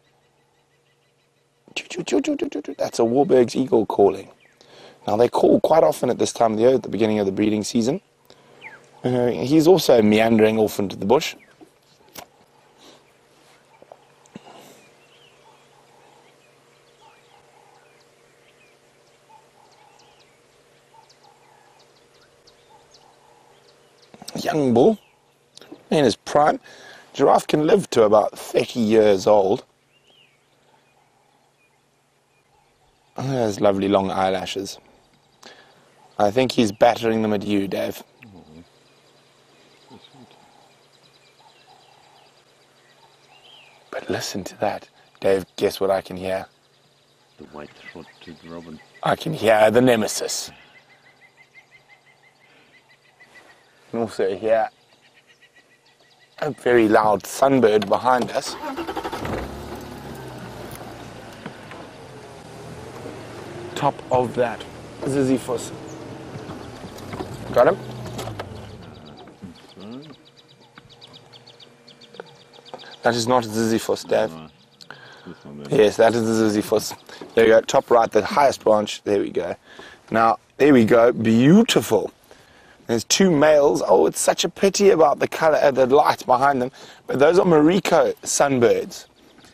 That's a Warburg's eagle calling. Now, they call quite often at this time of the year, at the beginning of the breeding season. He's also meandering off into the bush. Young bull, in his prime. Giraffe can live to about 30 years old. Oh, there's lovely long eyelashes. I think he's battering them at you, Dave. But listen to that. Dave, guess what I can hear? The white-throated robin. I can hear the nemesis. And also hear a very loud sunbird behind us. Top of that Ziziphus. Got him? That is not a Ziziphus, Dave. Yes, that is the Ziziphus. There we go, top right, the highest branch. There we go. Now, there we go, beautiful. There's two males. Oh, it's such a pity about the color, the light behind them. But those are Morrico sunbirds.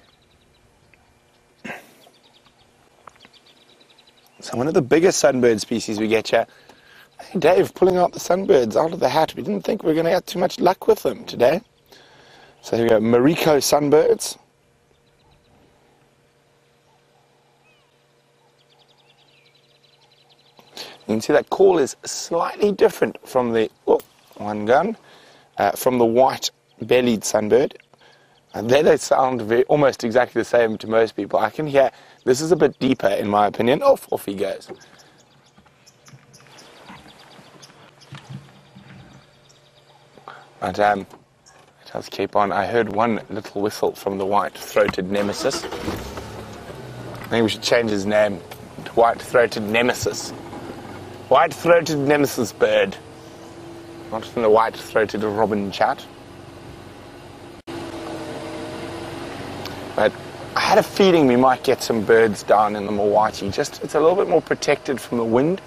So one of the biggest sunbird species we get here. Hey, Dave, pulling out the sunbirds out of the hat. We didn't think we were going to have too much luck with them today. So here we go, Morrico sunbirds. You can see that call is slightly different from the, one gun, from the white-bellied sunbird. And they sound almost exactly the same to most people. I can hear, this is a bit deeper in my opinion. Off he goes. But it does keep on. I heard one little whistle from the white-throated nemesis. I think we should change his name to white-throated nemesis. White-throated nemesis bird. Not from the white-throated robin chat. But I had a feeling we might get some birds down in the Mawati. Just, it's a little bit more protected from the wind.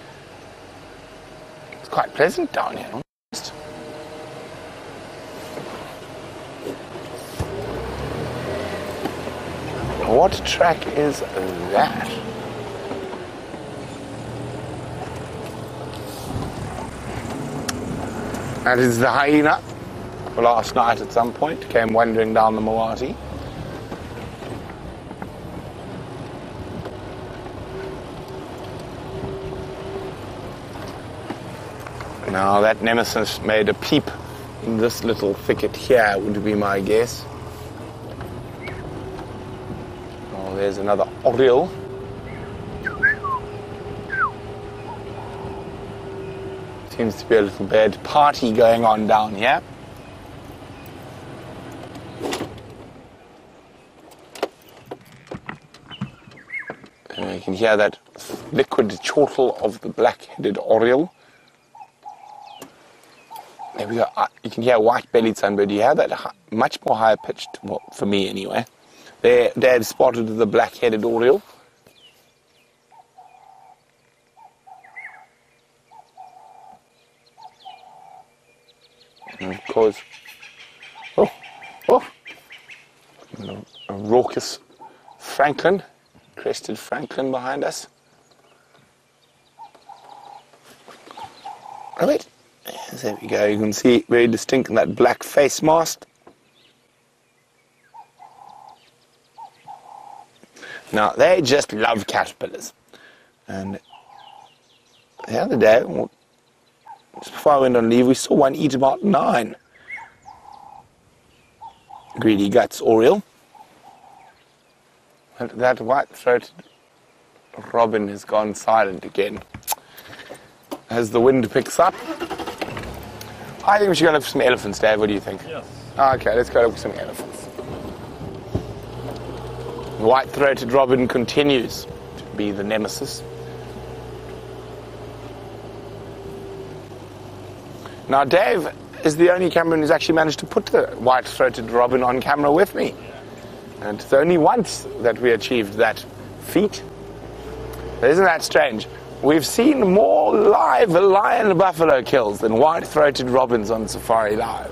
It's quite pleasant down here. What track is that? That is the hyena. Last night at some point came wandering down the Mawati. Now that nemesis made a peep in this little thicket here, would be my guess. Oh, there's another oriole. Seems to be a little bad party going on down here. And you can hear that liquid chortle of the black-headed oriole. There we go. You can hear a white-bellied sunbird. You hear that much more higher-pitched, well, for me anyway. There, Dad spotted the black-headed oriole. And of course, a raucous francolin, crested francolin behind us. Oh wait, there we go. You can see very distinct in that black face mask. Now they just love caterpillars, and the other day, just before I went on leave, we saw one eat about 9 greedy guts oriole. That white-throated robin has gone silent again. As the wind picks up, I think we should go look for some elephants, Dave. What do you think? Yes. Okay, let's go look for some elephants. The white-throated robin continues to be the nemesis. Now, Dave is the only cameraman who's actually managed to put the white-throated robin on camera with me. And it's only once that we achieved that feat. But isn't that strange? We've seen more live lion buffalo kills than white-throated robins on Safari Live.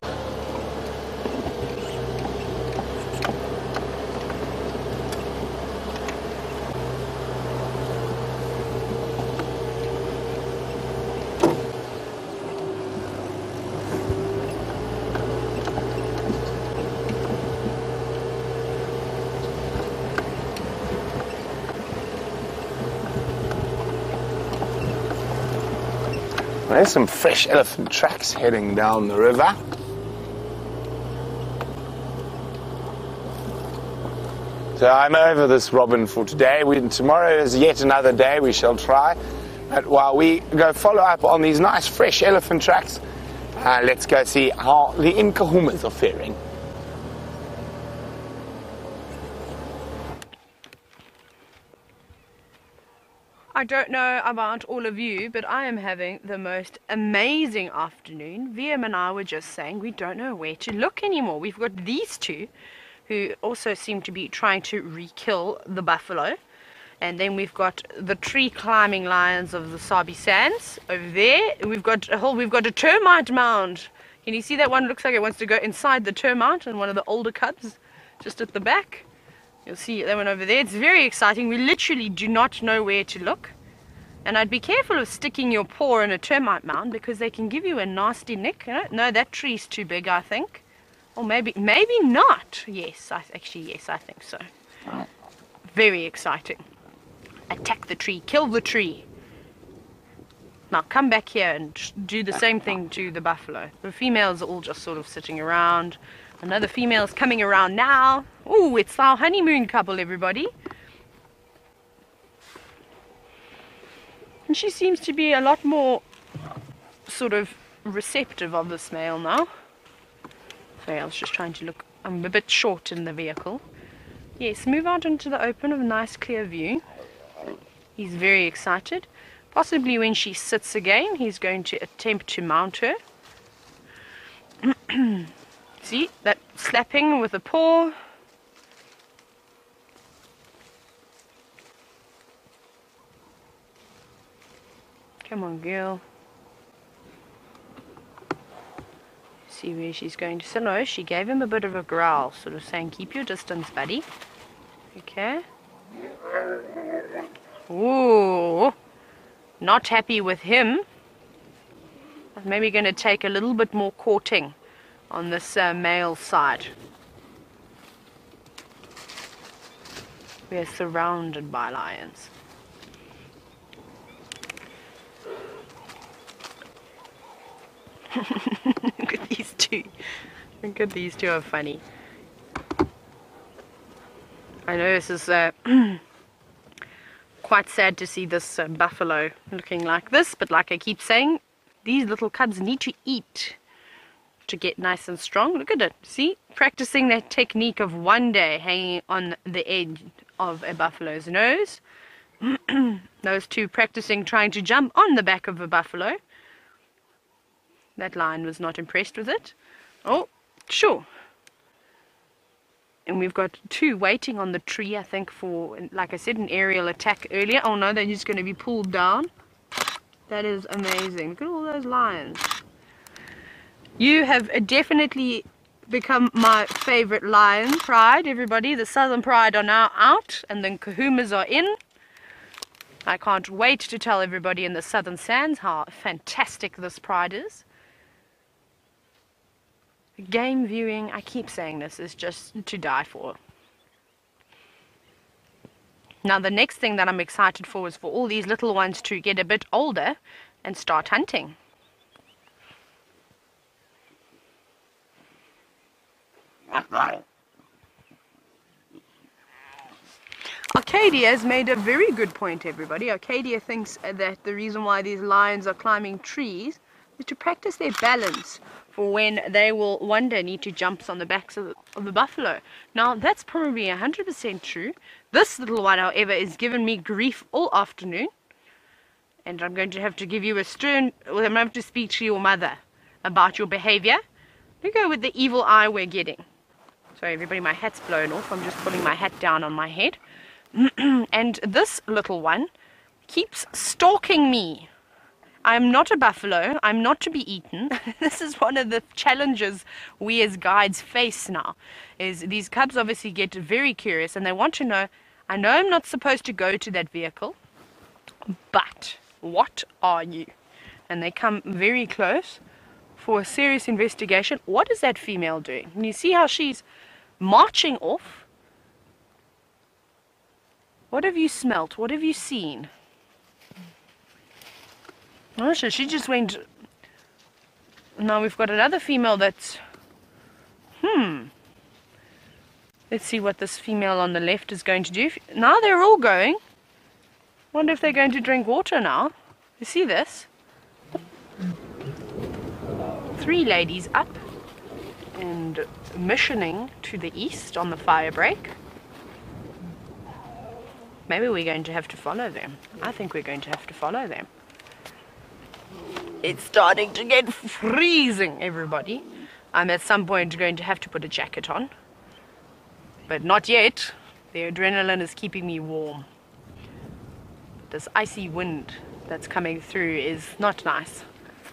There's some fresh elephant tracks heading down the river. So I'm over this robin for today. Tomorrow is yet another day we shall try. But while we go follow up on these nice fresh elephant tracks, let's go see how the Inkahumas are faring. I don't know about all of you, but I am having the most amazing afternoon. VM and I were just saying we don't know where to look anymore. We've got these two who also seem to be trying to re-kill the buffalo. And then we've got the tree climbing lions of the Sabi Sands over there. We've got a termite mound. Can you see that one? Looks like it wants to go inside the termite, and one of the older cubs just at the back. You'll see that one over there. It's very exciting. We literally do not know where to look. And I'd be careful of sticking your paw in a termite mound because they can give you a nasty nick. No, that tree's too big, I think. Or maybe not. Yes, I think so. Very exciting. Attack the tree. Kill the tree. Now come back here and do the same thing to the buffalo. The females are all just sort of sitting around. Another female's coming around now. Ooh, it's our honeymoon couple, everybody. And she seems to be a lot more sort of receptive of this male now. Sorry, I was just trying to look. I'm a bit short in the vehicle. Yes, move out into the open of a nice clear view. He's very excited. Possibly when she sits again, he's going to attempt to mount her. See, that slapping with a paw. Come on, girl. See where she's going to sit. No, she gave him a bit of a growl, sort of saying, keep your distance, buddy. Okay. Ooh. Not happy with him. I'm maybe going to take a little bit more courting on this male side. We are surrounded by lions. Look at these two. Look at these two are funny. I know this is quite sad to see this buffalo looking like this, but like I keep saying, these little cubs need to eat to get nice and strong. Look at it. See? Practicing that technique of one day hanging on the edge of a buffalo's nose. Those two practicing trying to jump on the back of a buffalo. That lion was not impressed with it. Oh, sure. And we've got two waiting on the tree, I think, for, like I said, an aerial attack earlier. Oh no, they're just going to be pulled down. That is amazing. Look at all those lions. You have definitely become my favorite lion pride, everybody. The Southern Pride are now out, and the Kahumas are in. I can't wait to tell everybody in the Southern Sands how fantastic this pride is. Game viewing, I keep saying this, is just to die for. Now the next thing that I'm excited for is for all these little ones to get a bit older and start hunting. Arcadia has made a very good point, everybody. Arcadia thinks that the reason why these lions are climbing trees is to practice their balance for when they will one day need to jump on the backs of the buffalo. Now, that's probably 100% true. This little one, however, has given me grief all afternoon. And I'm going to have to give you a stern... Well, I'm going to have to speak to your mother about your behavior. Look at with the evil eye we're getting. Sorry, everybody, my hat's blown off. I'm just pulling my hat down on my head. And this little one keeps stalking me. I'm not a buffalo. I'm not to be eaten. This is one of the challenges we as guides face now. Is these cubs obviously get very curious and they want to know, I know I'm not supposed to go to that vehicle, but what are you? And they come very close for a serious investigation. What is that female doing? And you see how she's marching off. What have you smelt? What have you seen? Oh, so she just went. Now we've got another female that's... Let's see what this female on the left is going to do. Now they're all going. Wonder if they're going to drink water now. You see this? 3 ladies up and missioning to the east on the fire break. Maybe we're going to have to follow them. I think we're going to have to follow them. It's starting to get freezing, everybody. I'm at some point going to have to put a jacket on. But not yet. The adrenaline is keeping me warm. This icy wind that's coming through is not nice.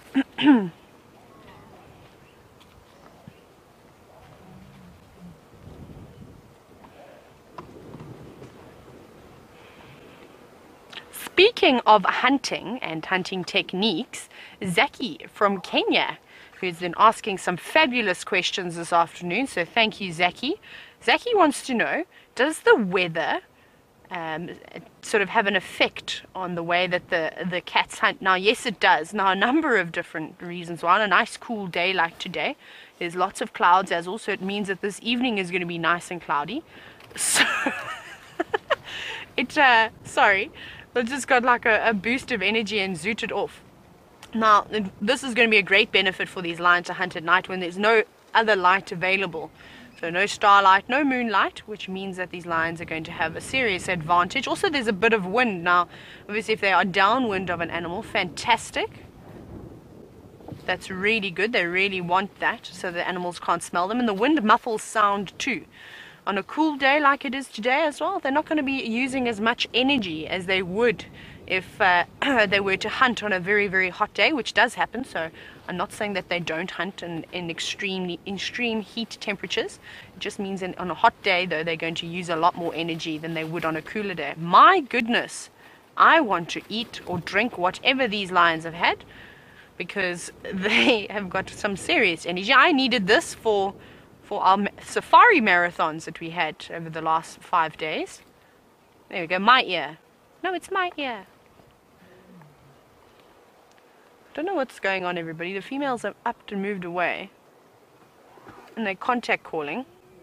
Speaking of hunting and hunting techniques, Zaki from Kenya, who's been asking some fabulous questions this afternoon, so thank you, Zaki. Zaki wants to know, does the weather sort of have an effect on the way that the cats hunt? Now, yes, it does. Now, a number of different reasons. One, a nice cool day like today, there's lots of clouds, as also it means that this evening is going to be nice and cloudy. So, sorry. It just got like a boost of energy and zooted off. Now, this is going to be a great benefit for these lions to hunt at night when there's no other light available. So no starlight, no moonlight, which means that these lions are going to have a serious advantage. Also, there's a bit of wind. Now, obviously, if they are downwind of an animal, fantastic. That's really good. They really want that so the animals can't smell them. And the wind muffles sound too. On a cool day like it is today as well, they're not going to be using as much energy as they would if they were to hunt on a very, very hot day, which does happen. So I'm not saying that they don't hunt in extreme heat temperatures. It just means on a hot day, though, they're going to use a lot more energy than they would on a cooler day. My goodness, I want to eat or drink whatever these lions have had because they have got some serious energy. I needed this for our safari marathons that we had over the last 5 days. There we go, my ear. No, it's my ear. Don't know what's going on, everybody. The females have upped and moved away. And they're contact calling.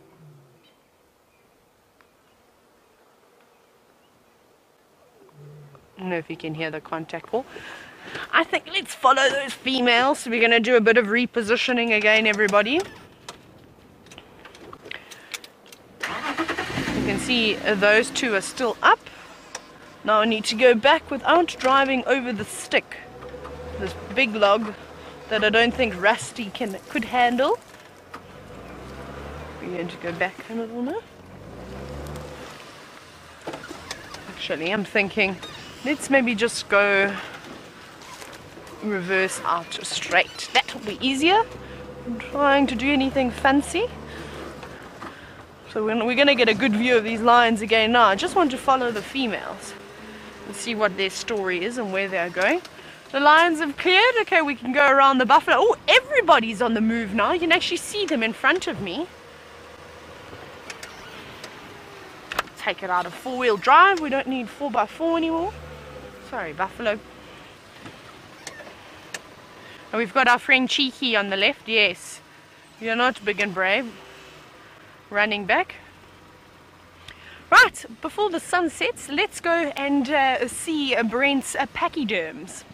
I don't know if you can hear the contact call. I think let's follow those females. So we're going to do a bit of repositioning again, everybody. You can see those two are still up. Now I need to go back without driving over the stick. This big log that I don't think Rusty could handle. We're going to go back a little now. Actually, I'm thinking, let's maybe just go reverse out straight. That will be easier than trying to do anything fancy. So we're going to get a good view of these lions again now. I just want to follow the females and see what their story is and where they're going. The lions have cleared. Okay, we can go around the buffalo. Oh, everybody's on the move now. You can actually see them in front of me. Take it out of four-wheel drive. We don't need 4x4 anymore. Sorry, buffalo. And we've got our friend Cheeky on the left. Yes, you're not big and brave. Running back. Right, before the sun sets, let's go and see Brent's pachyderms.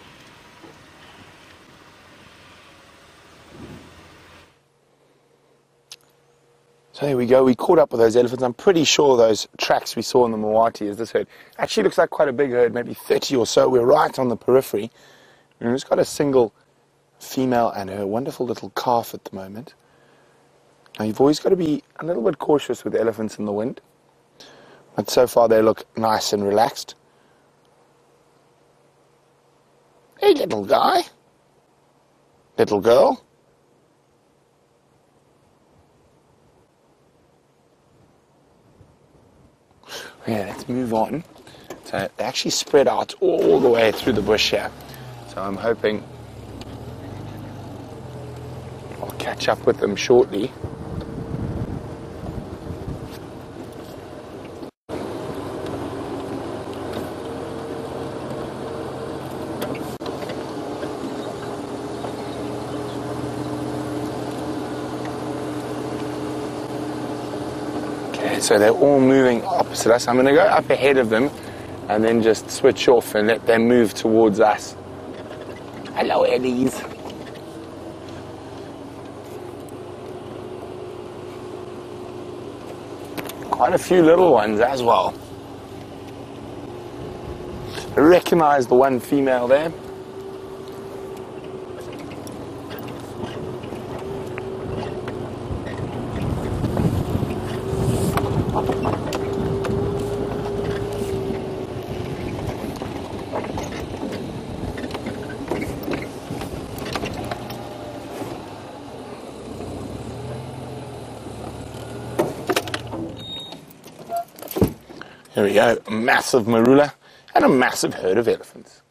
So there we go, we caught up with those elephants. I'm pretty sure those tracks we saw in the Mawati is this herd. Actually looks like quite a big herd, maybe 30 or so. We're right on the periphery. And it's got a single female and her wonderful little calf at the moment. Now you've always got to be a little bit cautious with elephants in the wind. But so far they look nice and relaxed. Hey little guy. Little girl. Yeah, let's move on. So they actually spread out all the way through the bush here. So I'm hoping I'll catch up with them shortly. So they're all moving opposite us. I'm going to go up ahead of them and then just switch off and let them move towards us. Hello, Eddies. Quite a few little ones as well. I recognize the one female there. Here we go, a massive marula and a massive herd of elephants.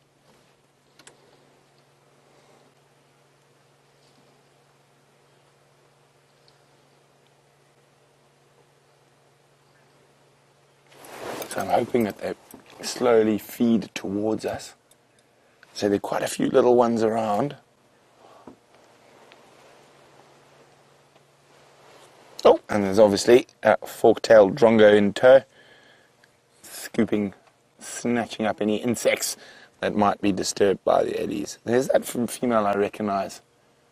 So I'm hoping that they slowly feed towards us. So there are quite a few little ones around. Oh, and there's obviously a fork-tailed drongo in tow, scooping, snatching up any insects that might be disturbed by the eddies. There's that female I recognize.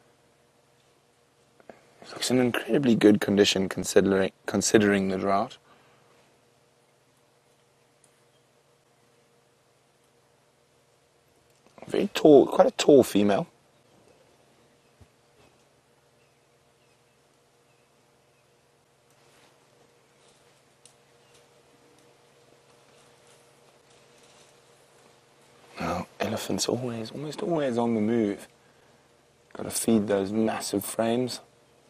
It looks in incredibly good condition considering the drought. Very tall, quite a tall female. Elephants almost always on the move. Got to feed those massive frames.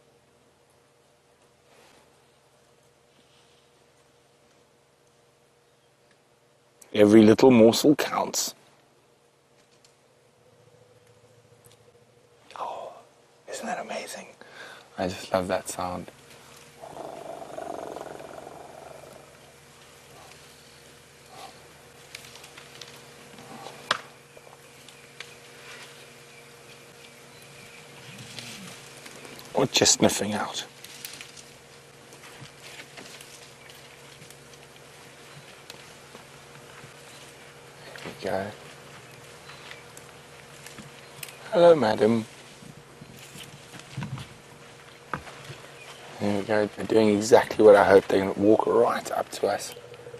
Every little morsel counts. Oh, isn't that amazing? I just love that sound. or just sniffing out. There we go. Hello, madam. There we go. They're doing exactly what I hoped. They're going to walk right up to us.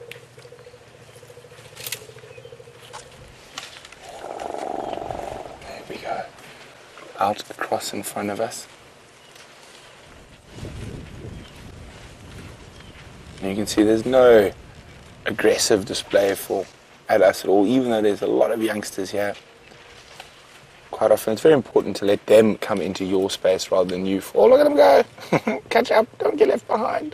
There we go. Out across in front of us. And you can see there's no aggressive display at us at all, even though there's a lot of youngsters here. Quite often it's very important to let them come into your space rather than you. Oh, look at them go! Catch up, don't get left behind.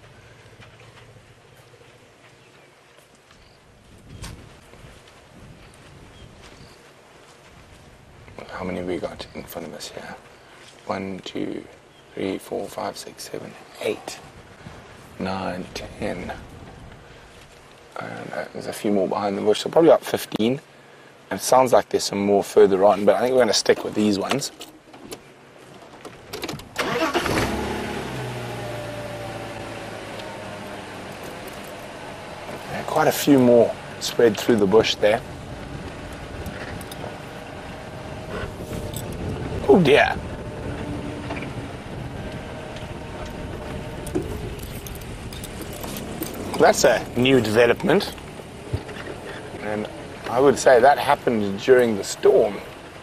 How many have we got in front of us here? 1, 2, 3, 4, 5, 6, 7, 8, 9, 10. And there's a few more behind the bush, so probably about 15. And it sounds like there's some more further on, but I think we're going to stick with these ones. Quite a few more spread through the bush there. Oh dear. That's a new development. And I would say that happened during the storm.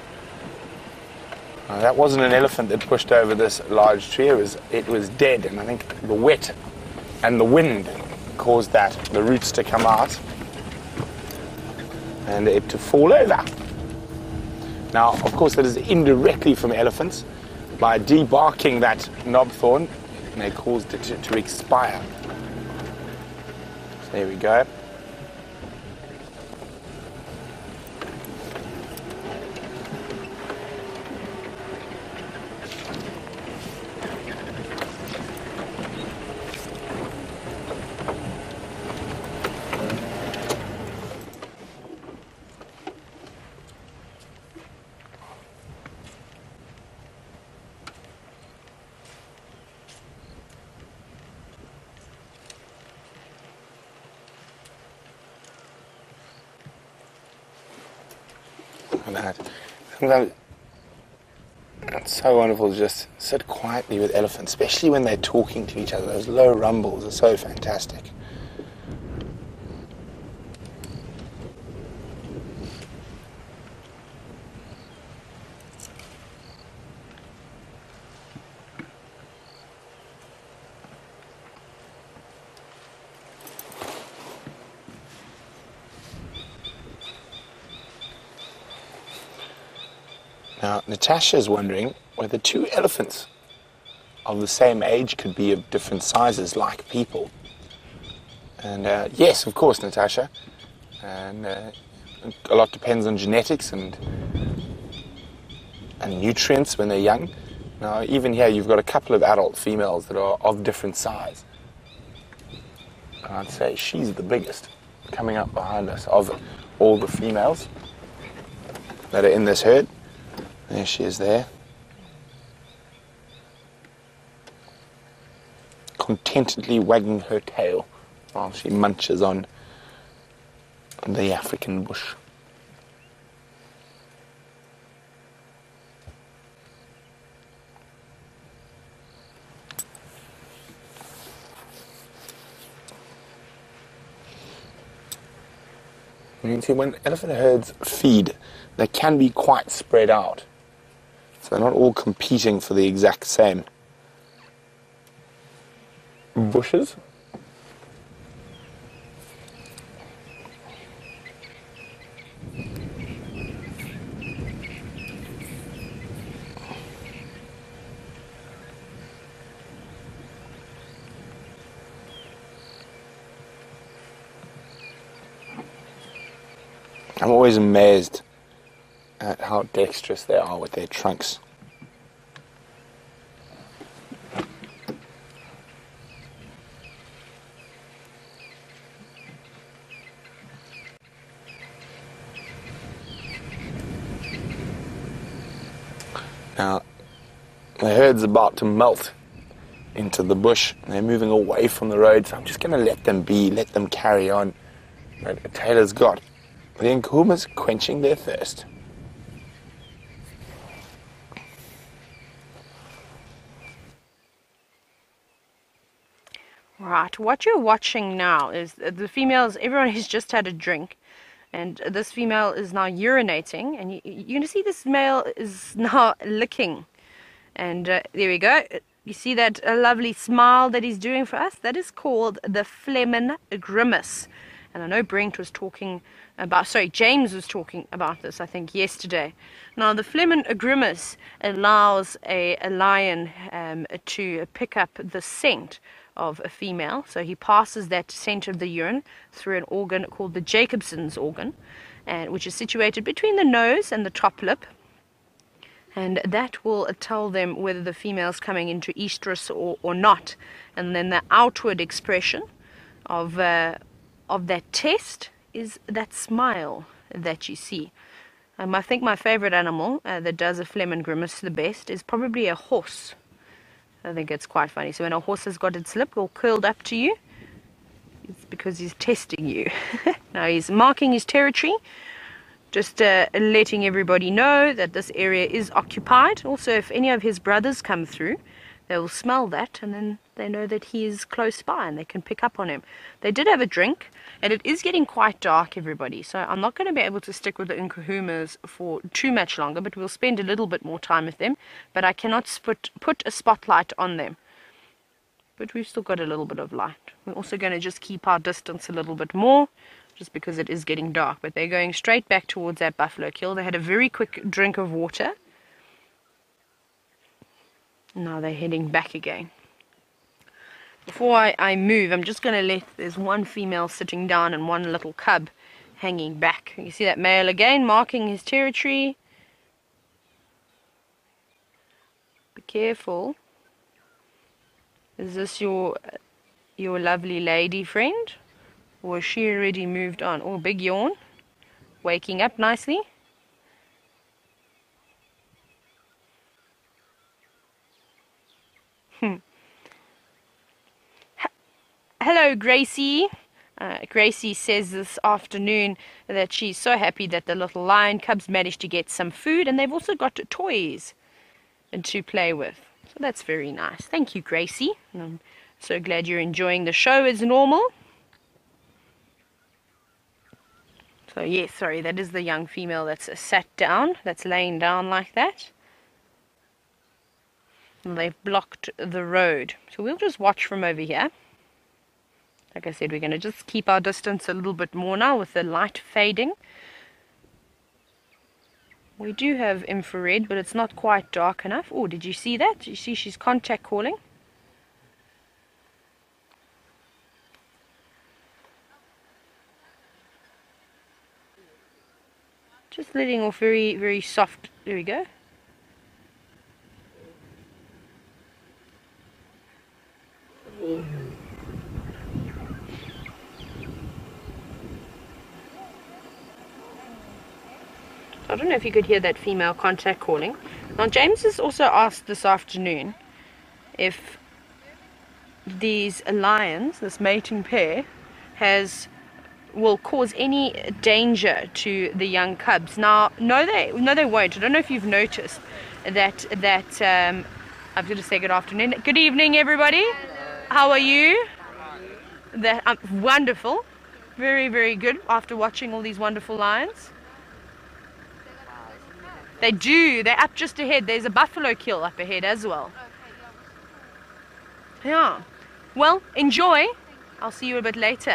That wasn't an elephant that pushed over this large tree. It was dead, and I think the wet and the wind caused the roots to come out and it to fall over. Now, of course, that is indirectly from elephants. By debarking that knob thorn, they caused it to expire. So there we go. Sometimes it's so wonderful to just sit quietly with elephants, especially when they're talking to each other. Those low rumbles are so fantastic. Now, Natasha's wondering whether two elephants of the same age could be of different sizes, like people. And yes, of course, Natasha. And a lot depends on genetics and nutrients when they're young. Now, even here, you've got a couple of adult females that are of different size. And I'd say she's the biggest, coming up behind us, of all the females that are in this herd. There she is there. Contentedly wagging her tail while she munches on the African bush. You can see when elephant herds feed, they can be quite spread out. So they're not all competing for the exact same bushes. I'm always amazed at how dexterous they are with their trunks. Now, The herd's about to melt into the bush. They're moving away from the road, so I'm just going to let them be, let them carry on. But Tayla's got the Nkuhumas quenching their thirst. Right, what you're watching now is the females, everyone has just had a drink, and this female is now urinating, and you're going to see this male is now licking. And there we go. You see that lovely smile that he's doing for us? That is called the Flehmen grimace. And I know Brent was talking about, sorry, James was talking about this, I think, yesterday. Now, the Flehmen grimace allows a lion to pick up the scent of a female. So he passes that scent of the urine through an organ called the Jacobson's organ, which is situated between the nose and the top lip. And that will tell them whether the female's coming into estrus or not. And then the outward expression of that test is that smile that you see. I think my favorite animal that does a Flehmen grimace the best is probably a horse. I think it's quite funny. So when a horse has got its lip all curled up to you, it's because he's testing you. Now he's marking his territory, just letting everybody know that this area is occupied. Also, if any of his brothers come through, they will smell that, and then they know that he is close by and they can pick up on him. They did have a drink, and it is getting quite dark, everybody. So I'm not going to be able to stick with the Nkuhumas for too much longer, but we'll spend a little bit more time with them. But I cannot put a spotlight on them. But we've still got a little bit of light. We're also going to just keep our distance a little bit more, just because it is getting dark. But they're going straight back towards that buffalo kill. They had a very quick drink of water. Now they're heading back again. Before I move, I'm just going to there's one female sitting down and one little cub hanging back. You see that male again marking his territory. Be careful. Is this your lovely lady friend? Or has she already moved on? Oh, big yawn. Waking up nicely. Hello, Gracie. Gracie says this afternoon that she's so happy that the little lion cubs managed to get some food, and they've also got toys to play with. So that's very nice. Thank you, Gracie. I'm so glad you're enjoying the show as normal. So yes, sorry, that is the young female that's sat down, that's laying down like that. And they've blocked the road. So we'll just watch from over here. Like I said, we're going to just keep our distance a little bit more now with the light fading. We do have infrared, but it's not quite dark enough. Oh, did you see that? Did you see she's contact calling? Just letting off very, very soft. There we go. I don't know if you could hear that female contact calling. Now, James has also asked this afternoon if these lions, this mating pair, will cause any danger to the young cubs. Now, no, they won't. I don't know if you've noticed that I'm going to say good afternoon. Good evening, everybody. How are you? Wonderful. Very, very good after watching all these wonderful lions. They do. They're up just ahead. There's a buffalo kill up ahead as well. Yeah. Well, enjoy. I'll see you a bit later.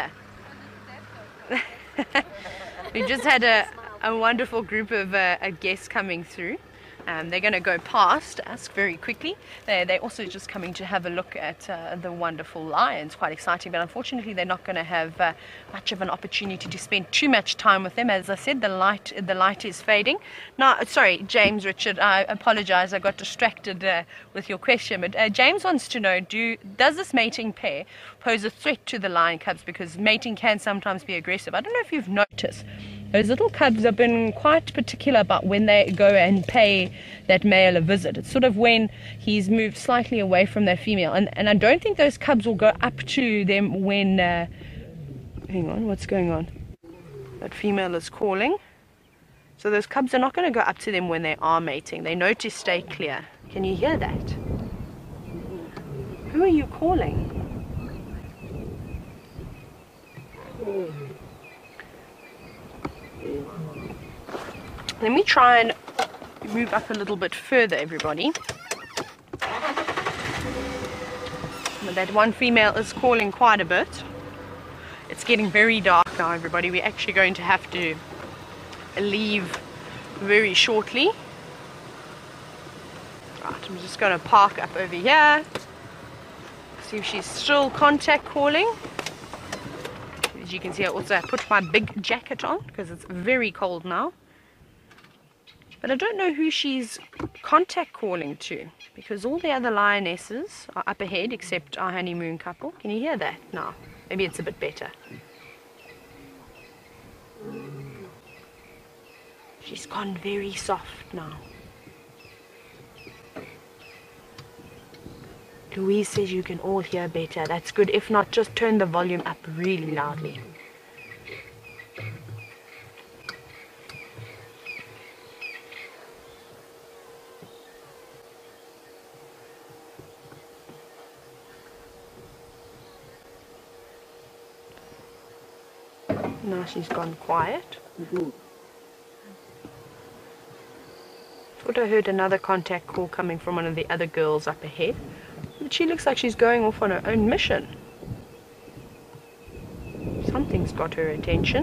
We just had a wonderful group of guests coming through. They're going to go past us very quickly. They're also just coming to have a look at the wonderful lions. Quite exciting, but unfortunately they're not going to have much of an opportunity to spend too much time with them. As I said, the light is fading. Now, sorry, James, Richard, I apologize. I got distracted with your question, but James wants to know, does this mating pair pose a threat to the lion cubs? Because mating can sometimes be aggressive. I don't know if you've noticed Those little cubs have been quite particular about when they go and pay that male a visit. It's sort of when he's moved slightly away from their female. And I don't think those cubs will go up to them when... hang on, what's going on? That female is calling. So those cubs are not going to go up to them when they are mating. They know to stay clear. Can you hear that? Who are you calling? Let me try and move up a little bit further, everybody. But that one female is calling quite a bit. It's getting very dark now, everybody. We're actually going to have to leave very shortly. Right, I'm just going to park up over here. See if she's still contact calling. As you can see, I also put my big jacket on because it's very cold now. But I don't know who she's contact calling to, because all the other lionesses are up ahead except our honeymoon couple. Can you hear that now? Maybe it's a bit better. She's gone very soft now. Louise says you can all hear better. That's good. If not, just turn the volume up really loudly. Now she's gone quiet. Thought I heard another contact call coming from one of the other girls up ahead. But she looks like she's going off on her own mission. Something's got her attention.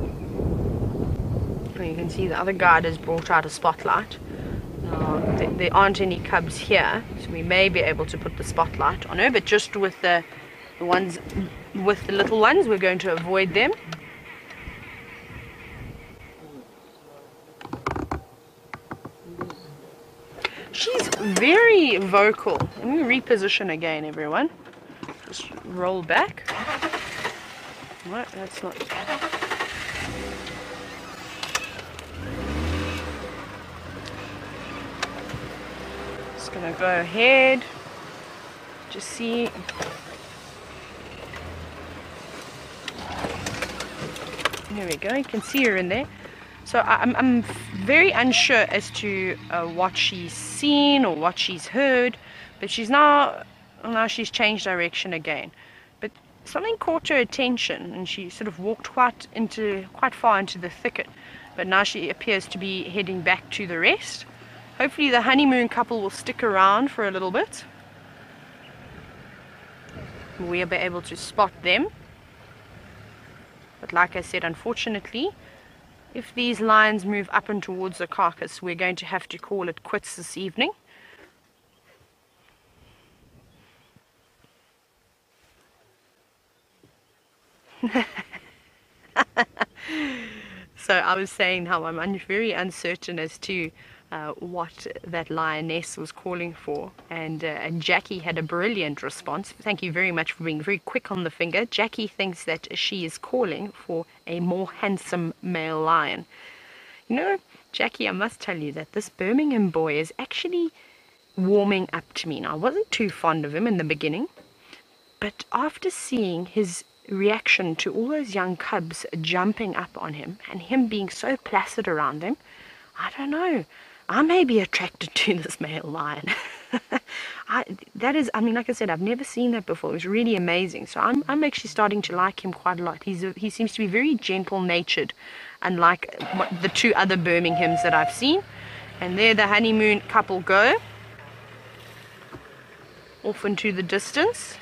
And you can see the other guide has brought out a spotlight. Now, there aren't any cubs here, so we may be able to put the spotlight on her, but just with the ones, with the little ones, we're going to avoid them. She's very vocal. Let me reposition again, everyone. Just roll back. What? That's not... Just gonna go ahead. Just see... There we go. You can see her in there. So I'm very unsure as to what she's seen or what she's heard, but she's now she's changed direction again. But something caught her attention, and she sort of walked quite far into the thicket. But now she appears to be heading back to the rest. Hopefully the honeymoon couple will stick around for a little bit. We'll be able to spot them. But like I said, unfortunately, if these lions move up and towards the carcass, we're going to have to call it quits this evening. So I was saying how I'm very uncertain as to what that lioness was calling for, and Jackie had a brilliant response. Thank you very much for being very quick on the finger. Jackie thinks that she is calling for a more handsome male lion. You know, Jackie, I must tell you that this Birmingham boy is actually warming up to me now. I wasn't too fond of him in the beginning, but after seeing his reaction to all those young cubs jumping up on him and him being so placid around them, I don't know, I may be attracted to this male lion. Like I said, I've never seen that before. It was really amazing. So I'm actually starting to like him quite a lot. He seems to be very gentle-natured, unlike the two other Birminghams that I've seen. And there the honeymoon couple go off into the distance.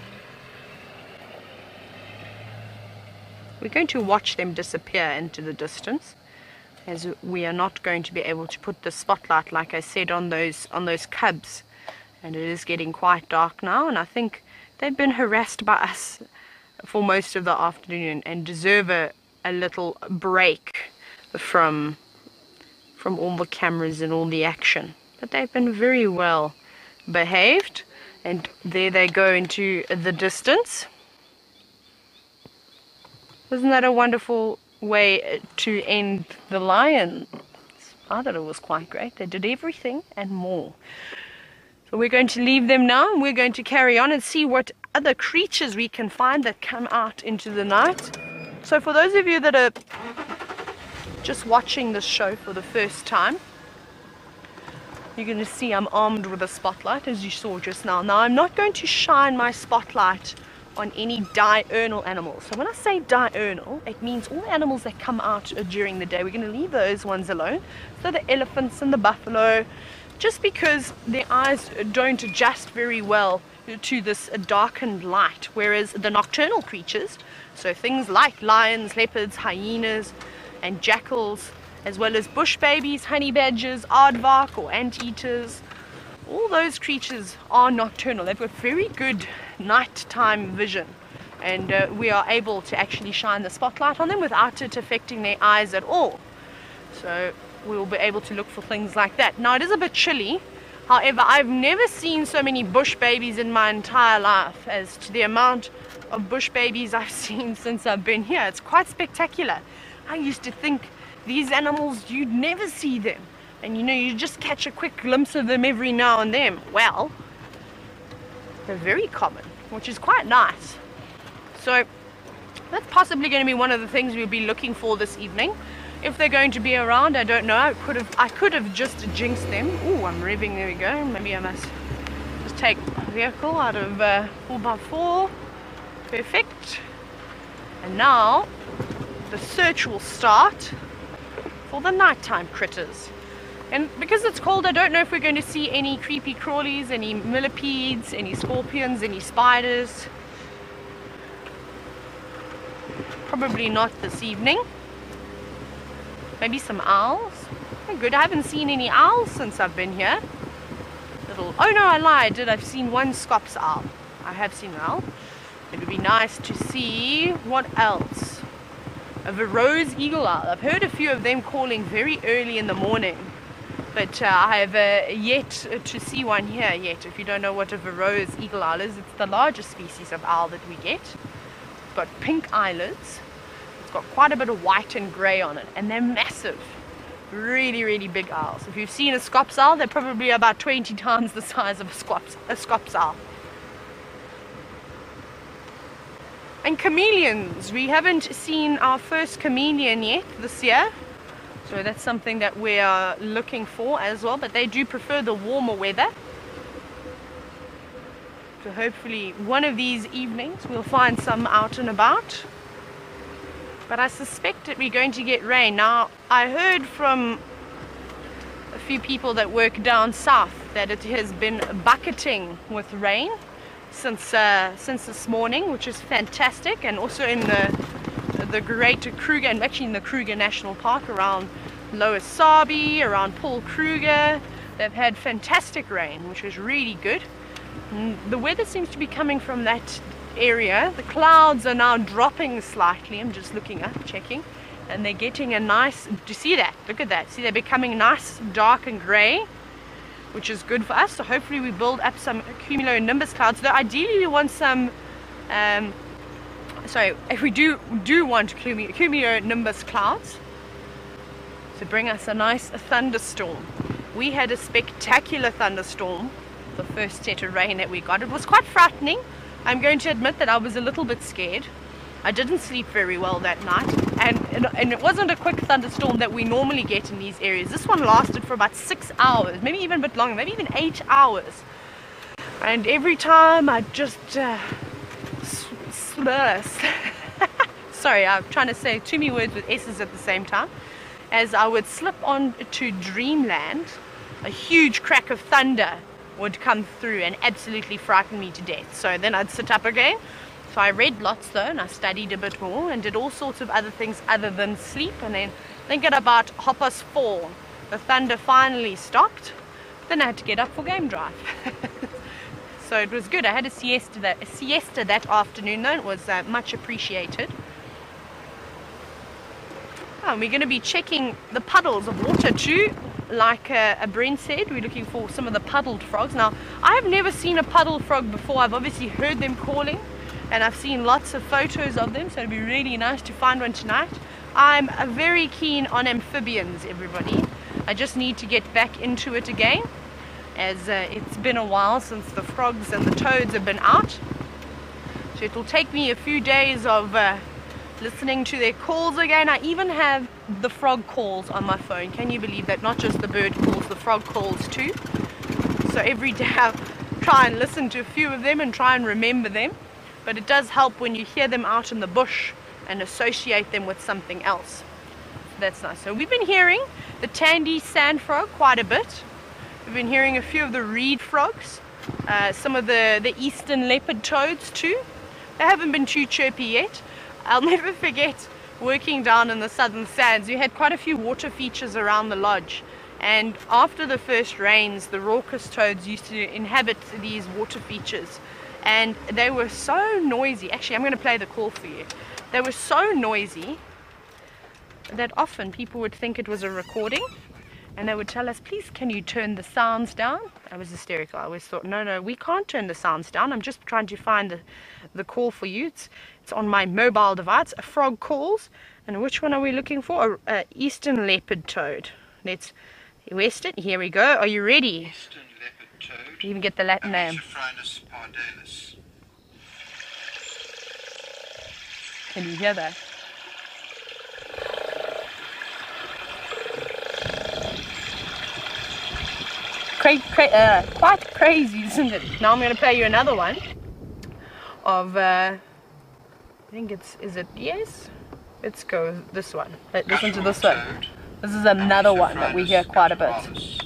We're going to watch them disappear into the distance, as we are not going to be able to put the spotlight, like I said, on those cubs. And it is getting quite dark now, and I think they've been harassed by us for most of the afternoon and deserve a little break from all the cameras and all the action. But they've been very well behaved, and there they go into the distance. Isn't that a wonderful way to end the lions. I thought it was quite great. They did everything and more. So we're going to leave them now, and we're going to carry on and see what other creatures we can find that come out into the night. So for those of you that are just watching this show for the first time, you're going to see I'm armed with a spotlight, as you saw just now. Now, I'm not going to shine my spotlight on any diurnal animals. So when I say diurnal, it means all the animals that come out during the day. We're going to leave those ones alone. So the elephants and the buffalo, just because their eyes don't adjust very well to this darkened light. Whereas the nocturnal creatures, so things like lions, leopards, hyenas, and jackals, as well as bush babies, honey badgers, aardvark or anteaters, all those creatures are nocturnal. They've got very good nighttime vision, and we are able to actually shine the spotlight on them without it affecting their eyes at all. So we'll be able to look for things like that. Now, it is a bit chilly. However, I've never seen so many bush babies in my entire life as to the amount of bush babies I've seen since I've been here. It's quite spectacular. I used to think these animals, you'd never see them. And you know, you just catch a quick glimpse of them every now and then. Well, they're very common, which is quite nice. So that's possibly going to be one of the things we'll be looking for this evening. If they're going to be around, I don't know. I could have just jinxed them. Ooh, I'm revving. There we go. Maybe I must just take a vehicle out of 4x4. Perfect. And now the search will start for the nighttime critters. And because it's cold, I don't know if we're going to see any creepy crawlies, any millipedes, any scorpions, any spiders. Probably not this evening. Maybe some owls. Oh, good. I haven't seen any owls since I've been here. Oh no, I lied. I've seen one scops owl. I have seen an owl. It would be nice to see what else. A Verreaux's eagle owl. I've heard a few of them calling very early in the morning, but I have yet to see one here yet. If you don't know what a Verreaux's eagle owl is, it's the largest species of owl that we get. It's got pink eyelids. It's got quite a bit of white and grey on it, and they're massive. Really, really big owls. If you've seen a scops owl, they're probably about 20 times the size of a scops owl. And chameleons. We haven't seen our first chameleon yet this year. So that's something that we are looking for as well. But they do prefer the warmer weather. So hopefully one of these evenings we'll find some out and about. But I suspect that we're going to get rain. Now, I heard from a few people that work down south that it has been bucketing with rain since this morning, which is fantastic. And also in the Greater Kruger, and actually in the Kruger National Park around Lower Sabi, around Paul Kruger, they've had fantastic rain, which is really good. And the weather seems to be coming from that area. The clouds are now dropping slightly. I'm just looking up, checking, and they're getting a nice, do you see that? Look at that. See, they're becoming nice, dark and grey, which is good for us. So hopefully we build up some cumulonimbus clouds. Though ideally we want some, if we do want cumulonimbus clouds to bring us a nice thunderstorm. We had a spectacular thunderstorm, the first set of rain that we got. It was quite frightening. I'm going to admit that I was a little bit scared. I didn't sleep very well that night, and it wasn't a quick thunderstorm that we normally get in these areas. This one lasted for about 6 hours, maybe even a bit longer, maybe even 8 hours. And every time I just sorry, I'm trying to say too many words with S's at the same time. As I would slip on to dreamland, a huge crack of thunder would come through and absolutely frighten me to death. So then I'd sit up again. So I read lots though, and I studied a bit more and did all sorts of other things other than sleep. And then I think at about 4:30, the thunder finally stopped. Then I had to get up for game drive. So it was good. I had a siesta that afternoon though. It was much appreciated. Oh, we're going to be checking the puddles of water too. Like Brent said, we're looking for some of the puddled frogs. Now, I have never seen a puddled frog before. I've obviously heard them calling, and I've seen lots of photos of them, so it'd be really nice to find one tonight. I'm very keen on amphibians, everybody. I just need to get back into it again, as it's been a while since the frogs and the toads have been out. So it'll take me a few days of listening to their calls again. I even have the frog calls on my phone. Can you believe that? Not just the bird calls, the frog calls too. So every day I try and listen to a few of them and try and remember them. But it does help when you hear them out in the bush and associate them with something else. That's nice. So we've been hearing the Tandy sand frog quite a bit. We've been hearing a few of the reed frogs, some of the eastern leopard toads too. They haven't been too chirpy yet. I'll never forget working down in the southern sands. We had quite a few water features around the lodge, and after the first rains, the raucous toads used to inhabit these water features, and they were so noisy. Actually, I'm going to play the call for you. They were so noisy that often people would think it was a recording, and they would tell us, please can you turn the sounds down? I was hysterical. I always thought, no, we can't turn the sounds down. I'm just trying to find the call for you. It's on my mobile device. A frog calls. And which one are we looking for? Eastern leopard toad. Let's western. Here we go. Are you ready? Eastern leopard toad. You even get the Latin name. Pardalis. Can you hear that? Quite crazy, isn't it? Now I'm going to play you another one of, I think is it, yes? Let's go with this one. Listen to this one. This is another one that we hear quite a bit.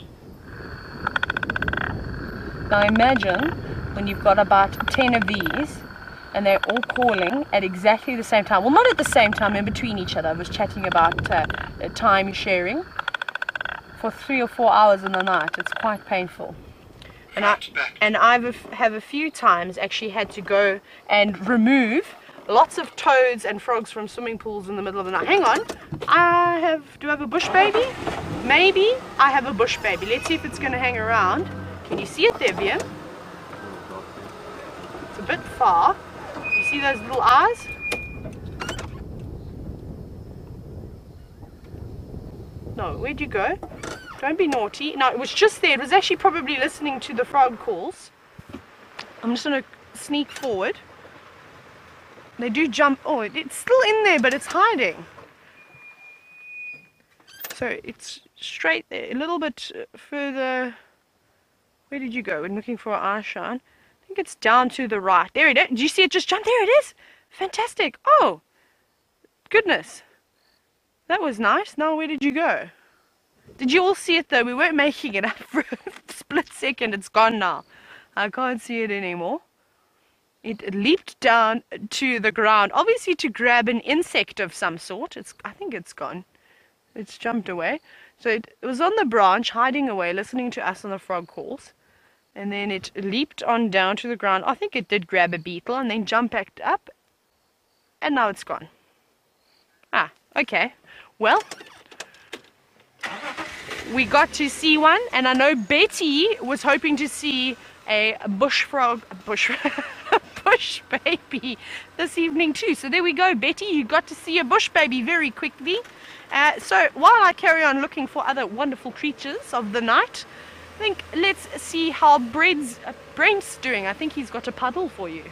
Now imagine when you've got about 10 of these and they're all calling at exactly the same time. Well, not at the same time, in between each other. I was chatting about time sharing. For 3 or 4 hours in the night. It's quite painful. And I have a few times actually had to go and remove lots of toads and frogs from swimming pools in the middle of the night. Hang on. Do I have a bush baby? Maybe I have a bush baby. Let's see if it's going to hang around. Can you see it there, Viam? It's a bit far. You see those little eyes? No, where'd you go? Don't be naughty. No, it was just there. It was actually probably listening to the frog calls. I'm just going to sneak forward. They do jump. Oh, it's still in there, but it's hiding. So it's straight there. A little bit further. Where did you go? We're looking for our eye shine. I think it's down to the right. There it is. Did you see it just jump? There it is. Fantastic. Oh, goodness. That was nice. Now where did you go? Did you all see it though? We weren't making it up for a split second. It's gone now. I can't see it anymore. It leaped down to the ground, obviously to grab an insect of some sort. I think it's gone. It's jumped away. So it was on the branch, hiding away, listening to us on the frog calls. And then it leaped on down to the ground. I think it did grab a beetle and then jump back up. And now it's gone. Ah, okay. Well, we got to see one, and I know Betty was hoping to see a bush baby this evening too. So there we go, Betty, you got to see a bush baby very quickly. So while I carry on looking for other wonderful creatures of the night, I think let's see how Brent's doing. I think he's got a puddle for you.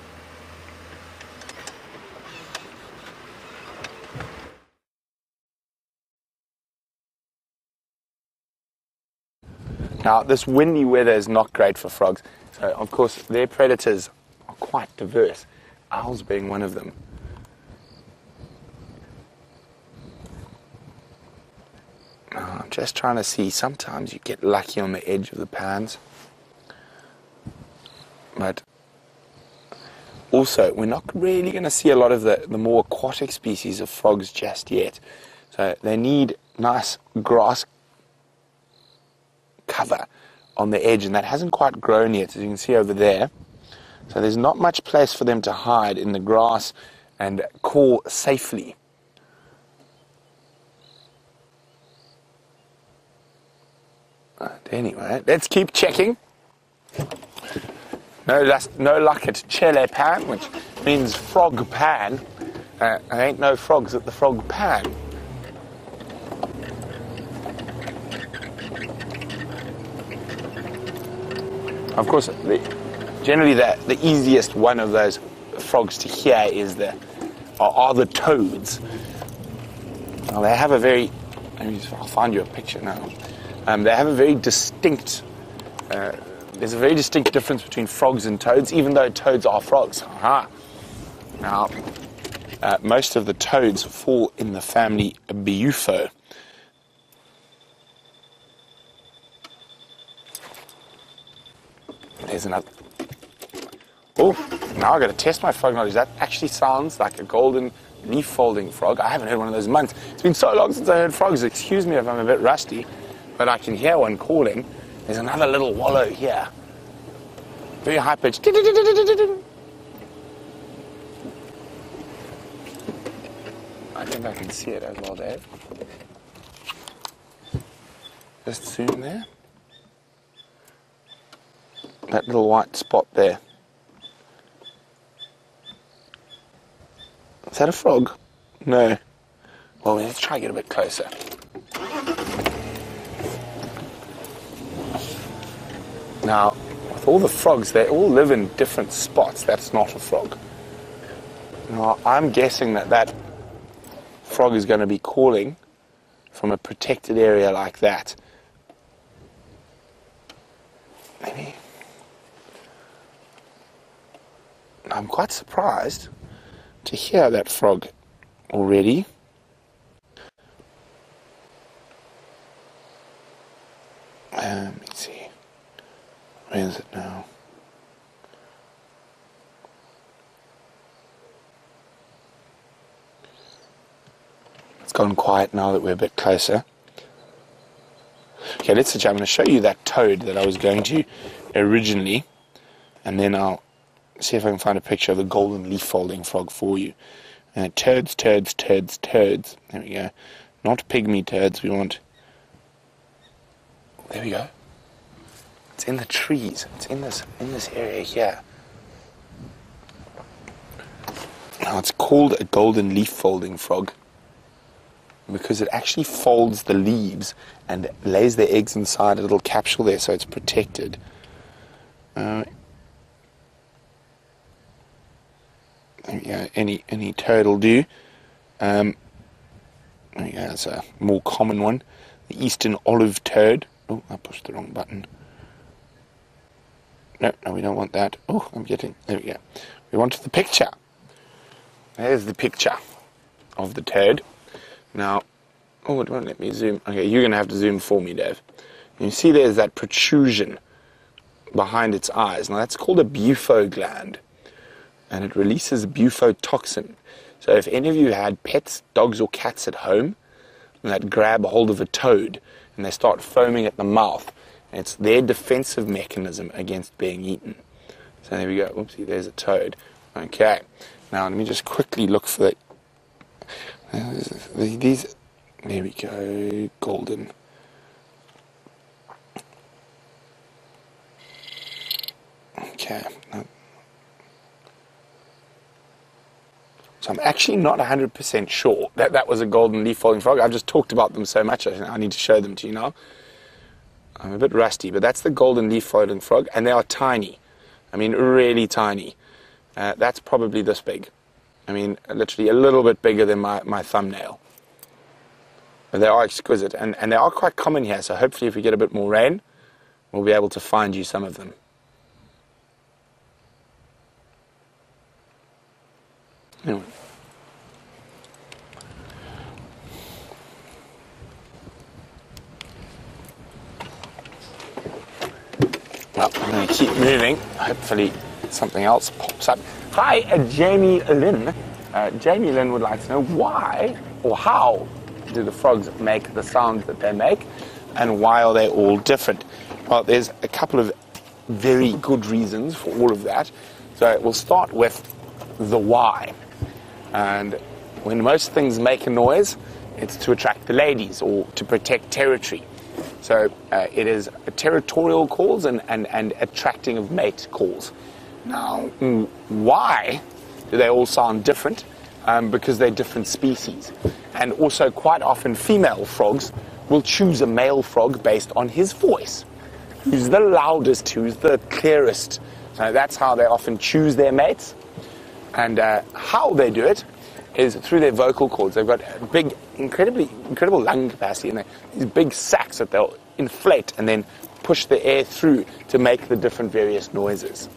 Now, this windy weather is not great for frogs. So, of course, their predators are quite diverse, owls being one of them. Now, I'm just trying to see, sometimes you get lucky on the edge of the pans. But also, we're not really going to see a lot of the more aquatic species of frogs just yet. So they need nice grass cover on the edge, and that hasn't quite grown yet, as you can see over there. So there's not much place for them to hide in the grass and call safely. But anyway, let's keep checking. No luck at Chile Pan, which means frog pan. There ain't no frogs at the frog pan. Of course, generally the easiest one of those frogs to hear are the toads. Now they have a very, I'll find you a picture now. They have a very distinct, there's a very distinct difference between frogs and toads, even though toads are frogs. Aha. Now, most of the toads fall in the family Bufo. There's another. Oh, now I've got to test my frog knowledge. That actually sounds like a golden leaf folding frog. I haven't heard one of those in months. It's been so long since I heard frogs. Excuse me if I'm a bit rusty, but I can hear one calling. There's another little wallow here. Very high pitched. I think I can see it as well, Dave. Just zoom there. That little white spot there. Is that a frog? No. Well, let's try and get a bit closer. Now, with all the frogs, they all live in different spots. That's not a frog. Now, I'm guessing that frog is going to be calling from a protected area like that. Maybe. I'm quite surprised to hear that frog already. Let me see. Where is it now? It's gone quiet now that we're a bit closer. Okay, let's switch. I'm going to show you that toad that I was going to originally, and then I'll see if I can find a picture of the golden leaf folding frog for you. Toads. There we go. Not pygmy toads. We want. There we go. It's in the trees. It's in this area here. Now it's called a golden leaf folding frog because it actually folds the leaves and lays their eggs inside a little capsule there, so it's protected. Any toad will do. There we go, that's a more common one. The eastern olive toad. Oh, I pushed the wrong button. No, we don't want that. Oh, there we go. We want the picture. There's the picture of the toad. Now, oh, it won't let me zoom. Okay, you're going to have to zoom for me, Dave. You see there's that protrusion behind its eyes. Now, that's called a bufo gland, and it releases bufotoxin. So if any of you had pets, dogs or cats at home, that grab a hold of a toad and they start foaming at the mouth, and it's their defensive mechanism against being eaten. So there we go. Oopsie, there's a toad. Okay. Now let me just quickly look for these. There we go. Golden. Okay. So I'm actually not 100% sure that was a golden leaf folding frog. I've just talked about them so much, I need to show them to you now. I'm a bit rusty, but that's the golden leaf folding frog, and they are tiny. I mean, really tiny. That's probably this big. I mean, literally a little bit bigger than my thumbnail. But they are exquisite, and they are quite common here, so hopefully if we get a bit more rain, we'll be able to find you some of them. Anyway. Well, I'm going to keep moving. Hopefully something else pops up. Hi, Jamie Lynn. Jamie Lynn would like to know why or how do the frogs make the sounds that they make, and why are they all different? Well, there's a couple of very good reasons for all of that. So we'll start with the why. And when most things make a noise, it's to attract the ladies or to protect territory. So it is territorial calls and attracting of mate calls. Now, why do they all sound different? Because they're different species. And also quite often female frogs will choose a male frog based on his voice. Who's the loudest, who's the clearest. That's how they often choose their mates. And how they do it is through their vocal cords. They've got a big, incredible lung capacity, and these big sacs that they'll inflate and then push the air through to make the different various noises.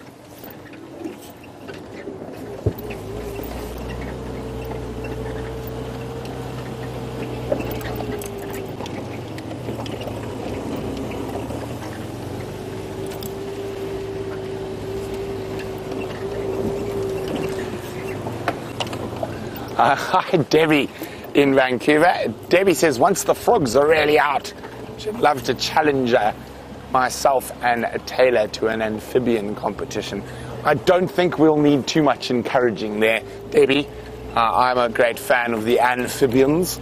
Hi, Debbie in Vancouver. Debbie says, once the frogs are really out, she'd love to challenge myself and Tayla to an amphibian competition. I don't think we'll need too much encouraging there, Debbie. I'm a great fan of the amphibians.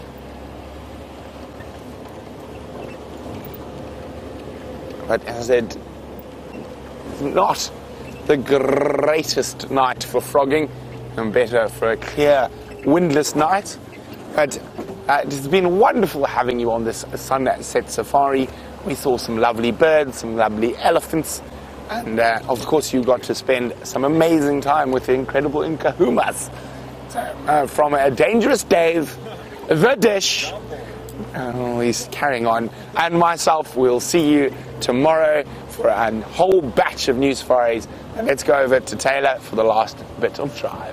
But as I said, it's not the greatest night for frogging, and better for a clear, windless night. But it's been wonderful having you on this sunset safari. We saw some lovely birds, some lovely elephants, and of course you got to spend some amazing time with the incredible Nkahumas. So, from a dangerous Dave, the dish, he's carrying on, and myself, we'll see you tomorrow for a whole batch of new safaris. And let's go over to Tayla for the last bit of drive.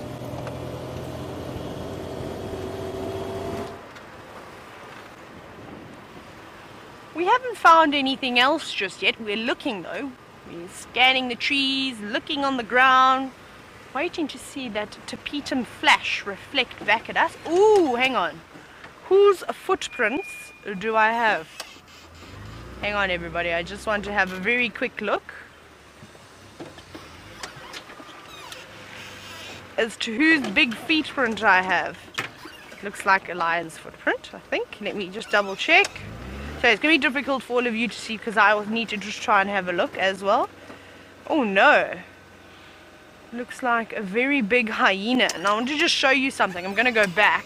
We haven't found anything else just yet. We're looking though. We're scanning the trees, looking on the ground, waiting to see that tapetum flash reflect back at us. Ooh, hang on. Whose footprints do I have? Hang on everybody, I just want to have a very quick look as to whose big footprint I have. Looks like a lion's footprint, I think. Let me just double check. So it's going to be difficult for all of you to see because I will need to just try and have a look as well. Oh no. Looks like a very big hyena. And I want to just show you something. I'm going to go back.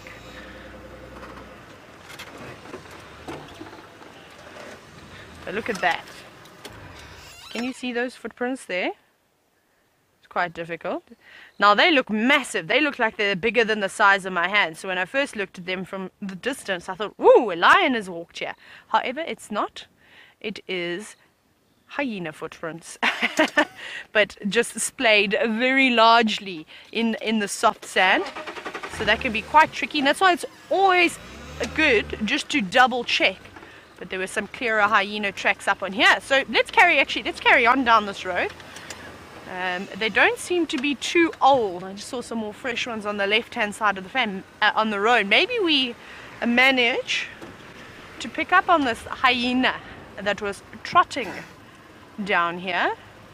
So look at that. Can you see those footprints there? It's quite difficult. Now they look massive. They look like they're bigger than the size of my hand. So when I first looked at them from the distance, I thought, ooh, a lion has walked here. However, it's not. It is hyena footprints. But just displayed very largely in the soft sand. So that can be quite tricky. And that's why it's always good just to double check. But there were some clearer hyena tracks up on here. So let's carry on down this road. They don't seem to be too old. I just saw some more fresh ones on the left-hand side of the on the road. Maybe we manage to pick up on this hyena that was trotting down here.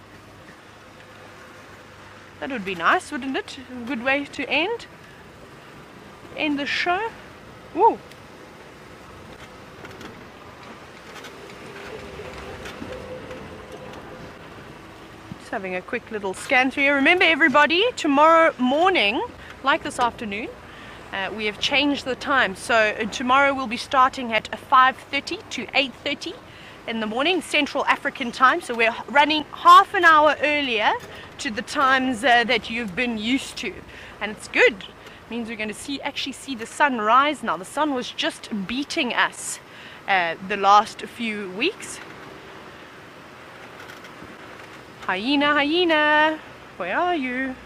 That would be nice, wouldn't it? A good way to end the show. Woo! Having a quick little scan through here. Remember everybody, tomorrow morning, like this afternoon, we have changed the time. So tomorrow we'll be starting at 5:30 to 8:30 in the morning, Central African time. So we're running half an hour earlier to the times that you've been used to. And it's good. It means we're going to actually see the sun rise now. The sun was just beating us the last few weeks. Hyena, hyena, where are you?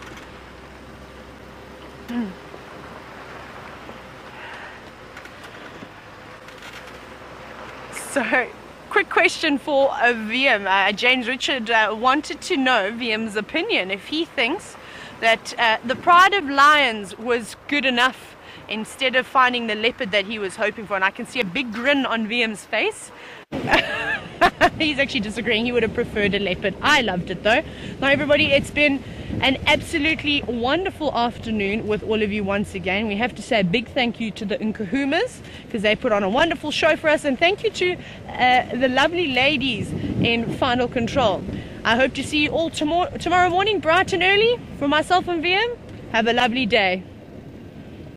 So, quick question for VM. James Richard wanted to know VM's opinion, if he thinks that the Pride of Lions was good enough instead of finding the leopard that he was hoping for. And I can see a big grin on VM's face. He's actually disagreeing. He would have preferred a leopard. I loved it though. Now everybody, it's been an absolutely wonderful afternoon with all of you once again. We have to say a big thank you to the Nkahumas because they put on a wonderful show for us, and thank you to the lovely ladies in Final Control. I hope to see you all tomorrow morning, bright and early. For myself and VM, have a lovely day.